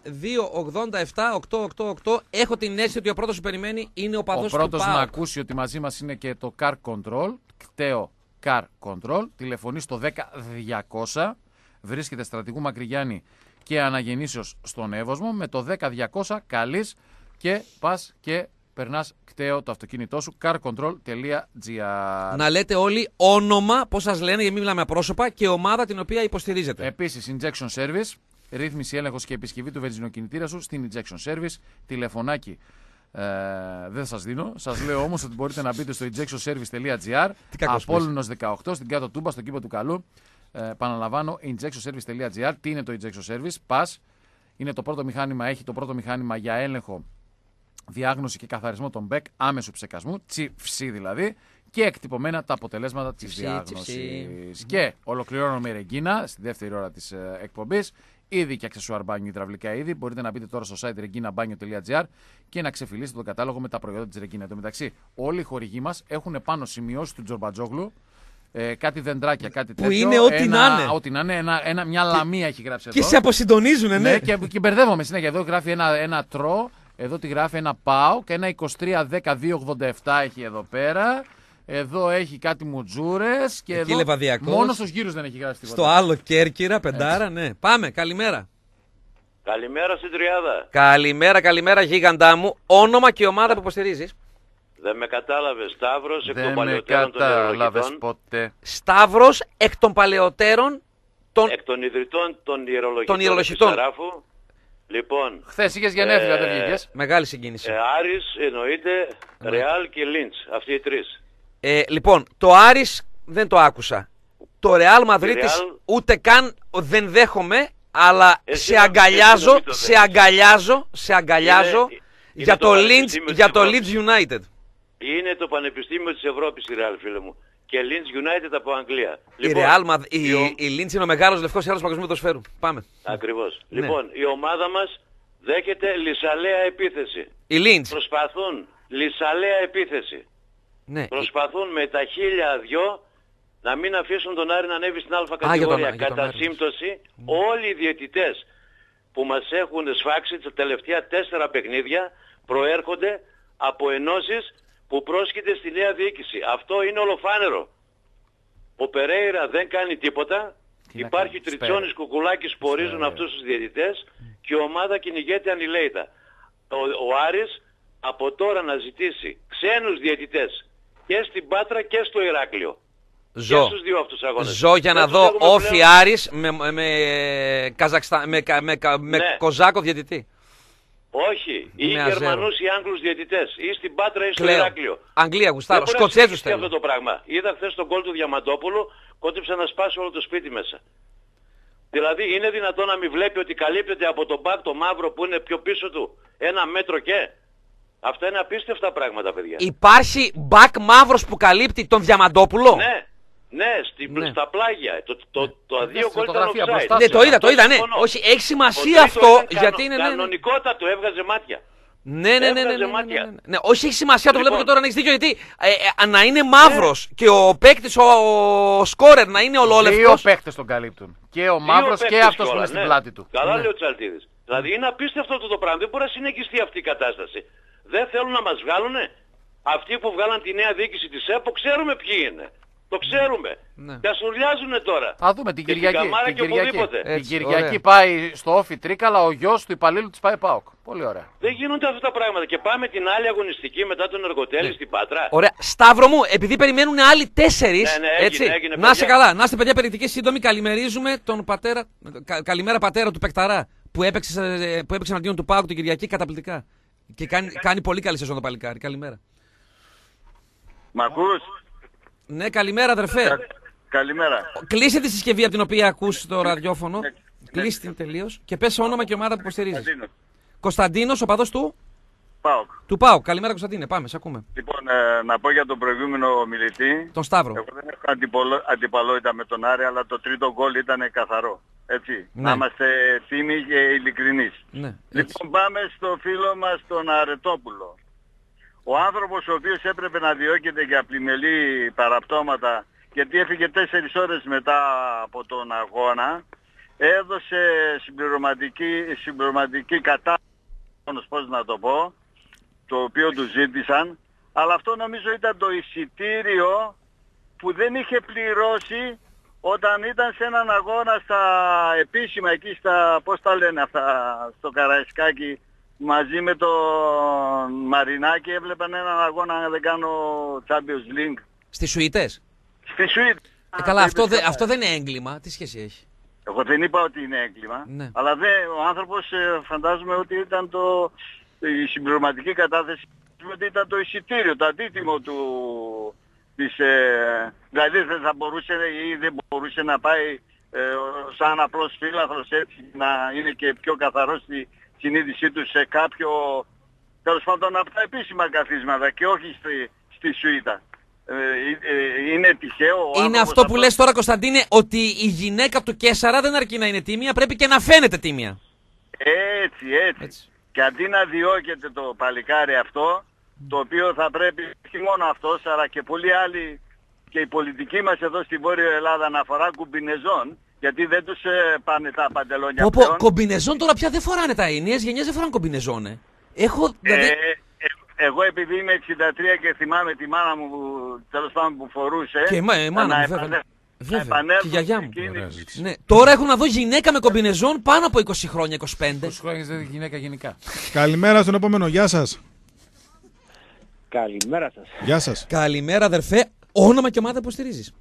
2-87-888. Έχω την αίσθηση ότι ο πρώτος που περιμένει είναι ο παδός του ΠΑΟΚ. Ο πρώτος να ακούσει ότι μαζί μας είναι και το Car Control, κταίο Car Control. Τηλεφωνεί στο 10-200, βρίσκεται Στρατηγού Μακρυγιάννη και Αναγεννήσεως στον Εύωσμο. Με το 10-200 καλείς και πας και περνάς κταίο το αυτοκίνητό σου, carcontrol.gr. Να λέτε όλοι όνομα, πώς σας λένε, γιατί μην μιλάμε απρόσωπα, και ομάδα την οποία υποστηρίζετε. Επίσης, Injection Service, ρύθμιση, έλεγχος και επισκευή του βενζινοκινητήρα σου στην Injection Service. Τηλεφωνάκι δεν σας δίνω. Σας λέω όμως ότι μπορείτε να μπείτε στο injectionservice.gr. Απόλλωνος 18, στην κάτω Τούμπα, στον κήπο του Καλού. Επαναλαμβάνω, injectionservice.gr. Τι είναι το Injection Service? Πας, είναι το πρώτο μηχάνημα, έχει το πρώτο μηχάνημα για έλεγχο, διάγνωση και καθαρισμό των μπεκ άμεσου ψεκασμού, τσιφσί δηλαδή, και εκτυπωμένα τα αποτελέσματα της διάγνωσης. Και ολοκληρώνουμε η Ρεγκίνα στη δεύτερη ώρα της εκπομπής. Είδη και αξεσουάρ μπάνιο υδραυλικά είδη. Μπορείτε να μπείτε τώρα στο site reginabanio.gr και να ξεφυλίσετε τον κατάλογο με τα προϊόντα της Ρεγκίνα. Εν τω μεταξύ, όλοι οι χορηγοί μας έχουν πάνω σημειώσεις του Τζορμπατζόγλου. Κάτι δεντράκια, κάτι τέτοιο. Που είναι ό,τι να είναι. Ό,τι να είναι, μια λαμία έχει γράψει εδώ. Και σε αποσυντονίζουνε, ναι. Και μπερδεύομαι συνέχεια. Εδώ γράφει ένα τρο. Εδώ τη γράφει ένα ΠΑΟΚ, ένα 23-10-287 έχει εδώ πέρα. Εδώ έχει κάτι μουτζούρες και εκεί εδώ Λεβαδιακός. Μόνο στους γύρους δεν έχει γράψει τίποτα. Στο άλλο Κέρκυρα, πεντάρα, ναι. Πάμε, καλημέρα. Καλημέρα στην Τριάδα. Καλημέρα γίγαντά μου. Όνομα και ομάδα που υποστηρίζεις. Δεν με κατάλαβες. Σταύρος εκ των Δεν με παλαιότερων των κατάλαβες ιερολογητών. ποτέ. Σταύρος εκ των παλαιότερων Εκ των ιδρυτών των ιερολογητών. ιερολογητών. Λοιπόν, Χθες είχες γενέθλια, δεν βγήκες. Μεγάλη συγκίνηση. Άρης εννοείται, Ρεάλ και Λίντς. Αυτοί οι τρεις. Λοιπόν, το Άρης δεν το άκουσα. Το Ρεάλ Μαδρίτης Real... ούτε καν δεν δέχομαι, αλλά Εσύ σε αγκαλιάζω για το Leeds United. Είναι το Πανεπιστήμιο της Ευρώπης η Ρεάλ, φίλε μου. Και Leeds United από Αγγλία. Η Leeds είναι ο μεγάλος λευκός ήρωας παγκοσμίου ποδοσφαίρου. Πάμε. Ακριβώς. Ναι. Λοιπόν, η ομάδα μας δέχεται λυσαλέα επίθεση. Η Leeds. Προσπαθούν λυσαλέα επίθεση. Ναι. Προσπαθούν με τα 1002 να μην αφήσουν τον Άρη να ανέβει στην Α κατηγορία. Κατά σύμπτωση, όλοι οι διαιτητές που μας έχουν σφάξει τα τελευταία 4 παιχνίδια προέρχονται από ενώσεις που πρόσκειται στη νέα διοίκηση. Αυτό είναι ολοφάνερο. Ο Περέιρα δεν κάνει τίποτα. Υπάρχει Τριτσόνης, Κουκουλάκης που ορίζουν αυτούς τους διαιτητές και η ομάδα κυνηγέται ανηλέητα. Ο Άρης από τώρα να ζητήσει ξένους διαιτητές και στην Πάτρα και στο Ηράκλειο. Και στους δύο αυτούς αγώνες. Ζω για να δω όφι Άρης με Κοζάκο διαιτητή. Όχι, ή Γερμανούς ή Άγγλους διαιτητές, ή στην Πάτρα ή στο Κλαίω. Ηράκλειο. Αγγλία, γουστάρω. Δεν μπορεί Σκοτσέζους να θέλω. αυτό το πράγμα. Είδα χθες τον γκολ του Διαμαντόπουλου, κόντυψε να σπάσει όλο το σπίτι μέσα. Δηλαδή είναι δυνατόν να μην βλέπει ότι καλύπτεται από τον μπακ το μαύρο που είναι πιο πίσω του 1 μέτρο και. Αυτά είναι απίστευτα πράγματα, παιδιά. Υπάρχει μπακ μαύρος που καλύπτει τον Διαμαντόπουλο. Ναι, στα πλάγια. Το αδείο γκολ ήταν offside. Ναι, το είδα, ναι. Όχι, έχει σημασία αυτό γιατί είναι. Κανονικότατο, έβγαζε μάτια. Ναι. Όχι, έχει σημασία, το βλέπω και τώρα να έχει δίκιο. Γιατί να είναι μαύρος και ο παίκτης, ο σκόρερ να είναι ολόλευκος. Δύο παίκτες τον καλύπτουν. Και ο μαύρος και αυτός που είναι στην πλάτη του. Καλά λέει ο Τσαλτίδης. Δηλαδή είναι απίστευτο αυτό το πράγμα. Δεν μπορεί να συνεχιστεί αυτή η κατάσταση. Δεν θέλουν να μας βγάλουνε. Αυτοί που βγάλαν τη νέα διοίκηση της ΕΠΟ ξέρουμε ποιοι είναι. Το ξέρουμε. Και ασουρλιάζουνε τώρα. Θα δούμε την Κυριακή. Την Κυριακή πάει στο Όφι Τρίκαλα ο γιος του υπαλλήλου της ΠΑΕ ΠΑΟΚ. Πολύ ωραία. Δεν γίνονται αυτά τα πράγματα. Και πάμε την άλλη αγωνιστική μετά τον Εργοτέλη στην Πάτρα. Ωραία. Σταύρο μου, επειδή περιμένουν άλλοι 4. Έγινε, να είστε καλά. Να είστε παιδιά περιεκτικοί, σύντομοι. Καλημερίζουμε τον πατέρα. Καλημέρα πατέρα του Πεκταρά που έπαιξε εναντίον του ΠΑΟΚ την Κυριακή καταπληκτικά. Και κάνει πολύ καλή σεζόν το παλικάρι. Καλημέρα. Μ' ακούς? Ναι, καλημέρα αδερφέ. Καλημέρα. Κλείσε τη συσκευή από την οποία ακούς το ραδιόφωνο. Κλείσε την τελείως και πες όνομα και ομάδα που υποστηρίζεις. Κωνσταντίνος. Κωνσταντίνος, οπαδός του. ΠΑΟΚ. Του ΠΑΟΚ. Καλημέρα Κωνσταντίνε, πάμε, σε ακούμε. Λοιπόν, να πω για τον προηγούμενο μιλητή. Τον Σταύρο. Εγώ δεν έχω αντιπαλότητα με τον Άρη, αλλά το τρίτο γκολ ήταν καθαρό. Έτσι. Ναι. Να είμαστε τίμοι και ειλικρινείς. Ναι, Λοιπόν, πάμε στο φίλο μας τον Αρετόπουλο. Ο άνθρωπος ο οποίος έπρεπε να διώκεται για πλημελή παραπτώματα, γιατί έφυγε 4 ώρες μετά από τον αγώνα, έδωσε συμπληρωματική κατάσταση, πώς να το πω, το οποίο του ζήτησαν, αλλά αυτό νομίζω ήταν το εισιτήριο που δεν είχε πληρώσει όταν ήταν σε έναν αγώνα στα επίσημα εκεί στα, πώς τα λένε αυτά, στο Καραϊσκάκι, μαζί με τον Μαρινάκη έβλεπαν έναν αγώνα, αν δεν κάνω, Champions League. Στις Σουητές. Στη Σουήτ. Καλά, αυτό δεν είναι έγκλημα. Τι σχέση έχει? Εγώ δεν είπα ότι είναι έγκλημα, Ναι. αλλά ο άνθρωπος φαντάζομαι ότι ήταν η συμπληρωματική κατάθεση, ότι ήταν το εισιτήριο, το αντίτιμο δηλαδή δεν θα μπορούσε ή δεν μπορούσε να πάει σαν απλός φύλαθρος, έτσι, να είναι και πιο καθαρός στη συνείδησή του σε κάποιο, τέλος πάντων, από τα επίσημα καθίσματα και όχι στη Σουίτα. Είναι τυχαίο. Είναι αυτό που λες τώρα, Κωνσταντίνε, ότι η γυναίκα του Κέσσαρα δεν αρκεί να είναι τίμια, πρέπει και να φαίνεται τίμια. Έτσι. Και αντί να διώκεται το παλικάρι αυτό, το οποίο θα πρέπει, όχι μόνο αυτός, αλλά και πολλοί άλλοι, και η πολιτική μας εδώ στη Βόρεια Ελλάδα, να φορά κουμπινεζόν, γιατί δεν τους πάνε τα παντελόνια πλέον. Κομπινεζόν τώρα πια δεν φοράνε οι νέες γενιές, δεν φοράνε κομπινεζόν. Εγώ επειδή είμαι 63 και θυμάμαι τη μάνα μου, τέλος πάντων, που φορούσε. Και η μάνα μου, βέβαια. Και η γιαγιά μου. Ναι. Τώρα έχουν να δω γυναίκα με κομπινεζόν πάνω από 20 χρόνια, 25. 20 χρόνια δεν είναι γυναίκα γενικά. Καλημέρα στον επόμενο. Γεια σας. Καλημέρα σας. Γεια σας. Καλημέρα, αδερφέ. Όνομα και ομάδα που στηρίζεις?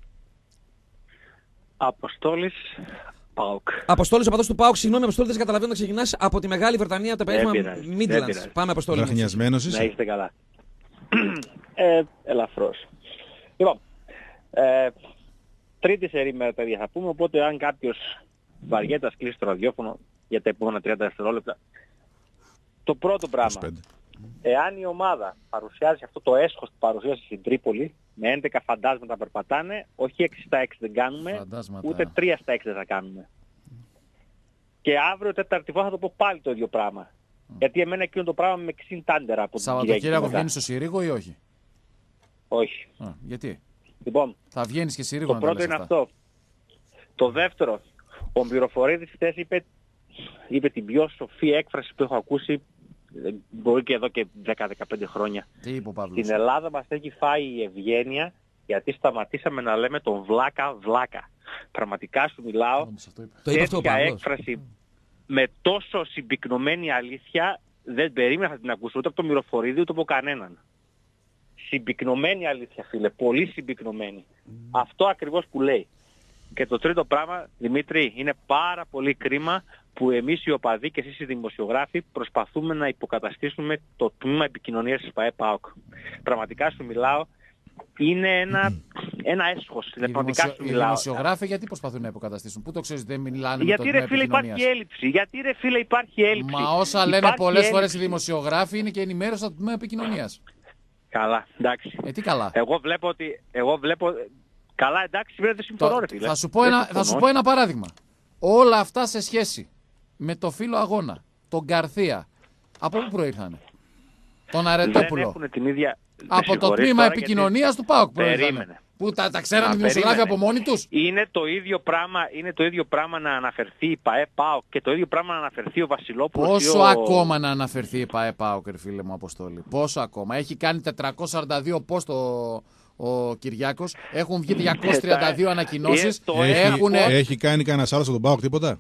Αποστόλης ΠΑΟΚ. Αποστόλης, ο παδός του ΠΑΟΚ. Συγγνώμη, Αποστόλη, δεν καταλαβαίνω να ξεκινάς από τη Μεγάλη Βρετανία, τα περίφημα Midlands. Πάμε, Αποστόλη. Βραχνιασμένος είσαι. Να είστε καλά. Ελαφρώς. Λοιπόν, τρίτη σερή μέρα, παιδιά, θα πούμε, οπότε αν κάποιος βαριέται να κλείσει το ραδιόφωνο για τα επόμενα 30 δευτερόλεπτα, το πρώτο πράγμα, 25. εάν η ομάδα παρουσιάζει αυτό το έσχος που παρουσίασε στην Τρίπολη, με 11 φαντάσματα περπατάνε, όχι 6 στα 6 δεν κάνουμε, Φαντάσματα. ούτε 3 στα 6 δεν θα κάνουμε. Και αύριο Τετάρτη θα το πω πάλι το ίδιο πράγμα. Γιατί εμένα εκείνο το πράγμα με ξύν τάντερα από την Σαββατοκύριακο βγαίνεις στο Συρίγο ή όχι? Όχι. Γιατί? Λοιπόν, Θα βγαίνεις και Συρίγο το να τα πρώτο λες είναι αυτά. αυτό. Το δεύτερο, ο Μυροφορίδης χθες είπε την πιο σοφή έκφραση που έχω ακούσει, μπορεί και εδώ και 10-15 χρόνια. Τι είπε ο Παύλος? Στην Ελλάδα μας έχει φάει η ευγένεια γιατί σταματήσαμε να λέμε τον βλάκα. Πραγματικά σου μιλάω, Το είπε αυτό ο τέτοια Παύλος. έκφραση με τόσο συμπυκνωμένη αλήθεια δεν περίμενα να την ακούσω ούτε από τον Μυροφορίδη ούτε από κανέναν. Συμπυκνωμένη αλήθεια, φίλε, πολύ συμπυκνωμένη. Αυτό ακριβώς που λέει. Και το τρίτο πράγμα, Δημήτρη, είναι πάρα πολύ κρίμα που εμείς οι οπαδοί και εσείς οι δημοσιογράφοι προσπαθούμε να υποκαταστήσουμε το τμήμα επικοινωνίας της ΠΑΕ-ΠΑΟΚ. Πραγματικά σου μιλάω, είναι ένα έσχος. Πραγματικά σου Οι μιλάω. δημοσιογράφοι γιατί προσπαθούν να υποκαταστήσουν? Πού το ξέρεις δεν μιλάνε Γιατί με το ρε φίλε τμήμα υπάρχει επικοινωνίας? έλλειψη. Γιατί ρε φίλε υπάρχει έλλειψη. Μα όσα λένε Υπάρχει πολλές φορές οι έλλειψη. δημοσιογράφοι είναι και ενημέρωση από το τμήμα επικοινωνίας. Καλά, εντάξει. Τι καλά? Εγώ βλέπω. Καλά, εντάξει, δεν συμφωνώ, ρε φίλε. Θα σου πω ένα παράδειγμα. Όλα αυτά σε σχέση με το φίλο αγώνα, τον Γκαρθία, από πού προήρθανε? Τον Δεν Αρετόπουλο. έχουν την ίδια. Από το τμήμα επικοινωνίας του ΠΑΟΚ προήρθανε. Περίμενε. Που τα ξέρανε οι Μα, δημοσιογράφοι περίμενε. από μόνοι τους. Είναι το ίδιο πράγμα να αναφερθεί η ΠΑΕ-ΠΑΟΚ και το ίδιο πράγμα να αναφερθεί ο Βασιλόπουλος. Πόσο ακόμα να αναφερθεί η ΠΑΕ-ΠΑΟΚ, φίλε μου Αποστόλη? Πόσο ακόμα? Έχει κάνει 442 post ο Κυριάκος. Έχουν βγει 232 ανακοινώσεις. Έχει κάνει κανένα άλλο από τον ΠΑΟΚ τίποτα?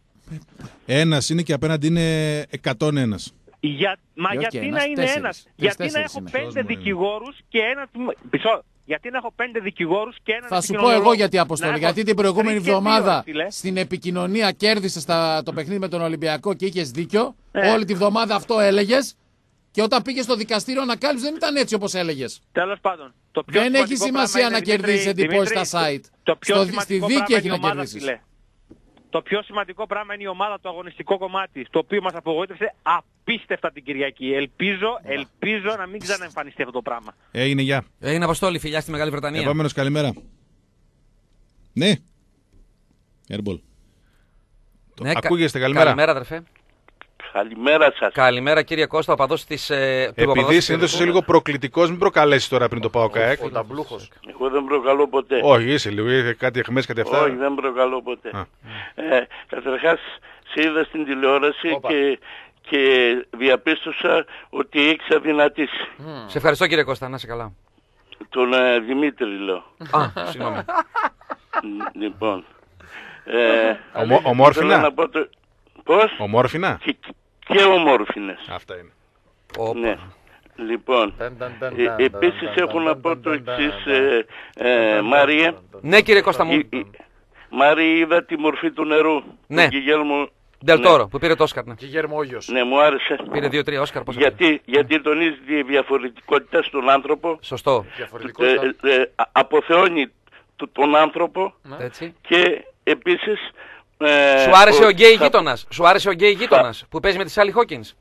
Ένας είναι και απέναντι είναι 101. Γιατί να είναι ένας? Γιατί να έχω 5 δικηγόρους και ένα. Γιατί να έχω 5 δικηγόρους και ένα. Θα σου πω εγώ γιατί, Αποστόλη. Γιατί την προηγούμενη εβδομάδα στην επικοινωνία κέρδισες το παιχνίδι με τον Ολυμπιακό και είχες δίκιο. Όλη τη βδομάδα αυτό έλεγες. Και όταν πήγες στο δικαστήριο να κάλυψες δεν ήταν έτσι όπως έλεγες. Τέλος πάντων. Δεν έχει σημασία να κερδίσεις εντυπώσεις στα site. Το πιο Στη δίκη έχει να κερδίσεις. Το πιο σημαντικό πράγμα είναι η ομάδα, το αγωνιστικό κομμάτι, το οποίο μας απογοήτευσε απίστευτα την Κυριακή. Ελπίζω να μην ξαναεμφανιστεί αυτό το πράγμα. Έγινε, γεια. Έγινε, Αποστόλη, φιλιά στη Μεγάλη Βρετανία. Επόμενος, καλημέρα. Ναι. Airball. Ναι, ακούγεστε, καλημέρα. Καλημέρα, αδερφέ. Καλημέρα σας. Καλημέρα, κύριε Κώστα, ο παδός της. Επειδή συνήθως είσαι λίγο προκλητικός, μην προκαλέσει τώρα πριν το πάω ΚΑΕΚ. Ο ταμπλούχος. Εγώ δεν προκαλώ ποτέ. Όχι, είσαι λίγο, κάτι εχμές, κάτι αυτά. Όχι, δεν προκαλώ ποτέ. Καταρχάς, σε είδα στην τηλεόραση και διαπίστωσα ότι έχεις αδυνατήσει. Σε ευχαριστώ, κύριε Κώστα, να είσαι καλά. Τον Δημήτρη λέω. Συγγνώμη. Λοιπόν. Ομόρφινα. Πώς? Ομόρφινα. Και ομόρφινες. Αυτά είναι. Ναι. Λοιπόν, επίσης έχω να πω το εξής, Μάριε. Ναι, κύριε Κώστα μου. Μάριε, είδα τη μορφή του νερού. Ναι. Ντελτόρο, που πήρε το Όσκαρ. Ναι, μου άρεσε. Πήρε 2-3 Όσκαρ. Γιατί τονίζει τη διαφορετικότητα στον άνθρωπο. Σωστό. Αποθεώνει τον άνθρωπο. Έτσι. Και επίσης... Σου άρεσε ο γκέι γείτονας. Σου άρεσε ο γκέι γείτονας που παίζει με τη Σάλι Χόκινς.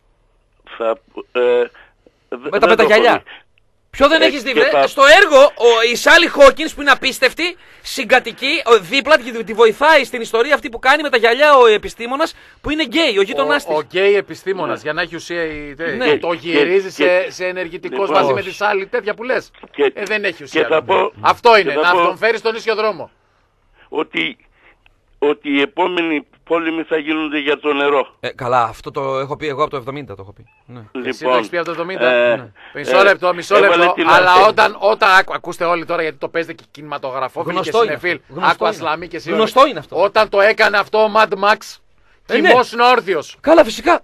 Με τα γυαλιά. Ποιο δεν έχεις δει, στο έργο η Σάλι Χόκινς που είναι απίστευτη, συγκατοικεί δίπλα, τη βοηθάει στην ιστορία αυτή που κάνει με τα γυαλιά ο επιστήμονας που είναι γκέι, ο γείτονάς της. Ο γκέι επιστήμονας, για να έχει ουσία, το γυρίζει σε ενεργητικός μαζί με τη Σάλι, τέτοια που λες. Δεν έχει ουσία. Αυτό είναι, να τον φέρει στον ίσιο δρόμο. Ότι οι επόμενοι πόλεμοι θα γίνονται για το νερό. Καλά, αυτό το έχω πει εγώ από το 70, το έχω πει. Ναι. Εσύ το έχεις πει από το 70. Μισό λεπτό. Αλλά όταν ακούστε όλοι τώρα, γιατί το παίζετε και κινηματογραφόφιλοι και συνεφίλ. Άκου Ασλαμή και εσύ. Γνωστό είναι αυτό. Όταν το έκανε αυτό ο Mad Max, κοιμόσουν όρθιος. Καλά, φυσικά.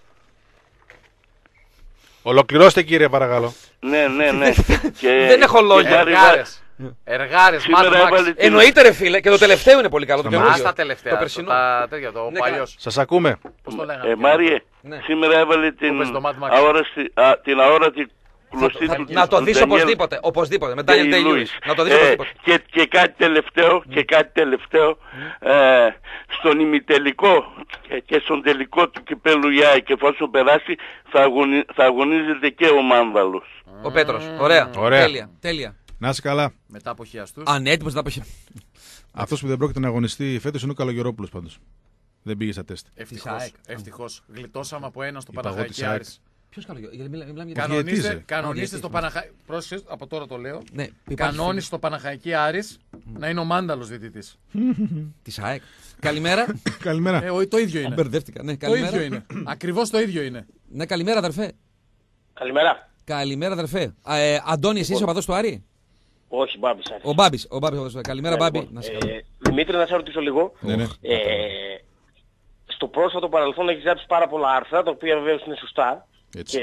Ολοκληρώστε, κύριε, παρακαλώ. Ναι. Δεν έχω λόγια. Εργάρες, Mad Εννοείται, ρε φίλε, και το τελευταίο είναι πολύ καλό. Τα τελευταία, το παλιός. Σας ακούμε. Πώς το λέγανε. Μάριε, σήμερα έβαλε την αόρατη κλωστή του. Να το δεις οπωσδήποτε, με Daniel Day-Lewis. Να το δεις οπωσδήποτε. Και κάτι τελευταίο, στον ημιτελικό και στον τελικό του κυπέλου ΙΑΕ και εφόσον περάσει θα αγωνίζεται και ο Μάνδαλος. Ο Πέτρος, ωραία. Τέλεια. Να είσαι καλά. Μετά από χιαστούς. Ανέτοιμος να πω. Αυτός που δεν πρόκειται να αγωνιστεί φέτος είναι ο Καλογερόπουλος πάντως. Δεν πήγε στα τεστ. Ευτυχώς. Γλιτώσαμε από ένα στο Παναχαϊκή Άρης. Ποιος Καλογερόπουλος? Κανονίστε στο Παναχαϊκή. Πρόσεχε, από τώρα το λέω. Κανόνισε στο Παναχαϊκή Άρης να είναι ο Μάνταλος διαιτητής. Της ΑΕΚ. Καλημέρα. Καλημέρα. Το ίδιο είναι. Μπερδεύτηκα. Το ίδιο είναι. Ακριβώς το ίδιο είναι. Ναι, καλημέρα, αδερφέ. Καλημέρα. Καλημέρα, αδερφέ. Αντώνη, εσύ είσαι ο παδός του Άρη? Όχι, Μπάμπης. Ο Μπάμπης. Καλημέρα, Μπάμπη. Δημήτρη, να σε ρωτήσω λίγο. Ναι. Στο πρόσφατο παρελθόν έχεις γράψει πάρα πολλά άρθρα, τα οποία βεβαίως είναι σωστά. Έτσι.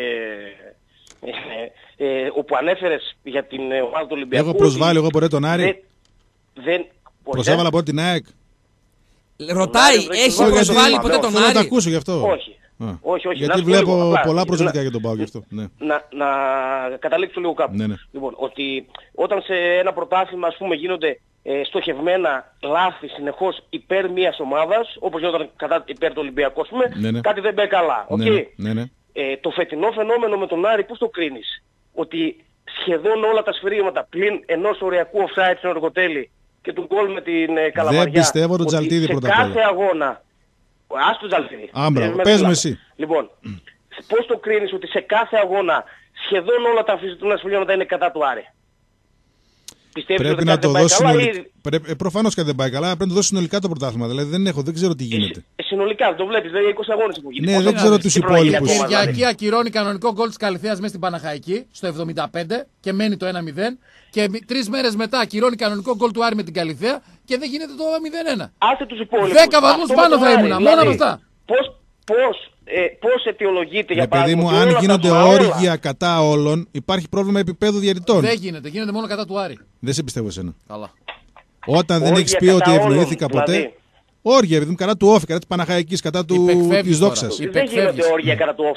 Και όπου ανέφερες για την ομάδα του Ολυμπιακού... Έχω προσβάλει εγώ ποτέ τον Άρη. Προσέβαλα ποτέ την ΑΕΚ. Ρωτάει, έχει προσβάλει ποτέ τον Άρη? Θέλω να τα ακούσω γι' αυτό. Όχι. Γιατί βλέπω πολλά προσωπικά για τον ΠΑΟΚ γι' αυτό. Να καταλήξω λίγο κάπου. Ναι. Λοιπόν, ότι όταν σε ένα πρωτάθλημα, ας πούμε, γίνονται στοχευμένα λάθη συνεχώς υπέρ μιας ομάδας, όπως γινόταν υπέρ του Ολυμπιακού, ας πούμε, κάτι δεν πάει καλά. Ναι. Το φετινό φαινόμενο με τον Άρη, πώς το κρίνεις? Ότι σχεδόν όλα τα σφυρίματα πλην ενός οριακού offside στην Οργοτέλη και του γκολ με την Καλαμαριά. Δεν πιστεύω τον Τζαλτίδη πρώτα απ' όλα. Σε κάθε αγώνα. Ας τον Τζαλτίδη. Πες μου εσύ. Λοιπόν, πώς το κρίνεις ότι σε κάθε αγώνα σχεδόν όλα τα αμφισβητούμενα σφυρίματα είναι κατά του Άρη? Πρέπει να το δώσει συνολικά. Προφανώς και δεν πάει καλά. Πρέπει να το δώσει συνολικά το πρωτάθλημα. Δηλαδή δεν ξέρω τι γίνεται. Συνολικά, το βλέπεις. Δηλαδή 20 αγώνες που γίνεται. Ναι, δεν ξέρω τους υπόλοιπους. Η Κυριακή ακυρώνει κανονικό γκολ της Καλυθέας μέσα στην Παναχαϊκή στο 75 και μένει το 1-0. Και 3 μέρες μετά ακυρώνει κανονικό γκολ του Άρη με την Καλυθέα και δεν γίνεται το 0-1. Άσε τους υπόλοιπους. 10 βαθμούς πάνω θα ήμουνα. Μόνο από αυτά. Πώς αιτιολογείται για παράδειγμα? Παιδί μου, αν γίνονται όργια κατά όλων, υπάρχει πρόβλημα επίπεδου διαιτητών. Δεν γίνεται μόνο κατά του Άρη. Δεν σε πιστεύω εσένα. Καλά. Όταν δεν έχεις πει ότι ευνοήθηκα ποτέ. Όργια, επειδή κατά του Όφη, κατά της Παναχαϊκής, κατά της Δόξας. Δεν γίνονται όργια κατά του Όφη.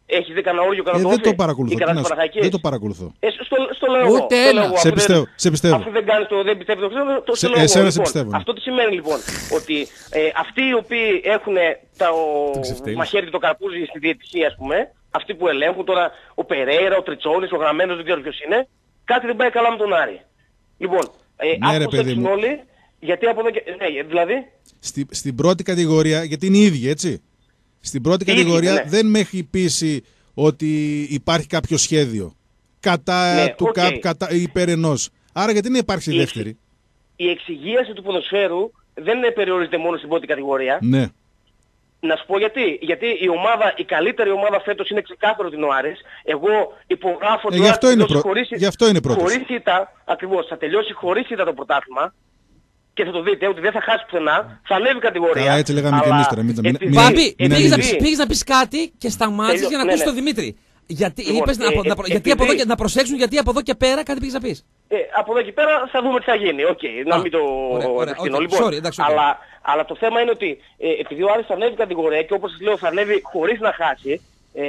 Έχει δει κανένα όργιο κατά το Δεν το παρακολουθώ. Δεν το παρακολουθώ. Στο λέω εγώ. Ούτε ένα. Σε πιστεύω. Αφού δεν πιστεύει το ξέρω, το λέω εσένα εγώ. σε πιστεύω. Αυτό τι σημαίνει λοιπόν? Ότι αυτοί οι οποίοι έχουν το μαχαίρι το καρπούζι στη διαιτησία, ας πούμε, αυτοί που ελέγχουν τώρα, ο Περέιρα, ο Τριτσόνης, ο Γραμμένος, δεν ξέρω ποιος είναι, κάτι δεν πάει καλά με τον Άρη. Λοιπόν, ναι, ρε παιδί μου. όλοι, γιατί από εδώ και... Ναι, δηλαδή... Στην πρώτη κατηγορία, γιατί είναι οι ίδιοι, έτσι. Στην πρώτη κατηγορία ναι. δεν με έχει πείσει ότι υπάρχει κάποιο σχέδιο κατά του ΚΑΠ, υπέρ ενός. Άρα γιατί να υπάρξει η δεύτερη? Η εξυγίαση του ποδοσφαίρου δεν περιορίζεται μόνο στην πρώτη κατηγορία. Ναι. Να σου πω γιατί. Γιατί η καλύτερη ομάδα φέτος είναι ξεκάθαρο την ο Άρης. Εγώ υπογράφω γι' αυτό είναι πρώτος. Χωρίς ήττα, ακριβώς, θα τελειώσει χωρίς ήττα το πρωτάθλημα. Και θα το δείτε ότι δεν θα χάσει πουθενά, θα ανέβει κατηγορία. Καλά, έτσι λέγαμε και εμείς τώρα. Μπάμπη, πήγες να πεις κάτι και σταμάτησες για να ακούσεις τον Δημήτρη. Γιατί είπες να προσέξουν, γιατί από εδώ και πέρα κάτι πήγες να πεις. Από εδώ και πέρα θα δούμε τι θα γίνει. Να μην το επεκτείνω. Αλλά το θέμα είναι ότι επειδή ο Άρης θα ανέβει κατηγορία και όπως σας λέω θα ανέβει χωρίς να χάσει,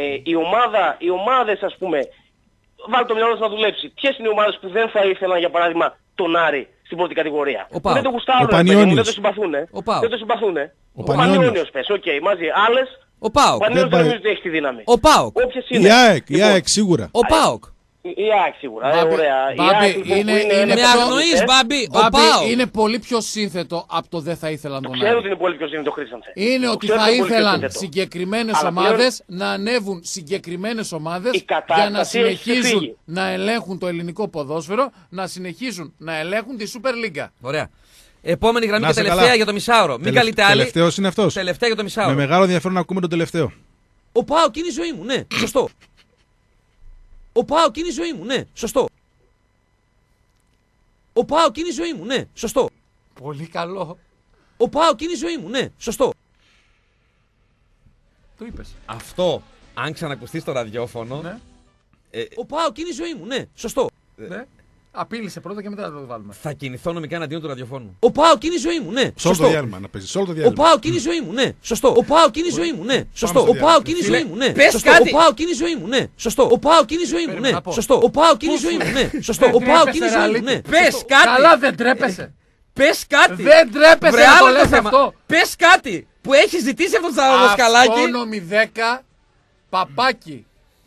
οι ομάδες, ας πούμε, βάλτε το μυαλό σας να δουλέψει. Ποιες είναι οι ομάδες που δεν θα ήθελαν, για παράδειγμα, τον Άρη στην πρώτη κατηγορία? Δεν το γουστάρουν, δεν το συμπαθούν. Ο Πανιώνιος πες, μαζί. Άλλες, ο ΠΑΟΚ. Ο Πανιώνιος δεν νομίζω ότι έχει τη δύναμη. Ο ΠΑΟΚ. Η ΑΕΚ σίγουρα. Ο ΠΑΟΚ. Η ΑΕΚ σίγουρα, ωραία. Με αγνοείς, Μπάμπη, ο ΠΑΟΚ. Είναι πολύ πιο σύνθετο από το δεν θα ήθελαν τον Άρη. Ξέρω ότι είναι πολύ πιο σύνθετο, Χρήστανθε. Είναι ότι θα ήθελαν συγκεκριμένες ομάδες να ανέβουν συγκεκριμένες ομάδες για να συνεχίζουν να ελέγχουν το ελληνικό ποδόσφαιρο, να συνεχίζουν να ελέγχουν τη Super League. Ωραία. Επόμενη γραμμή και τελευταία για το μισάωρο. Μην καλείτε άλλη. Τελευταίος είναι αυτός. Τελευταία για το μισάωρο. Με μεγάλο ενδιαφέρον να ακούμε τον τελευταίο. Ο ΠΑΟΚ είναι η ζωή μου, ναι, σωστό. Ο ΠΑΟΚ είναι η ζωή μου, ναι, σωστό. Ο ΠΑΟΚ είναι η ζωή μου, ναι, σωστό. Πολύ καλό. Ο ΠΑΟΚ είναι η ζωή μου, ναι, σωστό. Το είπες. Αυτό, αν ξανακουστεί στο ραδιόφωνο. Ναι. Ο ΠΑΟΚ είναι η ζωή μου, ναι, σωστό. Ναι. Απείλησε πρώτα και μετά θα το βάλουμε. Θα κινηθώ νομικά εναντίον του ραδιοφώνου. Ο ΠΑΟΚ είναι η ζωή μου, ναι. Σε όλο το διάλειμμα να παίζει. Ο ΠΑΟΚ είναι η ζωή μου, ναι. Σωστό. Ο ΠΑΟΚ είναι η ζωή μου, ναι. Σωστό. Ο ΠΑΟΚ είναι η ζωή μου, ναι. Πες κάτι. Ο ΠΑΟΚ είναι η ζωή μου, ναι. Σωστό. Ο ΠΑΟΚ είναι η ζωή μου, ναι. Σωστό. Ο ΠΑΟΚ είναι η ζωή μου, ναι. Σωστό. Ο ΠΑΟΚ είναι η ζωή μου, ναι. Πες κάτι. Καλά, δεν τρέπεσαι. Πες κάτι. Δεν τρέπεσαι να το λες αυτό. Πες κάτι που έχει ζητήσει αυτό το δασκαλάκι. Αυτόνομη 10 παπάκι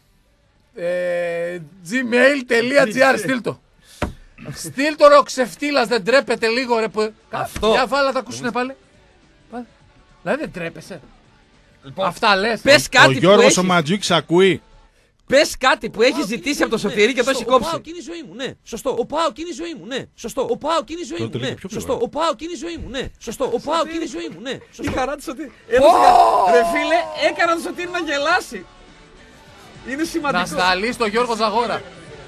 gmail.gr. Στείλ το. Στείλ το ρε ο ξεφτύλας, δεν τρέπεται λίγο ρε που... Αυτό. Για βάλα τα ακούσουνε πάλι. Δηλαδή δεν τρέπεσαι. Λοιπόν, αυτά λες. Πες κάτι. Ο Γιώργος ο Ματζούκης ακούει. Πες κάτι που έχει ζητήσει από το Σωτήρι και το έχει κόψει. Ο ΠΑΟΚ είναι η ζωή μου, ναι. Σωστό. Ο ΠΑΟΚ είναι η ζωή μου, ναι. Σωστό. Ο ΠΑΟΚ είναι η ζωή μου, ναι. Σωστό. Ο ΠΑΟΚ είναι η ζωή μου, ναι. Σωστό. Ο ΠΑΟΚ είναι η ζωή μου, ναι. Η χαρά του Σωτήρι. Ρε φίλε, έκανα τον Σωτήρι να γελάσει. Είναι σημαντικό. Να σταλεί στο Γιώργο Ζαγόρα.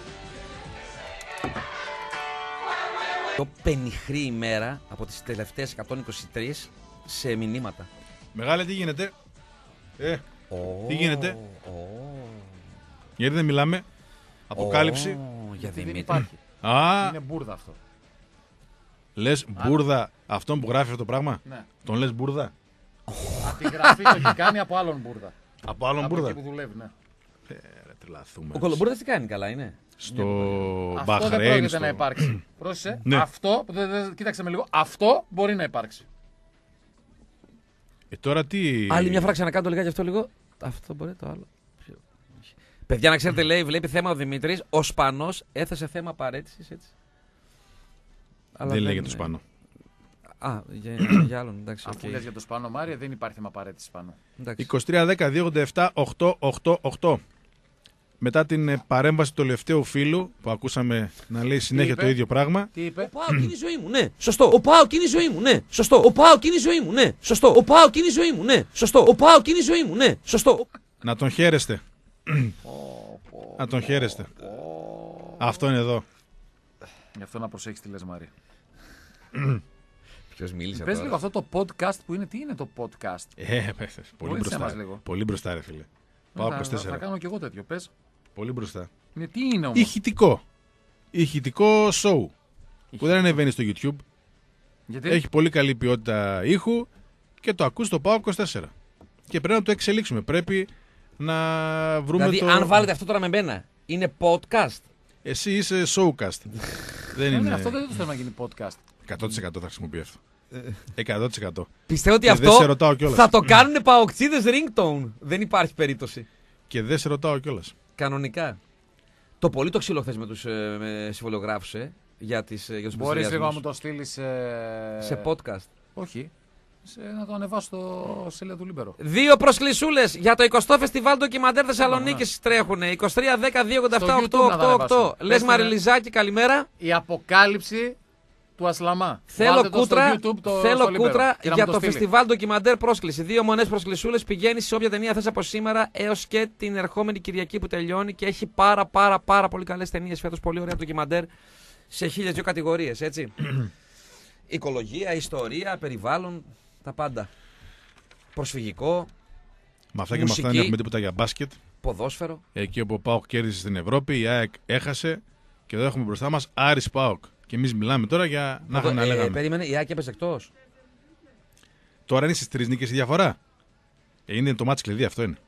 Το πενιχρή ημέρα από τις τελευταίες 123 σε μηνύματα. Μεγάλε, τι γίνεται? Τι γίνεται? Γιατί δεν μιλάμε? Αποκάλυψη. Για Δημήτρη. Υπάρχει. Α, είναι μπουρδα αυτό. Λες μπουρδα αυτόν που γράφει αυτό το πράγμα? Ναι. Τον λες μπουρδα? Από τη γραφή το έχει κάνει από άλλον μπουρδα. Από άλλον μπουρδα? Από εκεί που δουλεύει, ναι. Ο Κολομπούρδας τι κάνει καλά, είναι? Στο Μπαχρέιν. Αυτό δεν πρόκειται να υπάρξει. Πρόσεχε. Ναι. Αυτό, κοίταξε με λίγο, αυτό μπορεί να υπάρξει. Τώρα τι... Άλλη μια φορά ξανακάνω το λιγάκι αυτό λίγο. Αυτό μπορεί, το άλλο. Παιδιά, να ξέρετε, λέει, βλέπει θέμα ο Δημήτρης. Ο Σπανός έθεσε θέμα παρέτησης, έτσι. Δεν λέγεται το Σπανό. Α, για άλλον, εντάξει. Αφού λες για το Σπανό, Μάρια, δεν υπάρχει θέμα παρέτησης πάνω. 23-10-287-888. Μετά την παρέμβαση του τελευταίου φίλου που ακούσαμε να λέει συνέχεια το ίδιο πράγμα. Τι είπε? Ο ΠΑΟΚ είναι η ζωή μου, ναι. Σωστό. Ο ΠΑΟΚ είναι η ζωή μου, ναι. Σωστό. Ο ΠΑΟΚ είναι η ζωή μου, ναι. Σωστό. Ο ΠΑΟΚ είναι η ζωή μου, ναι. Σωστό. Ο ΠΑΟΚ είναι η ζωή μου, ναι. Σωστό. Να τον χαίρεστε. Να τον χαίρεστε. Αυτό είναι εδώ. Γι' αυτό να προσέχεις τι λες, Μάρια. Ποιος μίλησε Πες τώρα? λίγο αυτό το podcast που είναι. Τι είναι το podcast? Πολύ μπροστά. Πολύ μπροστά, ρε φίλε. Πάω 24. Θα κάνω κι εγώ τέτοιο. Πες. Πολύ μπροστά. Τι είναι όμως? Ηχητικό show. Που δεν ανεβαίνει στο YouTube. Γιατί? Έχει πολύ καλή ποιότητα ήχου και το ακούς στο ΠΑΟΚ 24. Και πρέπει να το εξελίξουμε. Πρέπει να βρούμε. Δηλαδή, αν βάλετε αυτό τώρα με μένα, είναι podcast. Εσύ είσαι showcast. Δεν είναι. Αυτό δεν το θέλουμε να γίνει podcast. 100% θα χρησιμοποιεί αυτό. 100%. Πιστεύω ότι αυτό θα το κάνουν παοξίδες ringtone. Δεν υπάρχει περίπτωση. Και δεν σε ρωτάω κιόλας. Κανονικά. Το πολύ το ξύλο θες με τους συμβολογράφους για τους Μπορείς λίγο να μου το στείλεις σε podcast. Όχι. Να το ανεβάσω στο σελίδα του Λίμπερο. 2 προσκλησούλες για το 20ο φεστιβάλ ντοκιμαντέρ Θεσσαλονίκης τρέχουν. 23-10-287-888. Λες Μαριλιζάκη, καλημέρα. Η αποκάλυψη του Ασλαμά. Θέλω κούτρα για το φεστιβάλ ντοκιμαντέρ πρόσκληση. 2 μονές προσκλησούλες. Πηγαίνεις σε όποια ταινία θες από σήμερα έως και την ερχόμενη Κυριακή που τελειώνει και έχει πάρα πολύ καλές ταινίες φέτος. Πολύ ωραία ντοκιμαντέρ σε 1002 κατηγορίες, έτσι. Οικολογία, ιστορία, περιβάλλον, τα πάντα. Προσφυγικό. Με αυτά και με αυτά δεν έχουμε τίποτα για μπάσκετ. Ποδόσφαιρο. Εκεί όπου ο ΠΑΟΚ κέρδισε στην Ευρώπη, η ΑΕΚ έχασε και εδώ έχουμε μπροστά μας Άρης ΠΑΟΚ. Και εμείς μιλάμε τώρα για να έχουμε να λέγαμε. Περίμενε, η ΑΕΚ έπαιζε εκτός. Τώρα είναι στις 3 νίκες η διαφορά. Είναι το μάτς κλειδί, αυτό είναι.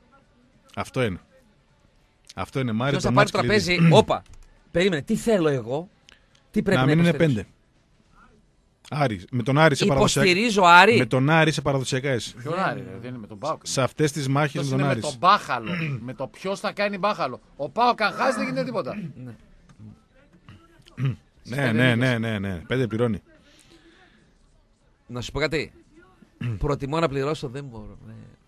Αυτό είναι Μάρι. Ποιος θα πάρει το τραπέζι, όπα. Περίμενε, τι θέλω εγώ, τι πρέπει να μην είναι 5. Άρη, με τον Άρη σε παραδοσιακά. Υποστηρίζω Άρη. Με τον Άρη σε παραδοσιακά εσύ. Ποιον Άρη, δεν είναι με τον Πάοκ. Σε αυτές τις μάχες με τον Άρη. Με τον μπάχαλο. Με το ποιος θα κάνει μπάχαλο. Ο Πάοκ αν χάσει δεν γίνεται τίποτα. Ναι. 5 πληρώνει. Να σου πω κάτι. Προτιμώ να πληρώσω, δεν μπορώ.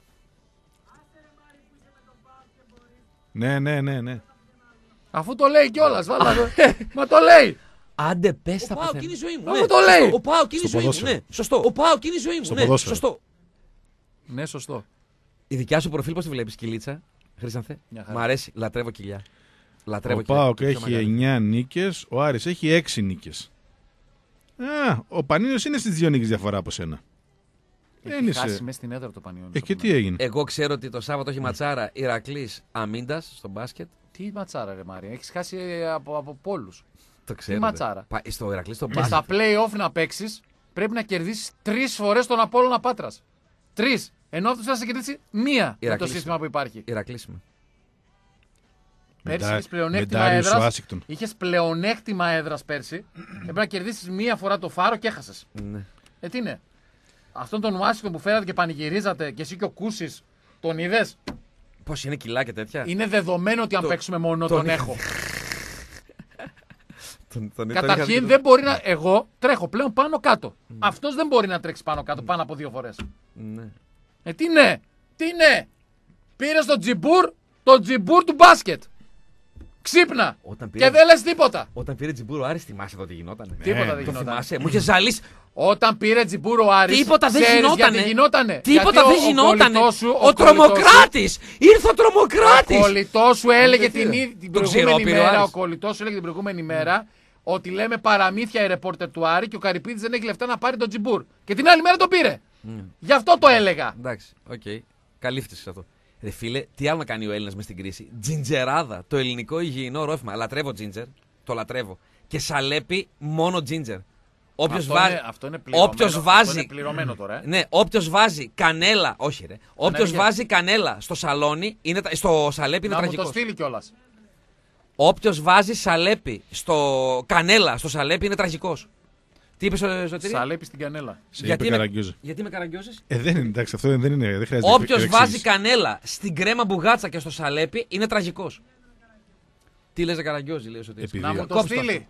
Ναι. Αφού το λέει κιόλας, μα το λέει. Άντε, πες τα παθαίνω. Ο ΠΑΟΚ είναι η ζωή μου. Αυτό το λέει. Ο ΠΑΟΚ είναι η ζωή μου. Ναι, σωστό. Ο ΠΑΟΚ είναι η ζωή μου. Ναι, σωστό. Ναι, σωστό. Η δικιά σου προφίλ πώς τη βλέπεις, Κιλίτσα, Χρήσανθε? Μ' αρέσει, λατρεύω κοιλιά. Ο ΠΑΟΚ έχει 9 νίκες, ο Άρης έχει 6 νίκες. Ο Πανίνιος είναι στις 2 νίκες διαφορά από σένα. Έχει χάσει μέσα στην έδρα το Πανίνιο. Και τι έγινε? Εγώ ξέρω ότι το Σάββατο έχει ματσάρα Ηρακλής Αμίντας στο μπάσκετ. Τι ματσάρα, ρε Μάρια, έχεις χάσει από πόλους. Το ξέρω. Τι ματσάρα. Στο Ηρακλή στο μπάσκετ. Και στα play-off να παίξεις πρέπει να κερδίσεις 3 φορές τον Απόλλωνα Πάτρας. 3. Ενώ αυτός θα σε κερδίσει 1 με το σύστημα που υπάρχει. Ηρακλήσιμο. Πέρσι είχες πλεονέκτημα έδρας πέρσι. Έπρεπε να κερδίσεις 1 φορά το Φάρο και έχασες. Ναι. Τι είναι. Αυτόν τον Ουάσιγκτον που φέρατε και πανηγυρίζατε και εσύ και ο Κούσης τον είδες? Πώς είναι κιλά και τέτοια. Είναι δεδομένο ότι αν παίξουμε μόνο τον έχω. Καταρχήν δεν μπορεί να. Εγώ τρέχω πλέον πάνω κάτω. Αυτός δεν μπορεί να τρέξει πάνω κάτω πάνω από 2 φορές. Ναι. Τι είναι. Πήρε το τζιμπούρ του μπάσκετ. Ξύπνα. Και δεν λες τίποτα. Όταν πήρε τζιμπούρ ο Άρης, θυμάσαι εδώ τι γινότανε? Τίποτα δεν γινότανε. Μου είχε ζαλίσει. Όταν πήρε τζιμπούρ ο Άρης, τίποτα δεν γινότανε. Τίποτα δεν γινότανε. Ο τρομοκράτης! Ήρθε ο τρομοκράτης! Ο κολλητός σου έλεγε την προηγούμενη μέρα. Ο κολλητός σου έλεγε την προηγούμενη μέρα ότι λέμε παραμύθια οι ρεπόρτερ του Άρη και ο Καρυπίδης δεν έχει λεφτά να πάρει τον τζιμπούρ. Και την άλλη μέρα το πήρε. Γι' αυτό το έλεγα. Εντάξει, οκ. Καλύφθησες αυτό. Ρε φίλε, τι άλλο να κάνει ο Έλληνας μες στην κρίση? Τζιντζεράδα, το ελληνικό υγιεινό ρόφημα. Λατρεύω τζίντζερ, το λατρεύω. Και σαλέπι μόνο τζίντζερ. Αυτό είναι πληρωμένο τώρα. Ναι, όποιος βάζει κανέλα, όχι ρε. Όποιος βάζει κανέλα στο σαλόνι, στο σαλέπι είναι τραγικός. Να μου το στείλει κιόλας. Όποιος βάζει κανέλα στο σαλέπι είναι τραγικός. Τι είπες, Σωτήρη? Σαλέπι στην κανέλα. Γιατί με καραγκιόζεις? Δεν είναι, εντάξει, αυτό δεν είναι. Δεν χρειάζεται. Όποιος βάζει κανέλα στην κρέμα μπουγάτσα και στο σαλέπι είναι τραγικός. Τι λες, καραγκιόζη, λέει ο Σωτήρης? Να μου το στείλει.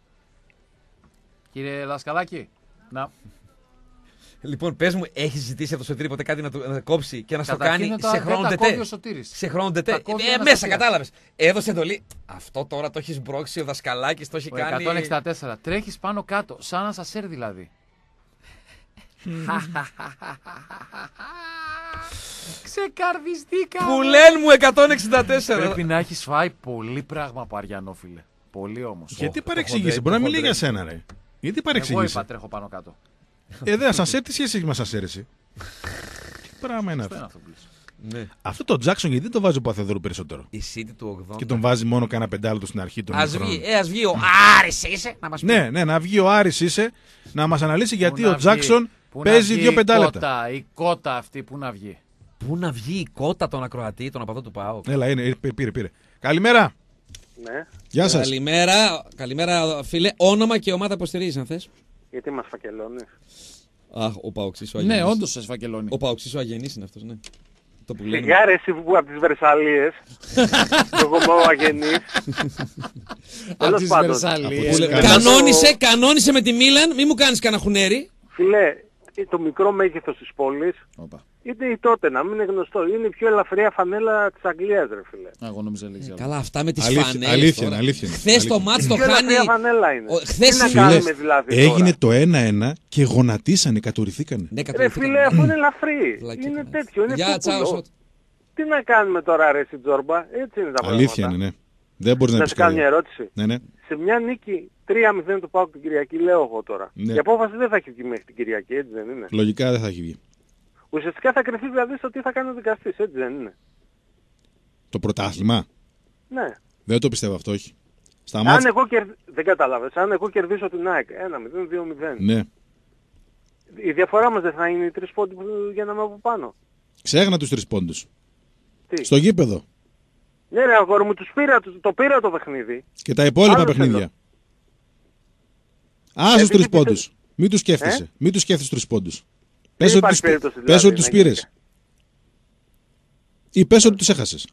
Κύριε Δασκαλάκη, να. Λοιπόν, πες μου, έχεις ζητήσει από το Σωτήρη ποτέ κάτι να κόψει και να στο κάνει σε χρόνο τετέ? Σε χρόνο τετέ. Μέσα, κατάλαβες. Έδωσε εντολή. Αυτό τώρα το έχεις μπρόξει, ο Δασκαλάκης το έχει κάνει. 164. Τρέχεις πάνω κάτω, σαν να σας έρθει δηλαδή. Ξεκαρδιστήκα. Που λένε μου 164. Πρέπει να έχεις φάει πολύ πράγμα από Αριανόφιλε. Πολύ όμως. Γιατί παρεξήγησε, μπορεί να μιλήσει για σένα, ρε. Γιατί παρεξήγησε? Εγώ είπα τρέχω πάνω κάτω. Δεν σας έρθει, σχέση έχει μας ασέρεση. Τι πράγμα είναι αυτό? Ναι. Αυτό το Jackson γιατί δεν το βάζει ο Παθεδόρου περισσότερο? Η City του 80. Και τον βάζει μόνο κάνα πεντάλεπτο στην αρχή των χρόνων. Ας βγει ο Άρης είσαι να μας πει. Ναι, να βγει ο Άρης είσαι να μας αναλύσει γιατί ο Jackson παίζει 2 πεντάλεπτα. Η κότα αυτή που να βγει. Πού να βγει η κότα τον ακροατή, τον οπαδό του ΠΑΟΚ. Έλα, πήρε. Καλημέρα. Ναι. Γεια σας. Καλημέρα, φίλε. Όνομα και ομάδα υποστηρίζεις, αν θες. Γιατί μας φακελώνεις. Αχ, ο Παοξής ο Αγενής. Ναι, όντως σας φακελώνει. Ο Παοξής ο Αγενής είναι αυτός, ναι. Σιγά ρε εσύ που από τις Βερσαλίες. Εγώ είμαι ο Αγενής. Από τις Βερσαλίες. Κανόνισε με τη Μίλαν, μη μου κάνεις κανένα χουνέρι. Φίλε, το μικρό μέγεθος της πόλης, είτε η τότε να μην είναι γνωστό, είναι η πιο ελαφριά φανέλα της Αγγλίας, ρε φίλε. Εγώ νόμιζα λέξη. Καλά, αυτά με τις φανέλες. Αλήθεια. Χθες το μάτς το χάνει. Η φανέλα είναι. Χθες τι να κάνουμε δηλαδή. Έγινε το 1-1 και γονατίσανε, κατουρηθήκανε. Ρε φίλε, αφού είναι ελαφρύ. Είναι τέτοιο, είναι κούκουλο. Τι να κάνουμε τώρα ρε εσύ Τζόρμπα, έτσι είναι τα πράγματα. Αλήθεια είναι, ναι. Δεν μπορείς να πεις. Να σου κάνω μια ερώτηση. Ναι. Σε μια νίκη 3-0 του ΠΑΟΚ την Κυριακή, λέω εγώ τώρα. Ναι. Η απόφαση δεν θα έχει βγει μέχρι την Κυριακή, έτσι δεν είναι. Λογικά δεν θα έχει βγει. Ουσιαστικά θα κρυφτεί δηλαδή στο τι θα κάνει ο δικαστής, έτσι δεν είναι. Το πρωτάθλημα. Ναι. Δεν το πιστεύω αυτό, όχι. Δεν κατάλαβες. Αν εγώ κερδίσω την ΑΕΚ 1-0, 2-0. Ναι. Η διαφορά μας δεν θα είναι οι 3 πόντοι για να είμαι από πάνω. Ξέχνα τους 3 πόντους. Τι? Στο γήπεδο. Ναι ρε αγόρι μου, το πήρα το παιχνίδι. Και τα υπόλοιπα παιχνίδια. Άσε τους 3 πόντους. Μην τους σκέφτεσαι. Μην τους σκέφτεσαι τους 3 πόντους. Πες ότι τους πήρες. Ή πες ότι τους έχασες.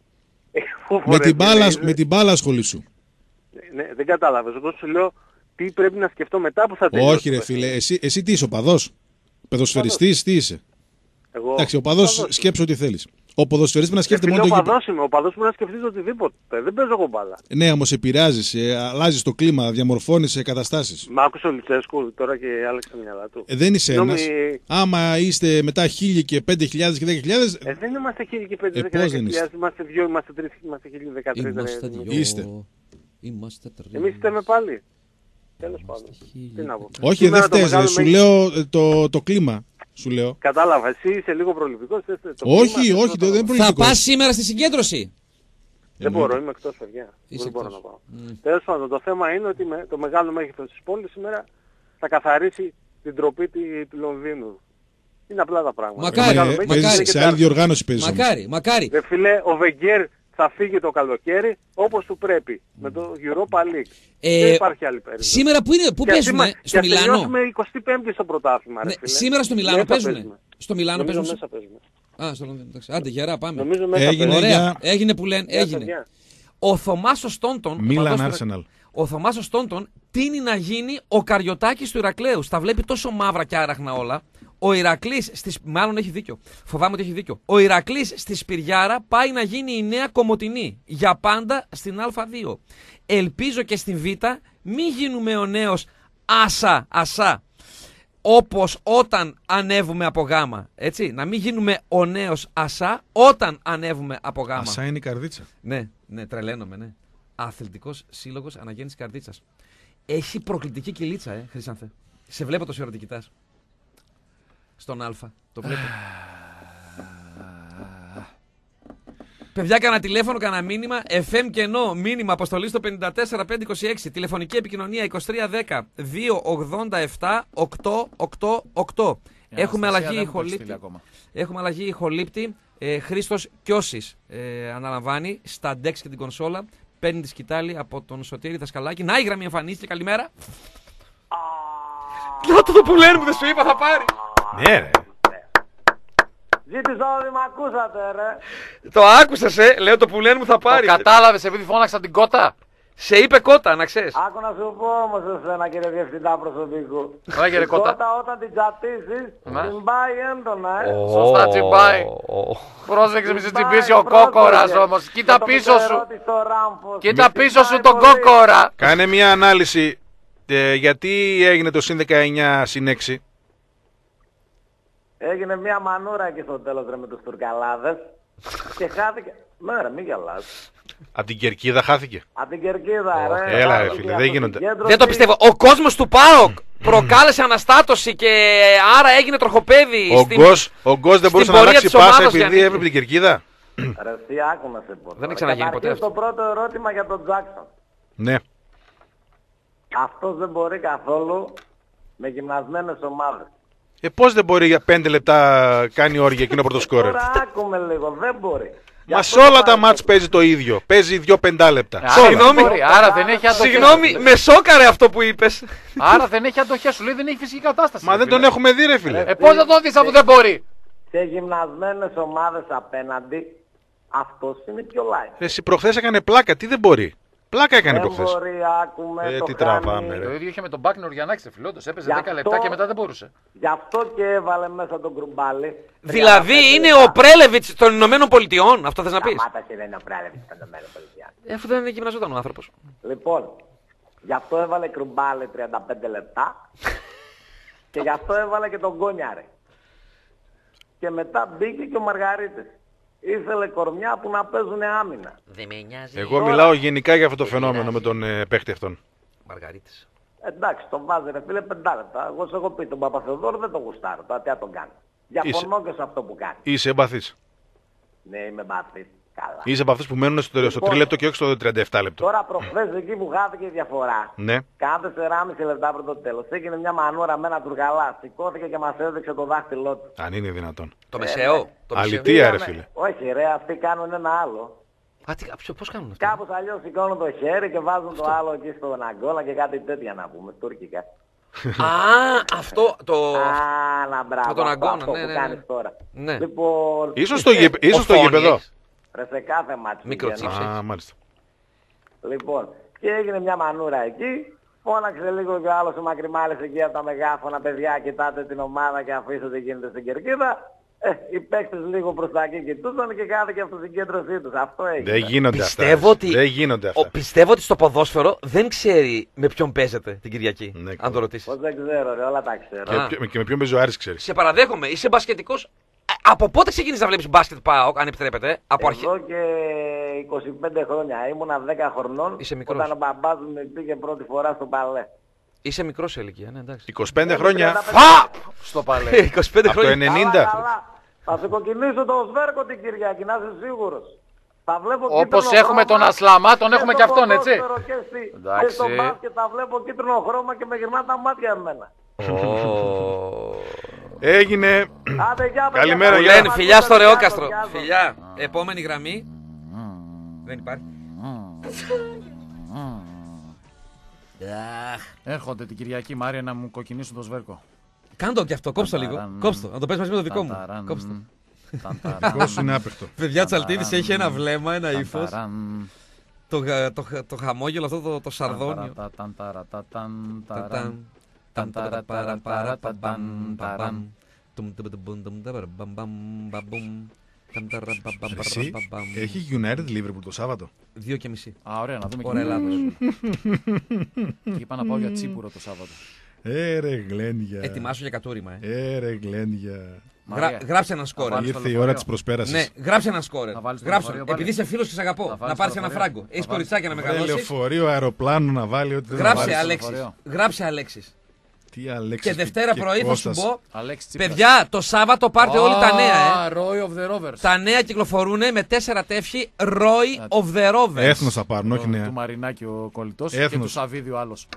Με την μπάλα ασχολήσου. Ναι, δεν κατάλαβες. Εγώ σου λέω τι πρέπει να σκεφτώ μετά που θα τελειώσει. Όχι ρε φίλε, εσύ τι είσαι, οπαδός? Ποδοσφαιριστής, τι είσαι? Εντάξει, ο οπαδός σκέψου ό,τι θέλεις. Ο ποδοσφαιριστής πρέπει να σκέφτεται μόνο το γήπεδο. Ο παδός μπορεί να σκεφτείς οτιδήποτε. Δεν παίζω εγώ μπάλα. Ναι, όμως επηρεάζεις, αλλάζεις το κλίμα, διαμορφώνεις καταστάσεις. Μα άκουσε ο Λουτσέσκου τώρα και άλλαξε τα μυαλά του. Δεν είσαι ένας. Άμα είστε μετά 1.000 και 5.000 και 10.000. Δεν είμαστε 1.000 και 5.000 και 10.000. Είμαστε 2, είμαστε 3, είμαστε 1.013. Είστε. Εμείς φταίμε πάλι. Τέλος πάντων. Τι να πω. Όχι, δεν φταίς, σου λέω το κλίμα. Σου λέω. Κατάλαβα, εσύ είσαι λίγο προληπτικός. Όχι, δεν είναι προληπτικός. Θα πας σήμερα στη συγκέντρωση? Δεν μπορώ, είμαι εκτός παιδιά. Δεν μπορώ να πάω. Τέλος πάντων, το θέμα είναι ότι το μεγάλο μέγεθος της πόλης σήμερα θα καθαρίσει την τροπή του Λονδίνου. Είναι απλά τα πράγματα. Μακάρι. Σε άλλη διοργάνωση παίζεις. Μακάρι. Φίλε, ο Βεγγέρ θα φύγει το καλοκαίρι όπως του πρέπει. Με το Europa League. Δεν υπάρχει άλλη περίπτωση. Σήμερα πού παίζουμε? Στο Μιλάνο. Τελειώσουμε 25η στο πρωτάθλημα. Ναι, σήμερα στο Μιλάνο παίζουμε. Στο Μιλάνο παίζουμε. Μέσα παίζουμε. Στο Λονδίνο. Άντε γερά πάμε. Έγινε που λένε. Έγινε. Ο Θωμάς ο Στόντον. Μίλαν Arsenal. Ο Θωμάς ο Στόντον τείνει να γίνει ο Καριωτάκης του Ηρακλέου. Τα βλέπει τόσο μαύρα και άραχνα όλα. Ο Ηρακλής μάλλον έχει δίκιο. Φοβάμαι ότι έχει δίκιο. Ο Ηρακλής στη Σπυριάρα πάει να γίνει η νέα Κομοτηνή. Για πάντα στην Α2. Ελπίζω και στην Β μην γίνουμε ο νέος Ασά. Όπως όταν ανέβουμε από Γ. Έτσι. Να μην γίνουμε ο νέος Ασά όταν ανέβουμε από Γ. Ασά είναι η καρδίτσα. Ναι, τρελαίνομαι, ναι. Αθλητικός σύλλογος αναγέννησης καρδίτσας. Έχει προκλητική κυλίτσα, Χρυσάνθε. Σε βλέπω τόση ώρα τι κοιτάς. Στον Α. Το βλέπω. Παιδιά, κάνα τηλέφωνο, κάνα μήνυμα. FM κενό, μήνυμα, αποστολή στο 54526. Τηλεφωνική επικοινωνία 2310 287 888. Έχουμε αλλαγή ηχολήπτη. Χρήστος Κιώσης αναλαμβάνει στα DEX και την κονσόλα. Παίρνει τη σκητάλη από τον Σωτήρη Δασκαλάκη. Να η γραμμή εμφανίστηκε, καλημέρα. Το που λένε μου, δεν σου είπα, θα πάρει. Ναι ρε. Ζήτησα ότι μ' ακούσατε ρε. Το άκουσες λέω το που λένε μου θα πάρει. Το κατάλαβες επειδή φώναξα την κότα? Σε είπε κότα, να ξέρεις. Άκου να σου πω όμως εσένα κύριε διευθυντά προσωπικού. Κύριε κότα. Όταν την τσατίσεις, τσιμπάει έντονα Σωστά τσιμπάει. Πρόσεξε μη σε τσιμπήσει ο κόκορας όμως. Κοίτα πίσω σου. Κοίτα πίσω σου τον κόκορα. Κάνε μια ανάλυση. Γιατί έγινε το συν 19 συν 6. Έγινε μια μανούρα εκεί στο τέλος ρε με τους Τουρκαλάδες και χάθηκε. Ναι ρε, μην γελάς. Απ' την Κερκίδα χάθηκε. Απ' την Κερκίδα ρε. Έλα ρε φίλε, δεν γίνονται. Δεν το πιστεύω. Ο κόσμος του ΠΑΟΚ προκάλεσε αναστάτωση και άρα έγινε τροχοπέδι. Ο Γκος δεν μπορούσε να αλλάξει πάσα επειδή έβλεπε την Κερκίδα. Ρε εσύ άκου να σε πω. Δεν έχει ξαναγίνει ποτέ αυτό. Το πρώτο ερώτημα για τον Τζάκσον. Ναι. Αυτός δεν μπορεί καθόλου με γυμνασμένες ομάδες. Πώς δεν μπορεί για 5 λεπτά κάνει όργια εκείνο πρώτο σκόρερ. Τώρα άκουμε λίγο, δεν μπορεί. Μα σε όλα τα μάτς παίζει το ίδιο. Παίζει 2 5 λεπτά. Άρα δεν έχει αντοχές. Συγγνώμη, με σόκαρε αυτό που είπες. Άρα δεν έχει αντοχές, σου λέει δεν έχει φυσική κατάσταση. Μα δεν τον έχουμε δει, ρε φίλε. Πώς θα τον δεις αφού δεν μπορεί. Σε γυμνασμένες ομάδες απέναντι, αυτός είναι πιο light. Εσύ προχθές έκανε πλάκα, τι δεν μπορεί. Πλάκα έκανε προχθές. Δεν μπορεί, άκουμε, τι τραβάμε, ρε. Το ίδιο είχε με τον Μπάκνορ Γιαννάκη σε φιλόντος. Έπαιζε 10 λεπτά και μετά δεν μπορούσε. Γι' αυτό και έβαλε μέσα τον Κρουμπάλη. Δηλαδή είναι ο Πρέλεβιτς των Ηνωμένων Πολιτειών, αυτό θες να πεις. Σταμάτασε, δεν είναι ο Πρέλεβιτς των Ηνωμένων Πολιτειών. Αφού δεν γυμναζόταν ο άνθρωπος. Λοιπόν, γι' αυτό έβαλε Κρουμπάλη 35 λεπτά και γι' αυτό έβαλε και τον Γκόνιαρε. Και μετά μπήκε και ο Μαργαρίτης. Ήθελε κορμιά που να παίζουν άμυνα. Δεν με νοιάζει. Εγώ μιλάω γενικά για αυτό το φαινόμενο με τον παίχτη αυτόν. Μαργαρίτης. Εντάξει, τον βάζει ρε φίλε 5 λεπτά. Εγώ σου έχω πει τον Παπαθεοδόρο δεν τον γουστάρω. Τώρα τι να τον κάνει. Διαφωνώ και σε αυτό που κάνει. Είσαι εμπαθής. Ναι, είμαι εμπαθής. Καλά. Είσαι από αυτούς που μένουν στο 3 λεπτό και όχι στο 37 λεπτό. Τώρα προχθές εκεί που χάθηκε η διαφορά. Ναι. Κάθε 4,5 λεπτά πριν το τέλος. Έγινε μια μανούρα με ένα τουργαλά. Σηκώθηκε και μας έδειξε το δάχτυλό του. Αν είναι δυνατόν. Το μεσαίο. Αλητία, ρε φίλε. Όχι, ρε, αυτοί κάνουν ένα άλλο. Πώς κάνουν αυτό. Κάπως αλλιώς σηκώνουν το χέρι και βάζουν το άλλο εκεί στον Αγκόλα και κάτι τέτοια να πούμε. Τουρκικά. Αυτό το. Να μπράβο. τον Αγκώνα, αυτό ναι, που ναι. κάνεις τώρα. Ναι. Λοιπόν, Ίσως στο γήπεδο. Ρε, σε κάθε μάτσο. Μικροτσίψη. Μάλιστα. Λοιπόν, και έγινε μια μανούρα εκεί. Φώναξε λίγο και ο άλλος ο Μακρυμάλης εκεί από τα μεγάφωνα. Παιδιά, κοιτάτε την ομάδα και αφήστε τι γίνεται στην κερκίδα. Οι παίκτες λίγο προς τα εκεί κοιτούσαν και κάθε και αυτοσυγκέντρωσή τους. Αυτό έγινε. Δεν γίνονται Πιστεύω αυτά. ότι, Δεν γίνονται αυτά. Πιστεύω ότι στο ποδόσφαιρο δεν ξέρει με ποιον παίζεται την Κυριακή. Ναι, αν το ρωτήσεις. Πώς δεν ξέρω, ρε, όλα τα ξέρω. Και με ποιον παίζει ο Άρης, ξέρεις. Σε παραδέχομαι, είσαι μπασκετικός. Από πότε ξεκίνησες να βλέπεις μπάσκετ ΠΑΟΚ, αν επιτρέπετε. Εδώ και 25 χρόνια. Ήμουνα 10 χρονών. Είσαι μικρός. Όταν ο μπαμπάς μου με πήγε πρώτη φορά στο παλέ. Είσαι μικρός σε ηλικία, ναι, εντάξει. 25 χρόνια. Στο παλέ. 25 Από το χρόνια. 90. Καλά. Θα σε κοκκινήσω το σβέρκο την Κυριακή, να είσαι σίγουρος. Θα βλέπω όπως έχουμε τον Ασλαμά, τον έχουμε και αυτόν, έτσι. Και στο μπάσκετ θα βλέπω κίτρινο χρώμα και με γυρνά τα μάτια εμένα. Έγινε. Καλημέρα, Λένε φιλιά στο Ρεόκαστρο. Φιλιά. Επόμενη γραμμή. Δεν υπάρχει. Έρχονται την Κυριακή, Μάρια, να μου κοκκινήσουν το σβέρκο. Κάντο και αυτό, κόψτε το λίγο. Κόψτε το, να το πες μαζί με το δικό μου. Κόψτε το. Δικό είναι άπεχτο. Παιδιά, Τσαλτίδης έχει ένα βλέμμα, ένα ύφος. Το χαμόγελο αυτό το σαρδόνιο. Εσύ, έχει United Liverpool το Σάββατο. 2:30. Ωραία, να δούμε Ωραία, Ελλάδος. Και είπα να πάω για τσίπουρο το Σάββατο. Ρε Γλένια. Ετοιμάσου για κατούριμα. Ρε Γλένια. Γράψε ένα σκόρερ. Ήρθε η ώρα της προσπέρασης. Ναι, γράψε ένα σκόρερ. Γράψε. Επειδή είσαι φίλος και σε αγαπώ. Να πάρεις ένα φράγκο. Έχεις κοριτσάκια να μεγαλώσεις. Λεωφορείο, αεροπλάνο να βάλει ό,τι δεν Γράψε Αλέξης. Τι Αλέξης. Και Δευτέρα πρωί θα σου πω. Παιδιά, το Σάββατο πάρτε όλοι τα νέα. Roy of the Rovers. Τα νέα κυκλοφορούν με 4 τεύχη. Roy of the Rovers. Έθνος θα πάρουν, όχι νέα. Του Μαρινάκη ο κολλητός και του Σαββίδη ο άλλος.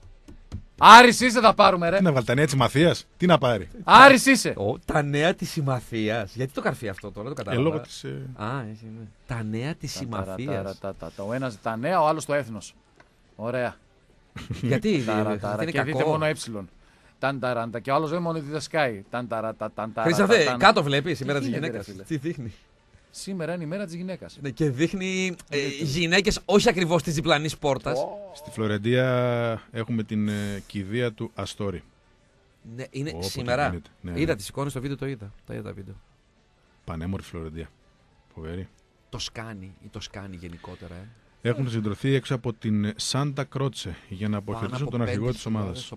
Άρης είσαι θα πάρουμε, ρε. Τι να βάλει τα νέα της Συμμαθίας, τι να πάρει. Άρης είσαι. Τα νέα της Συμμαθίας. Γιατί το καρφί αυτό τώρα, το κατάλαβα. Λόγω της. Τα νέα της Συμμαθίας. Ο ένας τα νέα, ο άλλος το έθνος. Ωραία. Γιατί είναι και δείτε μόνο τανταράντα. Και ο άλλος δεν μόνο διδασκάει. Χρήσταθε, κάτω βλέπεις η μέρα της γυναίκας. Τι δείχνει. Σήμερα είναι η μέρα της γυναίκας. Και δείχνει γυναίκες όχι ακριβώς της διπλανής πόρτας. Στη Φλωρεντία έχουμε την κηδεία του Αστόρι. Ναι, είναι σήμερα. Είδα τις εικόνες στο βίντεο, το είδα. Τα είδα βίντεο. Πανέμορφη Φλωρεντία. Φοβερή. Το σκάνει ή το σκάνει γενικότερα. Έχουν συγκεντρωθεί έξω από την Σάντα Κρότσε για να αποχαιρετήσουν τον αρχηγό της ομάδας.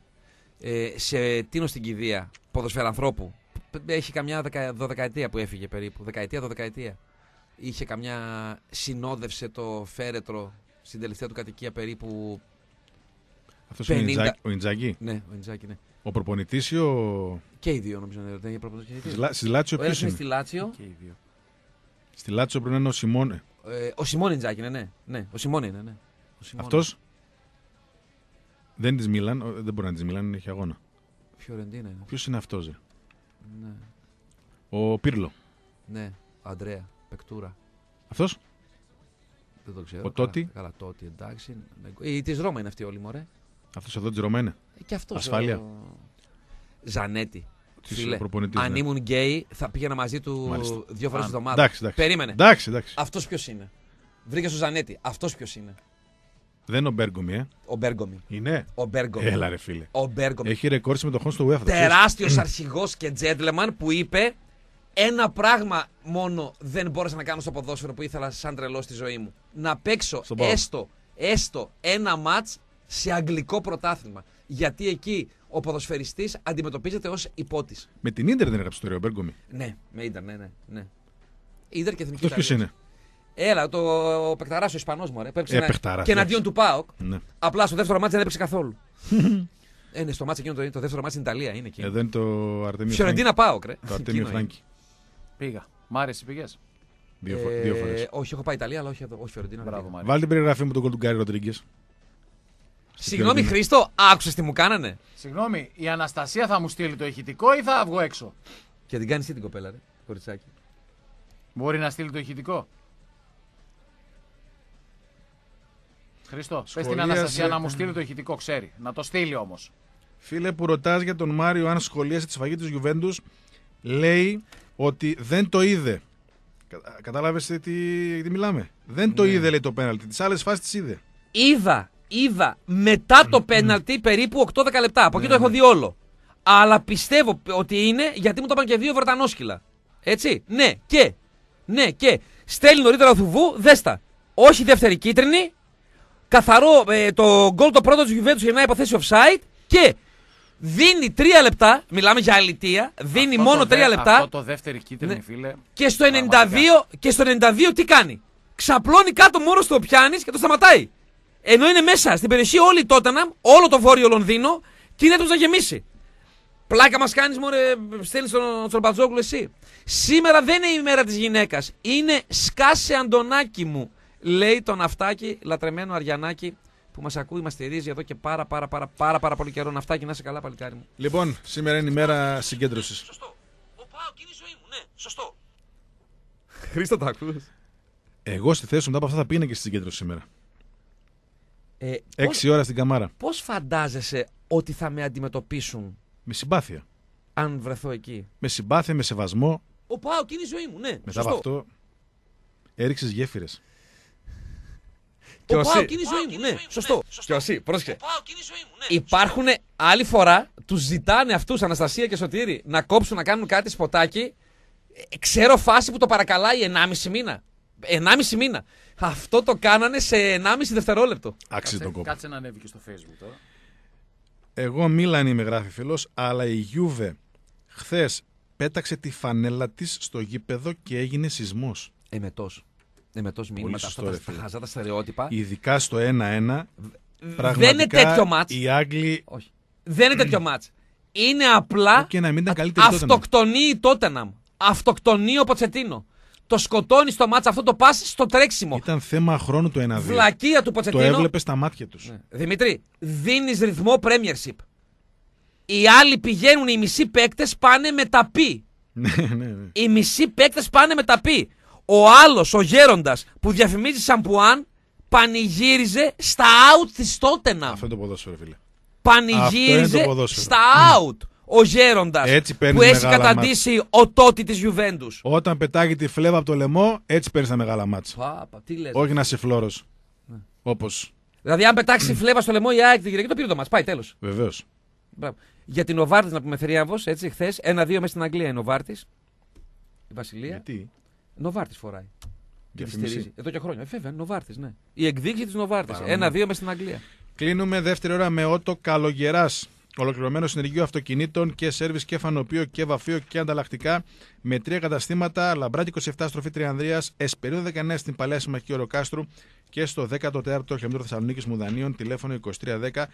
Σε τίνο στην κηδεία ποδοσφαιρανθρώπου. Έχει καμιά 12ετία που έφυγε περίπου. 10ετία. Είχε καμιά. Συνόδευσε το φέρετρο στην τελευταία του κατοικία περίπου. Αυτός είναι ο Ιντζάκη. Ναι, ο Ιντζάκη, ναι. Ο προπονητής ή ο. Και οι δύο νομίζω. Στη Λάτσιο ποιος είναι. Στη Λάτσιο. Στη Λάτσιο πρέπει να είναι ο Σιμώνε. Ο Σιμώνε Ιντζάκη είναι, ναι. Ο Σιμώνε είναι, ναι. Αυτός δεν είναι της Μίλαν, δεν μπορεί να είναι της Μίλαν, έχει αγώνα. Φιωρεντίνα είναι. Ποιος είναι αυτός, Ναι. Ο Πίρλο. Ναι, Αντρέα, Πεκτούρα. Αυτός. Δεν το ξέρω. Ο Τότι. Καλά, Τότι, εντάξει. Η της Ρώμα είναι αυτή όλοι, μωρέ. Αυτός εδώ της Ρώμα είναι. Και αυτός. Ασφάλεια. Ζανέτη. Φίλε, αν ήμουν γκέι, θα πήγαινα μαζί του 2 φορές τη εβδομάδα. Εντάξει. Περίμενε. Εντάξει. Αυτός ποιος είναι? Βρήκε στο Ζανέτη. Αυτός ποιος είναι? Δεν είναι ο Μπέργκομι, Ο Μπέργκομι. Είναι. Ο Μπέργκομι. Έλα, ρε φίλε. Ο Μπέργκομι. Έχει ρεκόρ συμμετοχών στο UEFA. Τεράστιος αρχηγός και gentleman που είπε: ένα πράγμα μόνο δεν μπόρεσα να κάνω στο ποδόσφαιρο που ήθελα σαν τρελό στη ζωή μου. Να παίξω έστω ένα μάτς σε αγγλικό πρωτάθλημα. Γιατί εκεί ο ποδοσφαιριστής αντιμετωπίζεται ως υπότης. Με την Ίντερ δεν έγραψε το ωραίο Μπέργκομι. Ναι, με Ίντερ, ναι. Ίντερ και εθνική. Αυτός ποιος είναι? Έλα, ο Πεκταράς ο Ισπανός μου, και εναντίον του ΠΑΟΚ. Ναι. Απλά στο δεύτερο μάτς δεν έπαιξε καθόλου. Είναι στο μάτς εκείνο το δεύτερο μάτς στην Ιταλία. Είναι εκεί. Εδώ είναι το Αρτέμιο Φράγκη. Φιωρεντίνα ΠΑΟΚ, ρε. Το Αρτέμιο Φράγκη. Πήγα. Μ' άρεσε, πήγες? Δύο φορές. Όχι, έχω πάει Ιταλία, αλλά όχι Φιωρεντίνα. Βάλτε την περιγραφή μου τον γκολ του Γκάρι Ροντρίγκες. Συγγνώμη, Χρήστο, άκουσες τι μου κάνανε? Συγγνώμη, η Αναστασία θα μου στείλει το ηχητικό ή θα βγω έξω? Και την κάνει εσύ την κοπέλα, ρε, κοριτσάκι. Μπορεί να στείλει το ηχητικό? Χρήστο, πες την Αναστασία να μου στείλει το ηχητικό, ξέρει. Να το στείλει όμως. Φίλε που ρωτάς για τον Μάριο αν σχολίασε τη σφαγή της Γιουβέντους, λέει ότι δεν το είδε. Κατάλαβες τι μιλάμε? Δεν το είδε, λέει, το πέναλτι. Τις άλλες φάσεις τις είδε. Είδα μετά το πέναλτι περίπου 8-10 λεπτά. Από εκεί το έχω δει όλο. Αλλά πιστεύω ότι είναι γιατί μου το είπαν και 2 Βρετανόσκυλα. Έτσι. Ναι, και στέλνει νωρίτερα ο Θουβού, δέστα. Όχι δεύτερη κίτρινη. Καθαρό το γκολ το πρώτο της Juventus γυρνάει υποθέσει offside και δίνει 3 λεπτά. Μιλάμε για αλητεία. Δίνει αυτό μόνο 3 λεπτά. Αυτό το δεύτερη κίτρινη, ναι. Φίλε. Και στο 92 τι κάνει? Ξαπλώνει κάτω μόνο στο πιάνεις και το σταματάει. Ενώ είναι μέσα στην περιοχή όλη η Τότεναμ, όλο το βόρειο Λονδίνο και είναι έτοιμος να γεμίσει. Πλάκα μας κάνεις, μωρέ, στέλνεις στον Μπατζόγλου εσύ. Σήμερα δεν είναι η μέρα της γυναίκας. Είναι σκάσε Αντωνάκι μου. Λέει το ναυτάκι, λατρεμένο Αριανάκι που μας ακούει, μας στηρίζει εδώ και πάρα πολύ καιρό. Ναυτάκι, να είσαι καλά, παλικάρι μου. Λοιπόν, σήμερα είναι η μέρα συγκέντρωσης. Σωστό. Ο ΠΑΟΚ είναι η ζωή μου, ναι, σωστό. Χρήστο, το ακούς? Εγώ στη θέση μου μετά από αυτά θα πήγαινα και στη συγκέντρωση σήμερα. 6 ώρα στην Καμάρα. Πώς φαντάζεσαι ότι θα με αντιμετωπίσουν? Με συμπάθεια. Αν βρεθώ εκεί. Με συμπάθεια, με σεβασμό. Ο ΠΑΟΚ είναι η ζωή μου, ναι. Μετά από αυτό έριξες γέφυρες. Ο ΠΑΟΚ είναι η ζωή μου, ναι. Σωστό. Και εσύ, πρόσεχε. Υπάρχουν άλλη φορά, τους ζητάνε αυτούς, Αναστασία και Σωτήρη, να κόψουν να κάνουν κάτι σποτάκι. Ξέρω φάση που το παρακαλάει 1,5 μήνα. 1,5 μήνα. Αυτό το κάνανε σε 1,5 δευτερόλεπτο. Άξιζε τον κόπο. Κάτσε να ανέβει και στο Facebook τώρα. Εγώ Μίλαν είμαι, γράφει φίλος, αλλά η Γιούβε χθες πέταξε τη φανέλα της στο γήπεδο και έγινε σεισμός. Εμετός μήνυματα. Αυτά τα χαζά τα στερεότυπα. Ειδικά στο 1-1. Πραγματικά δεν είναι τέτοιο μάτς. Οι Άγγλοι. Όχι. Δεν είναι τέτοιο μάτς. Είναι απλά αυτοκτονεί η Τότεναμ. Αυτοκτονεί ο Ποτσετίνο. Το σκοτώνει στο μάτς αυτό, το πας στο τρέξιμο. Ήταν θέμα χρόνου το 1-2. Βλακεία του Ποτσετίνο. Το έβλεπε στα μάτια τους. Ναι. Δημήτρη, δίνεις ρυθμό Premiership. Οι άλλοι πηγαίνουν, οι μισοί παίκτες πάνε με τα πι. Οι μισοί παίκτες πάνε με τα πι. Ο άλλος, ο γέροντας που διαφημίζει Σαμπουάν, πανηγύριζε στα out της Τότεναμ. Αυτό είναι το ποδόσφαιρο, φίλε. Πανηγύριζε στα out. Ο γέροντας που έχει καταντήσει ο Τότι της Γιουβέντους. Όταν πετάγει τη φλέβα από το λαιμό, έτσι παίρνει τα μεγάλα μάτσα. Όχι να είσαι φλόρος. Ναι. Όπως. Δηλαδή, αν πετάξει φλέβα στο λαιμό, η ΑΕΚ την Κυριακή το πήρε το μάτς. Πάει, τέλος. Βεβαίως. Για την Νοβάρτης, να πούμε θρίαμβος, έτσι, χθες 1-2 μέσα στην Αγγλία η Νοβάρτης. Η Βασιλεία. Γιατί? Νοβάρτης φοράει. Διαφημίζει. Εδώ και χρόνια. Βέβαια, Νοβάρτης, ναι. Η εκδίκηση της Νοβάρτης. 1-2 μέσα στην Αγγλία. Κλείνουμε δεύτερη ώρα με Ότο Καλογεράς. Ολοκληρωμένο συνεργείο αυτοκινήτων και σέρβις και φανοπείο και βαφείο και ανταλλακτικά με 3 καταστήματα. Λαμπράκη 27 στροφή Τριανδρίας, Εσπερίδα 19 στην Παλαιά Συμμαχική Οροκάστρου και στο 14ο χιλιόμετρο Θεσσαλονίκης Μουδανίων, τηλέφωνο 2310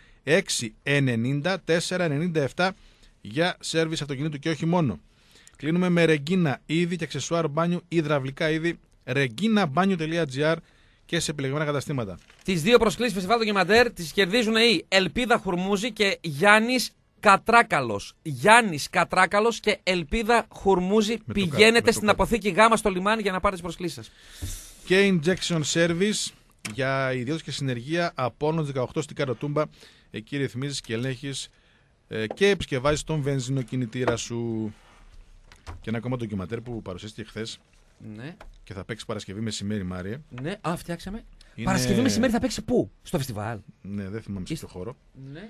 690 497 για σέρβις αυτοκινήτου και όχι μόνο. Κλείνουμε με Ρεγκίνα είδη και αξεσουάρ μπάνιου υδραυλικά είδη, reginabanyu.gr και σε επιλεγμένα καταστήματα. Τις 2 προσκλήσεις Φεστιβάλ του Γεματέρ τις κερδίζουν οι Ελπίδα Χουρμούζη και Γιάννης Κατράκαλος. Γιάννης Κατράκαλος και Ελπίδα Χουρμούζη. Πηγαίνετε στην αποθήκη Γάμα στο λιμάνι για να πάρετε τις προσκλήσεις σας. Και Injection Service για ιδιώτες και συνεργεία Απόλλωνας 18 στην Καροτούμπα. Εκεί ρυθμίζεις και ελέγχεις και επισκευάζεις τον βενζινοκινητήρα σου. Και ένα ακόμα ντοκιματέρ που παρουσιάστηκε χθες. Ναι. Και θα παίξει Παρασκευή μεσημέρι, Μάριε. Ναι, φτιάξαμε. Είναι... Παρασκευή μεσημέρι θα παίξει πού? Στο φεστιβάλ. Ναι, δεν θυμάμαι σε ποιο χώρο. Ναι.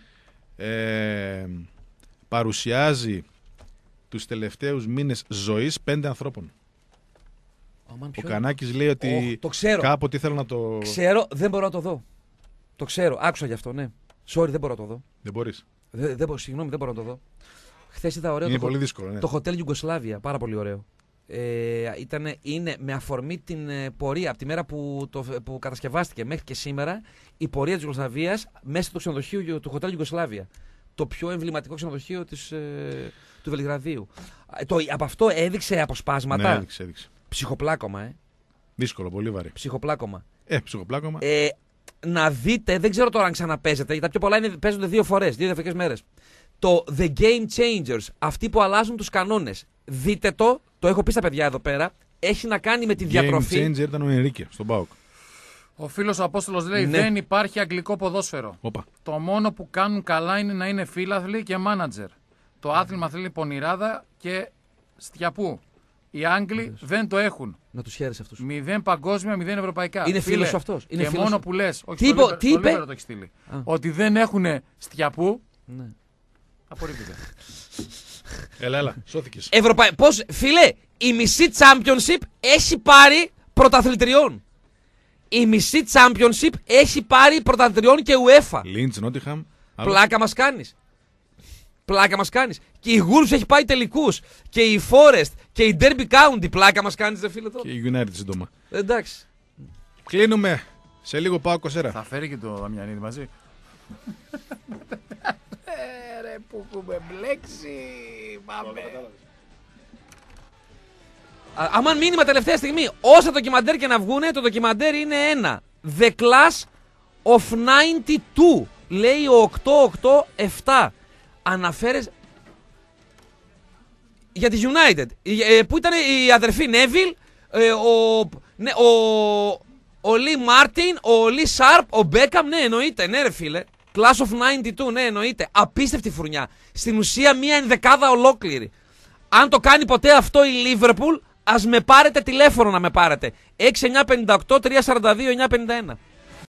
Παρουσιάζει τους τελευταίους μήνες ζωής 5 ανθρώπων. Ο Κανάκης λέει ότι κάποτε ήθελα να το... Ξέρω, δεν μπορώ να το δω. Το ξέρω, άκουσα γι' αυτό, ναι. Sorry, δεν μπορώ να το δω. Δεν μπορείς. Συγγνώμη, δεν μπορώ να το δω. Χθες είδα ωραίο. Είναι πολύ δύσκολο, ναι. Το Hotel Ιουγκοσλάβια, πάρα πολύ ωραίο. Είναι με αφορμή την πορεία από τη μέρα που κατασκευάστηκε μέχρι και σήμερα η πορεία της Ιουγκοσλαβίας μέσα στο ξενοδοχείο του Hotel Ιουγκοσλάβια. Το πιο εμβληματικό ξενοδοχείο του Βελιγραδίου. Από αυτό έδειξε αποσπάσματα. Ναι, έδειξε. Ψυχοπλάκωμα, Δύσκολο, πολύ βαρύ. Ψυχοπλάκωμα. Ψυχοπλάκωμα. Να δείτε, δεν ξέρω τώρα αν ξαναπέζεται, γιατί τα πιο πολλά παίζονται 2 φορές, 2 διαφορετικές μέρες. Το The Game Changers, αυτοί που αλλάζουν τους κανόνες. Δείτε το έχω πει στα παιδιά εδώ πέρα. Έχει να κάνει με τη διατροφή. Game Changer ήταν ο Ενρίκε στον ΠΑΟΚ. Ο φίλος ο Απόστολος λέει δεν υπάρχει αγγλικό ποδόσφαιρο. Οπα. Το μόνο που κάνουν καλά είναι να είναι φίλαθλοι και μάνατζερ. Το άθλημα θέλει πονηράδα και στιαπού. Οι Άγγλοι δεν το έχουν. Να τους χαίρεσαι αυτούς. 0 παγκόσμια, 0 ευρωπαϊκά. Είναι φίλος σου αυτός. Και μόνο που λες, όχι τι είπε? Το έχει στείλει, ότι δεν έχουν στιαπού. Ναι. Απορρίπτεται. Έλα, σώθηκες. Πώς, φίλε, η μισή Championship έχει πάρει πρωταθλητριών. Η μισή Championship έχει πάρει πρωταθλητριών και UEFA. Λίντς, Νότιχαμ. Πλάκα μας κάνεις. Και η Wolves έχει πάει τελικούς. Και η Forest και η Derby County. Πλάκα μας κάνεις, δε φίλε τώρα. Και η United σύντομα. Εντάξει. Κλείνουμε. Σε λίγο πάω Κοσέρα. Θα φέρει και το Δαμιανίδη μαζί. Ρε που έχουμε μπλέξει. Πάμε. Αμάν μήνυμα τελευταία στιγμή. Όσα ντοκιμαντέρ και να βγούνε, το ντοκιμαντέρ είναι ένα. The Class of 92. Λέει ο 887. Αναφέρες για τη United. Που ήταν η αδερφή Neville, ο Λι Μάρτιν, ο Λι Σάρπ, ο Μπέκαμ. Ναι, εννοείται. Ναι, ρε φίλε. Class of 92, ναι, εννοείται. Απίστευτη φουρνιά. Στην ουσία μία ενδεκάδα ολόκληρη. Αν το κάνει ποτέ αυτό η Liverpool, ας με πάρετε τηλέφωνο να με πάρετε. 6958 342 951.